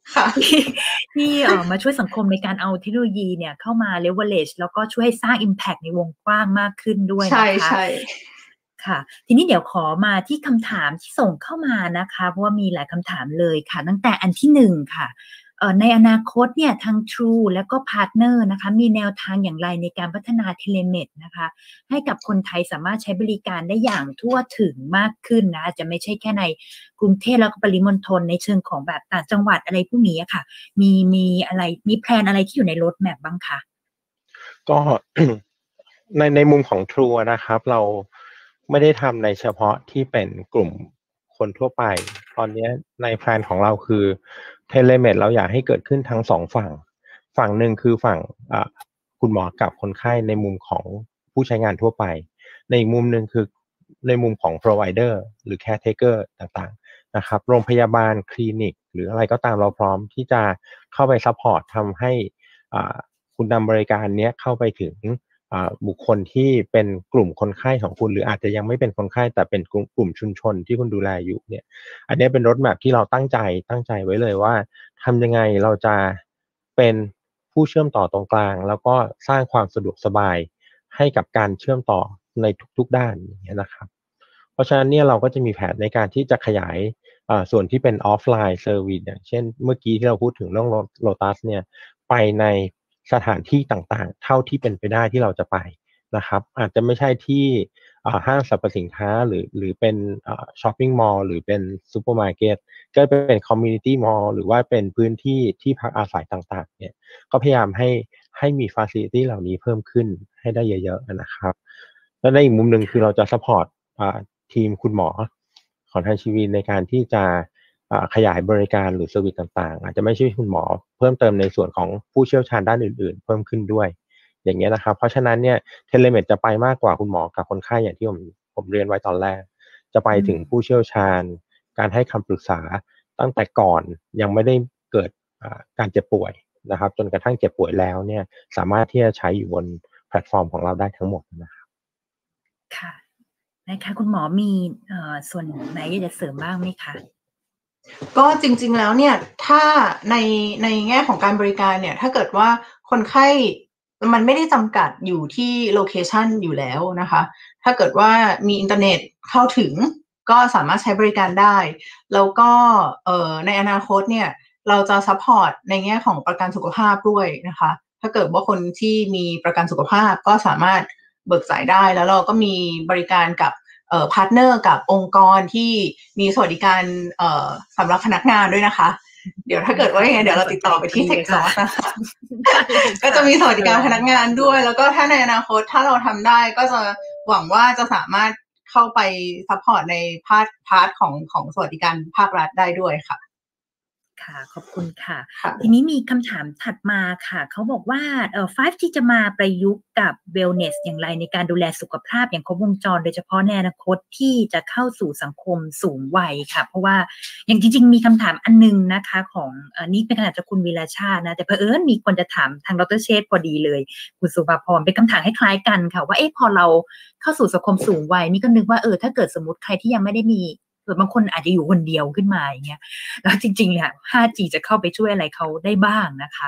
ที่มาช่วยสังคมในการเอาเทคโนโลยีเนี่ยเข้ามา leverage แล้วก็ช่วยสร้าง impact ในวงกว้างมากขึ้นด้วยนะคะใช่ค่ะทีนี้เดี๋ยวขอมาที่คำถามที่ส่งเข้ามานะคะเพราะว่ามีหลายคำถามเลยค่ะตั้งแต่อันที่1ค่ะในอนาคตเนี่ยทาง True และก็ Partner นะคะมีแนวทางอย่างไรในการพัฒนาเทเลเมดนะคะให้กับคนไทยสามารถใช้บริการได้อย่างทั่วถึงมากขึ้นนะจะไม่ใช่แค่ในกรุงเทพแล้วก็ปริมณฑลในเชิงของแบบต่างจังหวัดอะไรพวกนี้ค่ะมีอะไรมีแพลนอะไรที่อยู่ในโรดแมปบ้างคะก็ ในมุมของ True นะครับเราไม่ได้ทำในเฉพาะที่เป็นกลุ่มคนทั่วไปตอนนี้ในแพลนของเราคือเทเลเมดเราอยากให้เกิดขึ้นทั้ง2ฝั่งหนึ่งคือฝั่งคุณหมอกับคนไข้ในมุมของผู้ใช้งานทั่วไปในอีกมุมหนึ่งคือในมุมของ provider หรือ caretaker ต่างๆนะครับโรงพยาบาลคลินิกหรืออะไรก็ตามเราพร้อมที่จะเข้าไปซัพพอร์ตทำให้คุณนำบริการนี้เข้าไปถึงบุคคลที่เป็นกลุ่มคนไข้ของคุณหรืออาจจะยังไม่เป็นคนไข้แต่เป็นกลุ่มชุมชนที่คุณดูแลอยู่เนี่ยอันนี้เป็นรถแมพที่เราตั้งใจไว้เลยว่าทำยังไงเราจะเป็นผู้เชื่อมต่อตรงกลางแล้วก็สร้างความสะดวกสบายให้กับการเชื่อมต่อในทุกๆด้านอย่างเงี้ยนะครับเพราะฉะนั้นเนี่ยเราก็จะมีแผนในการที่จะขยายส่วนที่เป็นออฟไลน์เซอร์วิสอย่างเช่นเมื่อกี้ที่เราพูดถึงเรื่องโลตัสเนี่ยไปในสถานที่ต่างๆเท่าที่เป็นไปได้ที่เราจะไปนะครับอาจจะไม่ใช่ที่ห้างสรรพสินค้าหรือเป็นช้อปปิ้งมอลล์หรือเป็นซูเปอร์มาร์เก็ตก็เป็นคอมมูนิตี้มอลล์หรือว่าเป็นพื้นที่ที่พักอาศัยต่างๆเนี่ยก็พยายามให้มีฟาซิลิตี้เหล่านี้เพิ่มขึ้นให้ได้เยอะๆนะครับแล้วในอีกมุมหนึ่งคือเราจะซัพพอร์ตทีมคุณหมอของทางชีวิตในการที่จะขยายบริการหรือเซอร์วิสต่างๆอาจจะไม่ใช่คุณหมอเพิ่มเติมในส่วนของผู้เชี่ยวชาญด้านอื่นๆเพิ่มขึ้นด้วยอย่างเงี้ยนะครับเพราะฉะนั้นเนี่ยเทเลเมดจะไปมากกว่าคุณหมอกับคนไข้อย่างที่ผมเรียนไว้ตอนแรกจะไปถึงผู้เชี่ยวชาญการให้คำปรึกษาตั้งแต่ก่อนยังไม่ได้เกิดการเจ็บป่วยนะครับจนกระทั่งเจ็บป่วยแล้วเนี่ยสามารถที่จะใช้อยู่บนแพลตฟอร์มของเราได้ทั้งหมดนะครับค่ะนะคะคุณหมอมีส่วนไหนจะเสริมบ้างไหมคะก็จริงๆแล้วเนี่ยถ้าในแง่ของการบริการเนี่ยถ้าเกิดว่าคนไข้มันไม่ได้จำกัดอยู่ที่โลเคชันอยู่แล้วนะคะถ้าเกิดว่ามีอินเทอร์เน็ตเข้าถึงก็สามารถใช้บริการได้แล้วก็ในอนาคตเนี่ยเราจะซัพพอร์ตในแง่ของประกันสุขภาพด้วยนะคะถ้าเกิดว่าคนที่มีประกันสุขภาพก็สามารถเบิกจ่ายได้แล้วเราก็มีบริการกับพาร์ทเนอร์กับองค์กรที่มีสวัสดิการสำหรับพนักงานด้วยนะคะเดี๋ยวถ้าเกิดว่าอย่างไงเดี๋ยวเราติดต่อไปที่ TechSource นะคะก็จะมีสวัสดิการพนักงานด้วยแล้วก็ถ้าในอนาคตถ้าเราทำได้ก็จะหวังว่าจะสามารถเข้าไปซัพพอร์ตในพาร์ทของสวัสดิการภาครัฐได้ด้วยค่ะค่ะขอบคุณค่ะทีนี้มีคำถามถัดมาค่ะเขาบอกว่า5G จะมาประยุกต์กับ wellness อย่างไรในการดูแลสุขภาพอย่างครบวงจรโดยเฉพาะในอนาคตที่จะเข้าสู่สังคมสูงวัยค่ะเพราะว่าอย่างจริงๆมีคำถามอันนึงนะคะของนี่เป็นคำถามจากคุณวีรชาตินะแต่เผอิญมีคนจะถามทางดร.เชษฐ์พอดีเลยคุณสุภาพรเป็นคำถามคล้ายๆกันค่ะว่าพอเราเข้าสู่สังคมสูงวัยนี่ก็นึกว่าถ้าเกิดสมมติใครที่ยังไม่ได้มีบางคนอาจจะอยู่คนเดียวขึ้นมาอย่างเงี้ยแล้วจริงๆเนี่ย 5G จะเข้าไปช่วยอะไรเขาได้บ้างนะคะ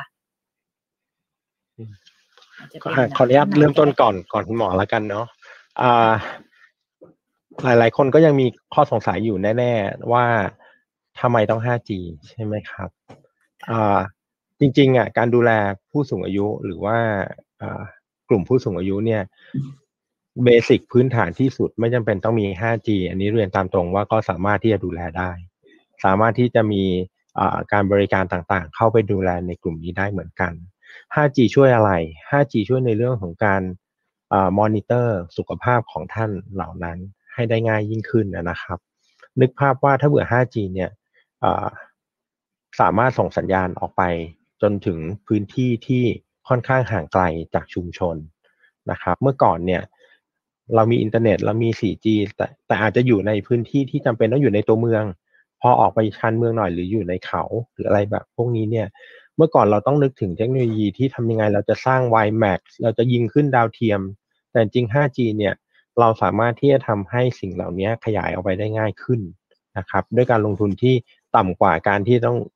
ขออนุญาตเริ่มต้นก่อนคุณหมอแล้วกันเนาะหลายๆคนก็ยังมีข้อสงสัยอยู่แน่ๆว่าทำไมต้อง 5G ใช่ไหมครับจริงๆการดูแลผู้สูงอายุหรือว่ากลุ่มผู้สูงอายุเนี่ยเบสิกพื้นฐานที่สุดไม่จำเป็นต้องมี 5G อันนี้เรียนตามตรงว่าก็สามารถที่จะดูแลได้สามารถที่จะมีการบริการต่างๆเข้าไปดูแลในกลุ่มนี้ได้เหมือนกัน 5G ช่วยอะไร 5G ช่วยในเรื่องของการมอนิเตอร์สุขภาพของท่านเหล่านั้นให้ได้ง่ายยิ่งขึ้นนะครับนึกภาพว่าถ้าเบื่อ 5G เนี่ยสามารถส่งสัญญาณออกไปจนถึงพื้นที่ที่ค่อนข้างห่างไกลจากชุมชนนะครับเมื่อก่อนเนี่ยเรามีอินเทอร์เน็ตเรามี 4G แต่อาจจะอยู่ในพื้นที่ที่จำเป็นต้องอยู่ในตัวเมืองพอออกไปชานเมืองหน่อยหรืออยู่ในเขาหรืออะไรแบบพวกนี้เนี่ยเมื่อก่อนเราต้องนึกถึงเทคโนโลยีที่ทำยังไงเราจะสร้าง WiMAX เราจะยิงขึ้นดาวเทียมแต่จริง 5G เนี่ยเราสามารถที่จะทำให้สิ่งเหล่านี้ขยายออกไปได้ง่ายขึ้นนะครับด้วยการลงทุนที่ต่ำกว่าการที่ต้อง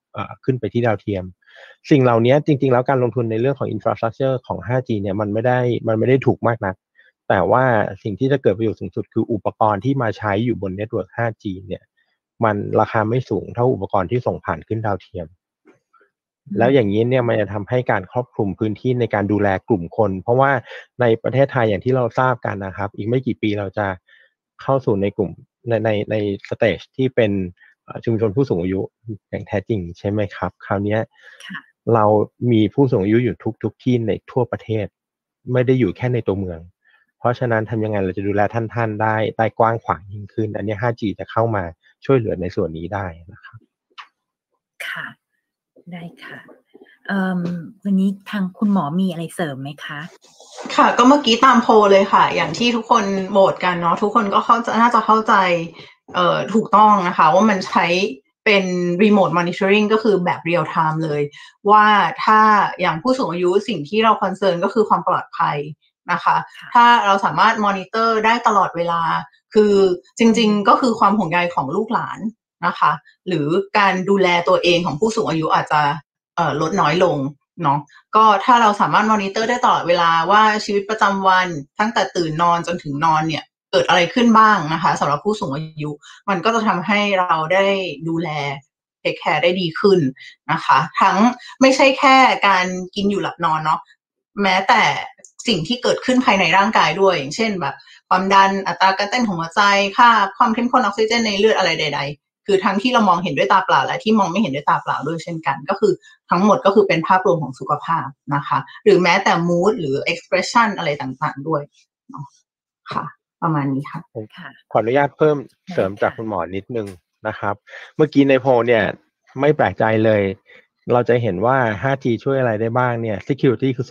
ขึ้นไปที่ดาวเทียมสิ่งเหล่านี้จริงๆแล้วการลงทุนในเรื่องของ infrastructure ของ 5G เนี่ยมันไม่ได้ถูกมากนักแต่ว่าสิ่งที่จะเกิดประโยชน์สูงสุดคืออุปกรณ์ที่มาใช้อยู่บนเน็ตเวิร์ก 5G เนี่ยมันราคาไม่สูงเท่าอุปกรณ์ที่ส่งผ่านขึ้นดาวเทียมแล้วอย่างนี้เนี่ยมันจะทำให้การครอบคลุมพื้นที่ในการดูแลกลุ่มคนเพราะว่าในประเทศไทยอย่างที่เราทราบกันนะครับอีกไม่กี่ปีเราจะเข้าสู่ในกลุ่มในสเตจที่เป็นชุมชนผู้สูงอายุอย่างแท้จริงใช่ไหมครับคราวนี้เรามีผู้สูงอายุอยู่ทุกที่ในทั่วประเทศไม่ได้อยู่แค่ในตัวเมืองเพราะฉะนั้นทำยังไงเราจะดูแลท่านได้กว้างขวางยิ่งขึ้นอันนี้ 5G จะเข้ามาช่วยเหลือในส่วนนี้ได้นะครับค่ะได้ค่ะวันนี้ทางคุณหมอมีอะไรเสริมไหมคะค่ะก็เมื่อกี้ตามโพลเลยค่ะอย่างที่ทุกคนโหวตกันเนาะทุกคนก็น่าจะเข้าใจถูกต้องนะคะว่ามันใช้เป็น remote monitoring ก็คือแบบ real time เลยว่าถ้าอย่างผู้สูงอายุสิ่งที่เราคอนเซิร์นก็คือความปลอดภัยนะคะถ้าเราสามารถมอนิเตอร์ได้ตลอดเวลาคือจริงๆก็คือความห่วงใยของลูกหลานนะคะหรือการดูแลตัวเองของผู้สูงอายุอาจจะลดน้อยลงเนาะก็ถ้าเราสามารถมอนิเตอร์ได้ตลอดเวลาว่าชีวิตประจำวันตั้งแต่ตื่นนอนจนถึงนอนเนี่ยเกิดอะไรขึ้นบ้างนะคะสำหรับผู้สูงอายุมันก็จะทำให้เราได้ดูแลเทคแคร์ได้ดีขึ้นนะคะทั้งไม่ใช่แค่การกินอยู่หลับนอนเนาะแม้แต่สิ่งที่เกิดขึ้นภายในร่างกายด้วยอย่างเช่นแบบความดันอัตราการเต้นของหัวใจค่าความเข้มข้นออกซิเจนในเลือดอะไรใดๆคือทั้งที่เรามองเห็นด้วยตาเปล่าและที่มองไม่เห็นด้วยตาเปล่าด้วยเช่นกันก็คือทั้งหมดก็คือเป็นภาพรวมของสุขภาพนะคะหรือแม้แต่ mood หรือ expression อะไรต่างๆด้วยเนาะค่ะประมาณนี้ค่ะขออนุญาตเพิ่มเสริมจากคุณหมอนิดนึงนะครับเมื่อกี้ในโพลเนี่ยไม่แปลกใจเลยเราจะเห็นว่า 5G ช่วยอะไรได้บ้างเนี่ย security คือ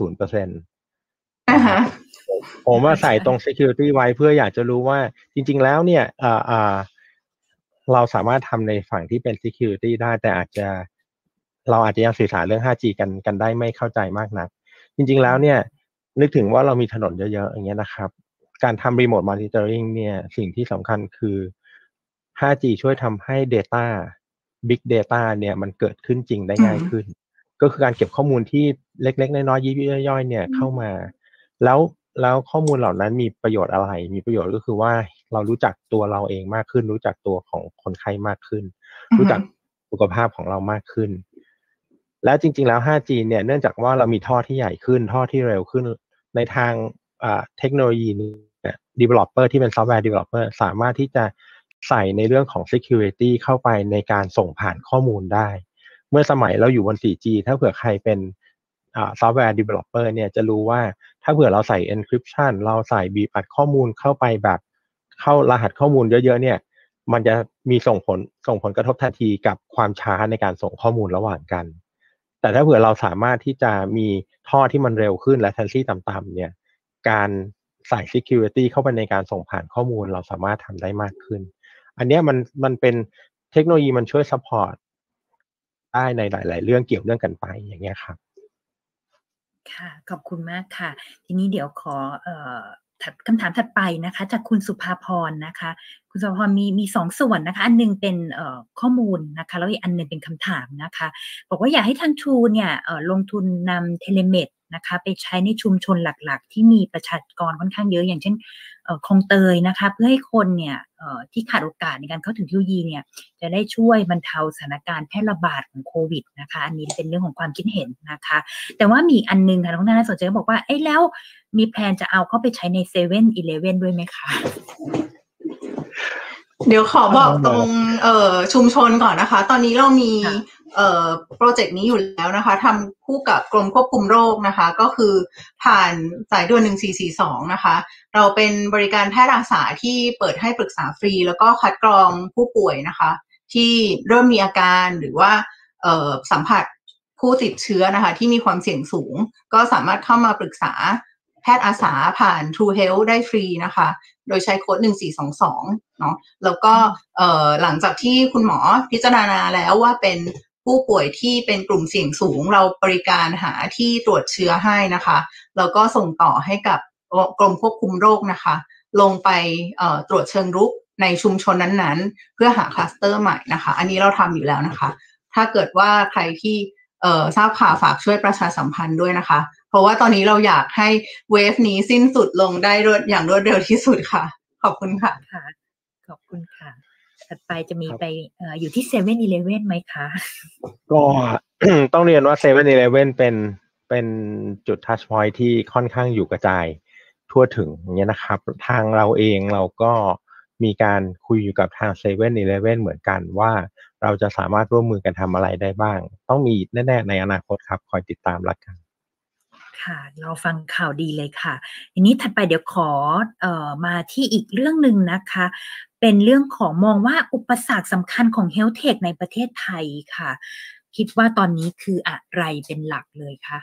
0%ผมว่าใส่ตรง security ไว้เพื่ออยากจะรู้ว่าจริงๆแล้วเนี่ยเราสามารถทำในฝั่งที่เป็น security ได้แต่เราอาจจะยังสื่อสารเรื่อง 5G กันได้ไม่เข้าใจมากนักจริงๆแล้วเนี่ยนึกถึงว่าเรามีถนนเยอะๆอย่างเงี้ยนะครับการทำ remote monitoring เนี่ยสิ่งที่สำคัญคือ 5G ช่วยทำให้ data big data เนี่ยมันเกิดขึ้นจริงได้ง่ายขึ้นก็คือการเก็บข้อมูลที่เล็กๆน้อยๆยิบย่อยๆเนี่ยเข้ามาแล้วข้อมูลเหล่านั้นมีประโยชน์อะไรมีประโยชน์ก็คือว่าเรารู้จักตัวเราเองมากขึ้นรู้จักตัวของคนไข้มากขึ้นรู้จักสุขภาพของเรามากขึ้นแล้วจริงๆแล้ว 5G เนี่ยเนื่องจากว่าเรามีท่อที่ใหญ่ขึ้นท่อที่เร็วขึ้นในทางเทคโนโลยีนี้ developer ที่เป็น software developer สามารถที่จะใส่ในเรื่องของ security เข้าไปในการส่งผ่านข้อมูลได้เมื่อสมัยเราอยู่บน 4G ถ้าเผื่อใครเป็นsoftware developer เนี่ยจะรู้ว่าถ้าเผื่อเราใส่ encryption เราใส่บีบอัดข้อมูลเข้าไปแบบเข้ารหัสข้อมูลเยอะๆเนี่ยมันจะมีส่งผลกระทบทันทีกับความช้าในการส่งข้อมูลระหว่างกันแต่ถ้าเผื่อเราสามารถที่จะมีท่อที่มันเร็วขึ้นและ latency ต่ำๆเนี่ยการใส่ security เข้าไปในการส่งผ่านข้อมูลเราสามารถทำได้มากขึ้นอันนี้มันเป็นเทคโนโลยีมันช่วย support ได้ในหลายๆเรื่องเกี่ยวเนื่องกันไปอย่างเงี้ยครับค่ะขอบคุณมากค่ะทีนี้เดี๋ยวขอคำถามถัดไปนะคะจากคุณสุภาพรนะคะคุณสุภาพรมี2ส่วนนะคะอันนึงเป็นข้อมูลนะคะแล้วอีกอันนึงเป็นคำถามนะคะบอกว่าอยากให้ทาง True เนี่ยลงทุนนำเทเลเมดนะคะไปใช้ในชุมชนหลักๆที่มีประชากรค่อนข้างเยอะอย่างเช่นคลองเตยนะคะเพื่อให้คนเนี่ยที่ขาดโอกาสในการเข้าถึงเทคโนโลยีเนี่ยจะได้ช่วยบรรเทาสถานการณ์แพร่ระบาดของโควิดนะคะอันนี้เป็นเรื่องของความคิดเห็นนะคะแต่ว่ามีอันนึงค่ะน้องน่าสนใจบอกว่าแล้วมีแพลนจะเอาเข้าไปใช้ใน7-Eleven ด้วยไหมคะเดี๋ยวขอบอกตรงชุมชนก่อนนะคะตอนนี้เรามีโปรเจกต์นี้อยู่แล้วนะคะทำคู่กับกรมควบคุมโรคนะคะก็คือผ่านสายด่วน1442นะคะเราเป็นบริการแพทย์อาสาที่เปิดให้ปรึกษาฟรีแล้วก็คัดกรองผู้ป่วยนะคะที่เริ่มมีอาการหรือว่าสัมผัสผู้ติดเชื้อนะคะที่มีความเสี่ยงสูงก็สามารถเข้ามาปรึกษาแพทย์อาสาผ่าน True Health ได้ฟรีนะคะโดยใช้โค้ด1422เนาะแล้วก็หลังจากที่คุณหมอพิจารณาแล้วว่าเป็นผู้ป่วยที่เป็นกลุ่มเสี่ยงสูงเราบริการหาที่ตรวจเชื้อให้นะคะแล้วก็ส่งต่อให้กับกรมควบคุมโรคนะคะลงไปตรวจเชิงรุกในชุมชนนั้นๆเพื่อหาคลัสเตอร์ใหม่นะคะอันนี้เราทำอยู่แล้วนะคะถ้าเกิดว่าใครที่ทราบข่าวฝากช่วยประชาสัมพันธ์ด้วยนะคะเพราะว่าตอนนี้เราอยากให้เวฟนี้สิ้นสุดลงได้อย่างรวดเร็วที่สุดค่ะขอบคุณค่ะค่ะขอบคุณค่ะถัดไปจะมีไปอยู่ที่ 7-Eleven ไหมคะก็ ต้องเรียนว่า 7-Eleven เป็นจุดทัชพอยท์ที่ค่อนข้างอยู่กระจายทั่วถึงอย่างเงี้ยนะครับทางเราเองเราก็มีการคุยอยู่กับทาง 7-Eleven เหมือนกันว่าเราจะสามารถร่วมมือกันทำอะไรได้บ้างต้องมีแน่ๆในอนาคตครับคอยติดตามละกันค่ะเราฟังข่าวดีเลยค่ะทีนี้ถัดไปเดี๋ยวขอมาที่อีกเรื่องนึงนะคะเป็นเรื่องของมองว่าอุปสรรคสำคัญของ Health Tech ในประเทศไทยค่ะคิดว่าตอนนี้คืออะไรเป็นหลักเลยคะ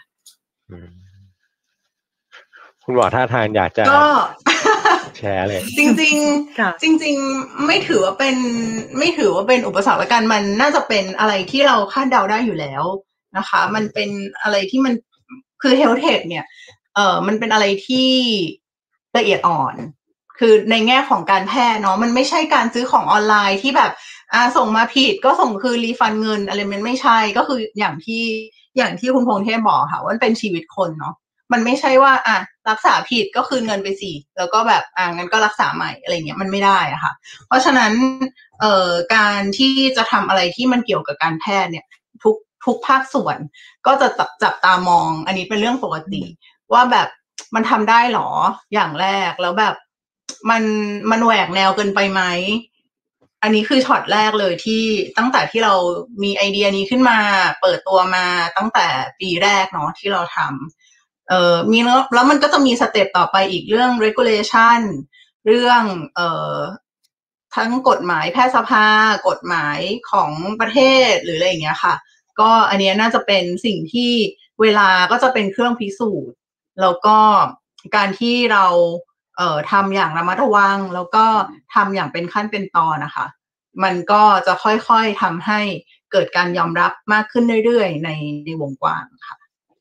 คุณหมอท่าทางอยากจะแชร์เลยจริงๆจริงๆไม่ถือว่าเป็นอุปสรรคละกันมันน่าจะเป็นอะไรที่เราคาดเดาได้อยู่แล้วนะคะมันเป็นอะไรที่มันคือ Health Tech เนี่ยมันเป็นอะไรที่ละเอียดอ่อนคือในแง่ของการแพทย์เนาะมันไม่ใช่การซื้อของออนไลน์ที่แบบส่งมาผิดก็ส่งคือรีฟันเงินอะไรมันไม่ใช่ก็คืออย่างที่คุณพงษ์เทพบอกค่ะว่ามันเป็นชีวิตคนเนาะมันไม่ใช่ว่ารักษาผิดก็คืนเงินไปสิแล้วก็แบบงั้นก็รักษาใหม่อะไรเงี้ยมันไม่ได้อะค่ะเพราะฉะนั้นการที่จะทำอะไรที่มันเกี่ยวกับการแพทย์เนี่ยทุกภาคส่วนก็จะจับตามองอันนี้เป็นเรื่องปกติว่าแบบมันทำได้หรออย่างแรกแล้วแบบมันแหวกแนวเกินไปไหมอันนี้คือช็อตแรกเลยที่ตั้งแต่ที่เรามีไอเดียนี้ขึ้นมาเปิดตัวมาตั้งแต่ปีแรกเนาะที่เราทำมีแล้วมันก็จะมีสเต็ปต่อไปอีกเรื่อง regulation เรื่องทั้งกฎหมายแพทยสภากฎหมายของประเทศหรืออะไรอย่างเงี้ยค่ะก็อันนี้น่าจะเป็นสิ่งที่เวลาก็จะเป็นเครื่องพิสูจน์แล้วก็การที่เราทำอย่างระมัดระวังแล้วก็ทำอย่างเป็นขั้นเป็นตอนนะคะมันก็จะค่อยๆทำให้เกิดการยอมรับมากขึ้นเรื่อยๆในวงกว้างค่ะ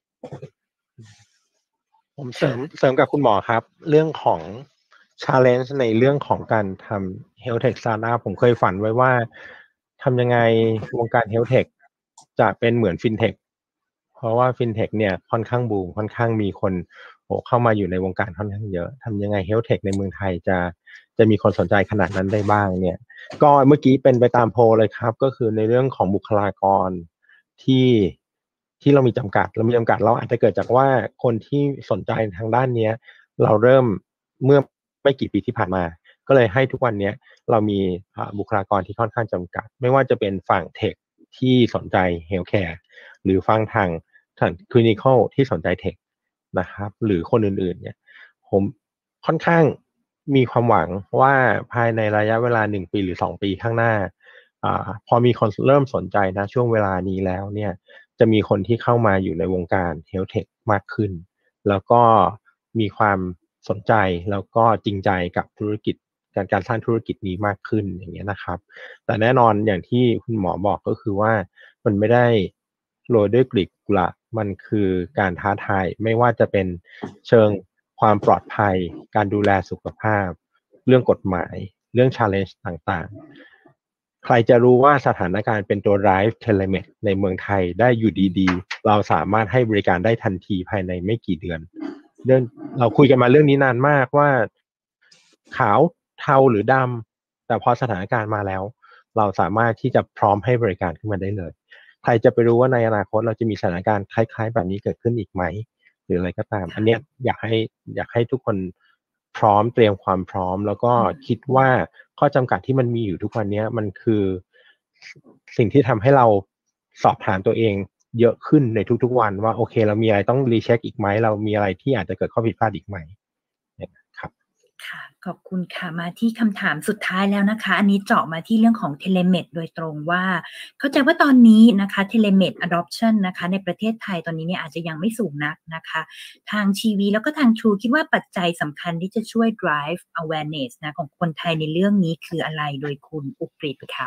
ผมเสริมกับคุณหมอครับเรื่องของ challenge ในเรื่องของการทำ Health Tech Startup ผมเคยฝันไว้ว่าทำยังไงวงการ Health Tech จะเป็นเหมือน FinTech เพราะว่า FinTech เนี่ยค่อนข้างบูมค่อนข้างมีคนเข้ามาอยู่ในวงการค่อนข้างเยอะทำยังไง Health Tech ในเมืองไทยจะมีคนสนใจขนาดนั้นได้บ้างเนี่ยก็เมื่อกี้เป็นไปตามโพลเลยครับก็คือในเรื่องของบุคลากรที่เรามีจำกัดเราอาจจะเกิดจากว่าคนที่สนใจทางด้านนี้เราเริ่มเมื่อไม่กี่ปีที่ผ่านมาก็เลยให้ทุกวันนี้เรามีบุคลากรที่ค่อนข้างจำกัดไม่ว่าจะเป็นฝั่งเทคที่สนใจเฮลท์แคร์หรือฝั่งทางคลินิคอลที่สนใจเทคนะครับหรือคนอื่นๆเนี่ยผมค่อนข้างมีความหวังว่าภายในระยะเวลา1ปีหรือ2ปีข้างหน้าพอมีคนเริ่มสนใจนะช่วงเวลานี้แล้วเนี่ยจะมีคนที่เข้ามาอยู่ในวงการ Health Tech มากขึ้นแล้วก็มีความสนใจแล้วก็จริงใจกับธุรกิจการสร้างธุรกิจนี้มากขึ้นอย่างเงี้ยนะครับแต่แน่นอนอย่างที่คุณหมอบอกก็คือว่ามันไม่ได้โรยด้วยกลีบกุหลาบมันคือการท้าทายไม่ว่าจะเป็นเชิงความปลอดภัยการดูแลสุขภาพเรื่องกฎหมายเรื่อง challenge ต่างๆใครจะรู้ว่าสถานการณ์เป็นตัว drive telemed ในเมืองไทยได้อยู่ดีๆเราสามารถให้บริการได้ทันทีภายในไม่กี่เดือนเราคุยกันมาเรื่องนี้นานมากว่าขาวเทาหรือดำแต่พอสถานการณ์มาแล้วเราสามารถที่จะพร้อมให้บริการขึ้นมาได้เลยใครจะไปรู้ว่าในอนาคตเราจะมีสถานการณ์คล้ายๆแบบนี้เกิดขึ้นอีกไหมหรืออะไรก็ตามอันนี้อยากให้ทุกคนพร้อมเตรียมความพร้อมแล้วก็คิดว่าข้อจำกัดที่มันมีอยู่ทุกวันนี้มันคือสิ่งที่ทำให้เราสอบถามตัวเองเยอะขึ้นในทุกๆวันว่าโอเคเรามีอะไรต้องรีเช็คอีกไหมเรามีอะไรที่อาจจะเกิดข้อผิดพลาดอีกไหมครับค่ะขอบคุณค่ะมาที่คำถามสุดท้ายแล้วนะคะอันนี้เจาะมาที่เรื่องของ Telemed โดยตรงว่าเข้าใจว่าตอนนี้นะคะ Telemed Adoption นะคะในประเทศไทยตอนนี้เนี่ยอาจจะยังไม่สูงนักนะคะทางชีวีแล้วก็ทาง True คิดว่าปัจจัยสำคัญที่จะช่วย drive awareness นะของคนไทยในเรื่องนี้คืออะไรโดยคุณอุกฤษค่ะ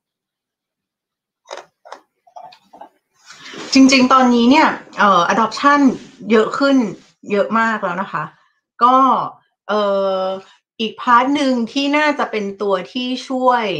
จริงๆตอนนี้เนี่ยadoption เยอะขึ้นเยอะมากแล้วนะคะก็อีกพาร์ทหนึ่งที่น่าจะเป็นตัวที่ช่วย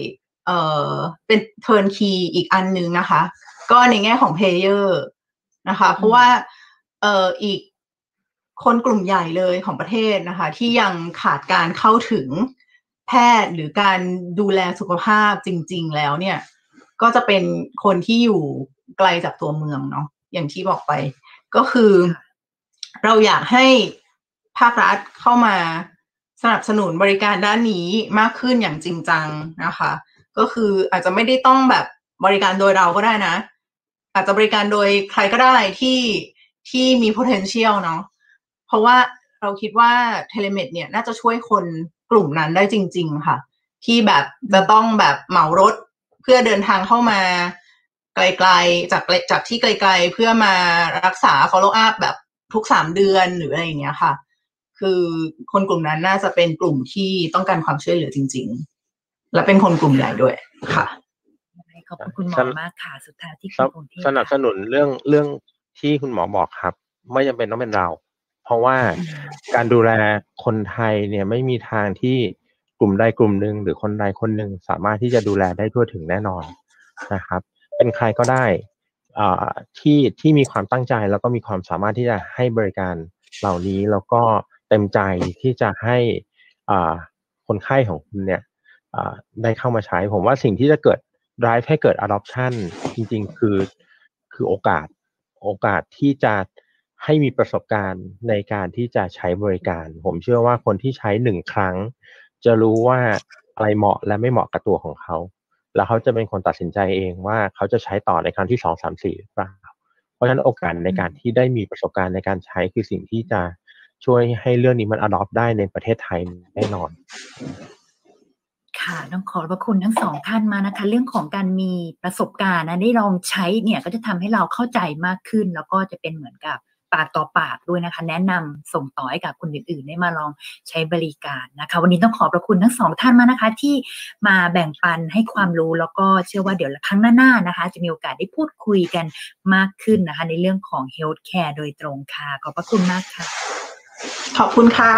เป็นเทิร์นคีย์อีกอันนึงนะคะก็ในแง่ของเพลเยอร์นะคะเพราะว่าอีกคนกลุ่มใหญ่เลยของประเทศนะคะที่ยังขาดการเข้าถึงแพทย์หรือการดูแลสุขภาพจริงๆแล้วเนี่ยก็จะเป็นคนที่อยู่ไกลจากตัวเมืองเนาะอย่างที่บอกไปก็คือเราอยากให้ภาครัฐเข้ามาสนับสนุนบริการด้านนี้มากขึ้นอย่างจริงจังนะคะก็คืออาจจะไม่ได้ต้องแบบบริการโดยเราก็ได้นะอาจจะบริการโดยใครก็ได้ที่มี potential เนาะเพราะว่าเราคิดว่า telemed เนี่ยน่าจะช่วยคนกลุ่มนั้นได้จริงๆค่ะที่แบบจะต้องแบบเหมารถเพื่อเดินทางเข้ามาไกลๆจากที่ไกลๆเพื่อมารักษา follow up แบบทุก3เดือนหรืออะไรอย่างเงี้ยค่ะคือคนกลุ่มนั้นน่าจะเป็นกลุ่มที่ต้องการความช่วยเหลือจริงๆและเป็นคนกลุ่มใหญ่ด้วยค่ะขอบคุณหมอมากค่ะสุดท้ายที่คุณพงษ์เทพสนับสนุนเรื่องที่คุณหมอบอกครับไม่จำเป็นต้องเป็นเราเพราะว่าการดูแลคนไทยเนี่ยไม่มีทางที่กลุ่มใดกลุ่มหนึ่งหรือคนใดคนหนึ่งสามารถที่จะดูแลได้ทั่วถึงแน่นอนนะครับเป็นใครก็ได้ที่มีความตั้งใจแล้วก็มีความสามารถที่จะให้บริการเหล่านี้แล้วก็เต็มใจที่จะให้คนไข้ของคุณเนี่ยได้เข้ามาใช้ผมว่าสิ่งที่จะเกิด drive ให้เกิด adoption จริงๆคือโอกาสที่จะให้มีประสบการณ์ในการที่จะใช้บริการผมเชื่อว่าคนที่ใช้1ครั้งจะรู้ว่าอะไรเหมาะและไม่เหมาะกับตัวของเขาแล้วเขาจะเป็นคนตัดสินใจเองว่าเขาจะใช้ต่อในครั้งที่2 3 4หรือเปล่าเพราะฉะนั้นโอกาสในการที่ได้มีประสบการณ์ในการใช้คือสิ่งที่จะช่วยให้เรื่องนี้มัน adopt ได้ในประเทศไทยแน่นอนค่ะต้องขอบพระคุณทั้งสองท่านมานะคะเรื่องของการมีประสบการณ์นะได้ลองใช้เนี่ยก็จะทำให้เราเข้าใจมากขึ้นแล้วก็จะเป็นเหมือนกับปากต่อปากด้วยนะคะแนะนำส่งต่อให้กับคนอื่นๆได้มาลองใช้บริการนะคะวันนี้ต้องขอบพระคุณทั้งสองท่านมากนะคะที่มาแบ่งปันให้ความรู้แล้วก็เชื่อว่าเดี๋ยวครั้งหน้าๆนะคะจะมีโอกาสได้พูดคุยกันมากขึ้นนะคะในเรื่องของ health care โดยตรงค่ะขอบพระคุณมากค่ะขอบคุณค่ะ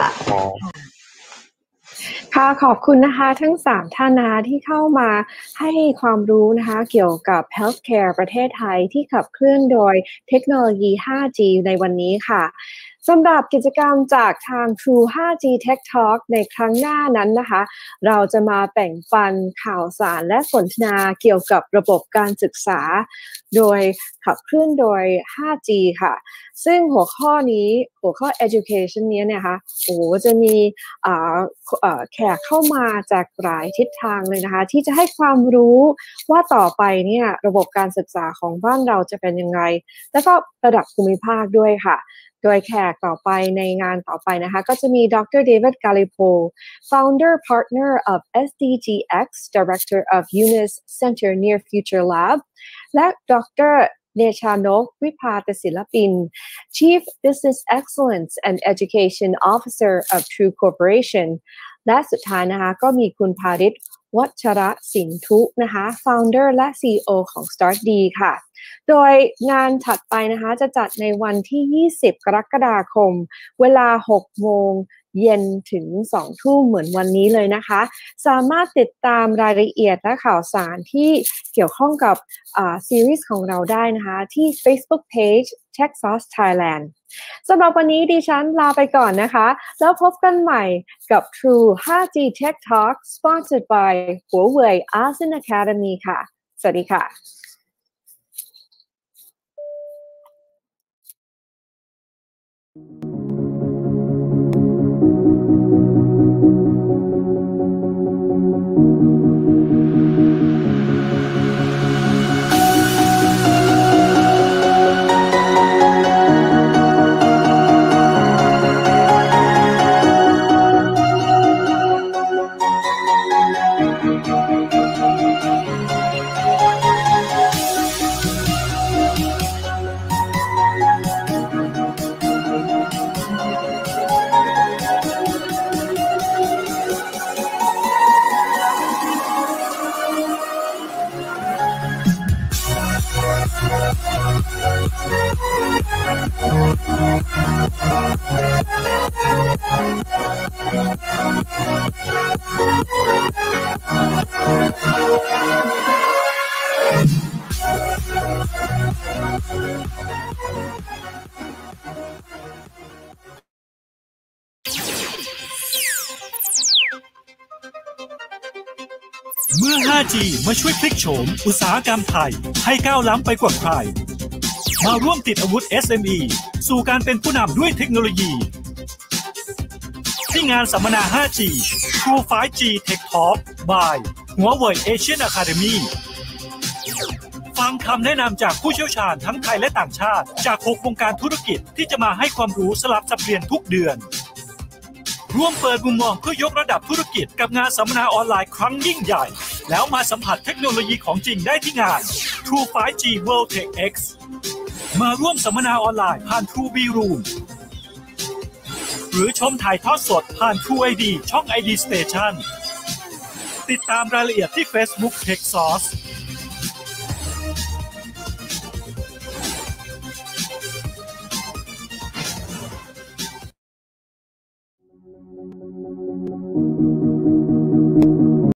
ค่ะขอบคุณนะคะทั้ง3ท่านนะคะที่เข้ามาให้ความรู้นะคะเกี่ยวกับ Healthcare ประเทศไทยที่ขับเคลื่อนโดยเทคโนโลยี 5G ในวันนี้ค่ะสำหรับกิจกรรมจากทาง True 5G Tech Talk ในครั้งหน้านั้นนะคะเราจะมาแบ่งปันข่าวสารและสนทนาเกี่ยวกับระบบการศึกษาโดยขับเคลื่อนโดย 5G ค่ะซึ่งหัวข้อ education นี้เนี่ยค่ะจะมีแขกเข้ามาจากหลายทิศทางเลยนะคะที่จะให้ความรู้ว่าต่อไปเนี่ยระบบการศึกษาของบ้านเราจะเป็นยังไงแล้วก็ระดับภูมิภาคด้วยค่ะโดยแขกต่อไปในงานต่อไปนะคะก็จะมีดร. David Galipo Founder Partner of SDGX Director of UNIS Center Near Future Lab และดร. เนชานพ วิภาตศิลปิน Chief Business Excellence and Education Officer of True Corporation และสุดท้ายนะคะก็มีคุณภาริศ วัชระสินธุนะคะ Founder และ CEO ของ StartD ค่ะโดยงานถัดไปนะคะจะจัดในวันที่20กรกฎาคมเวลา 6 โมงเย็นถึง 2 ทุ่มเหมือนวันนี้เลยนะคะสามารถติดตามรายละเอียดและข่าวสารที่เกี่ยวข้องกับซีรีส์ของเราได้นะคะที่ Facebook Page TechSauce Thailand สำหรับวันนี้ดิฉันลาไปก่อนนะคะแล้วพบกันใหม่กับ True 5G Tech Talk sponsored by หัวเว่ย ASEAN Academy ค่ะสวัสดีค่ะเมื่อ 5G มาช่วยพลิกโฉมอุตสาหกรรมไทยให้ก้าวล้ำไปกว่าใครมาร่วมติดอาวุธ SME สู่การเป็นผู้นำด้วยเทคโนโลยีที่งานสัมมนา 5G True 5G Tech Talk by หัวเว่ย Asian Academy ฟังคำแนะนำจากผู้เชี่ยวชาญทั้งไทยและต่างชาติจาก6วงการธุรกิจที่จะมาให้ความรู้สลับสับเปลี่ยนทุกเดือนร่วมเปิดมุมมองเพื่อยกระดับธุรกิจกับงานสัมมนาออนไลน์ครั้งยิ่งใหญ่แล้วมาสัมผัสเทคโนโลยีของจริงได้ที่งาน True 5G World Tech X มาร่วมสัมมนาออนไลน์ผ่าน True B Room หรือชมถ่ายทอดสดผ่าน True ID ช่อง ID Station ติดตามรายละเอียดที่ Facebook TechSauce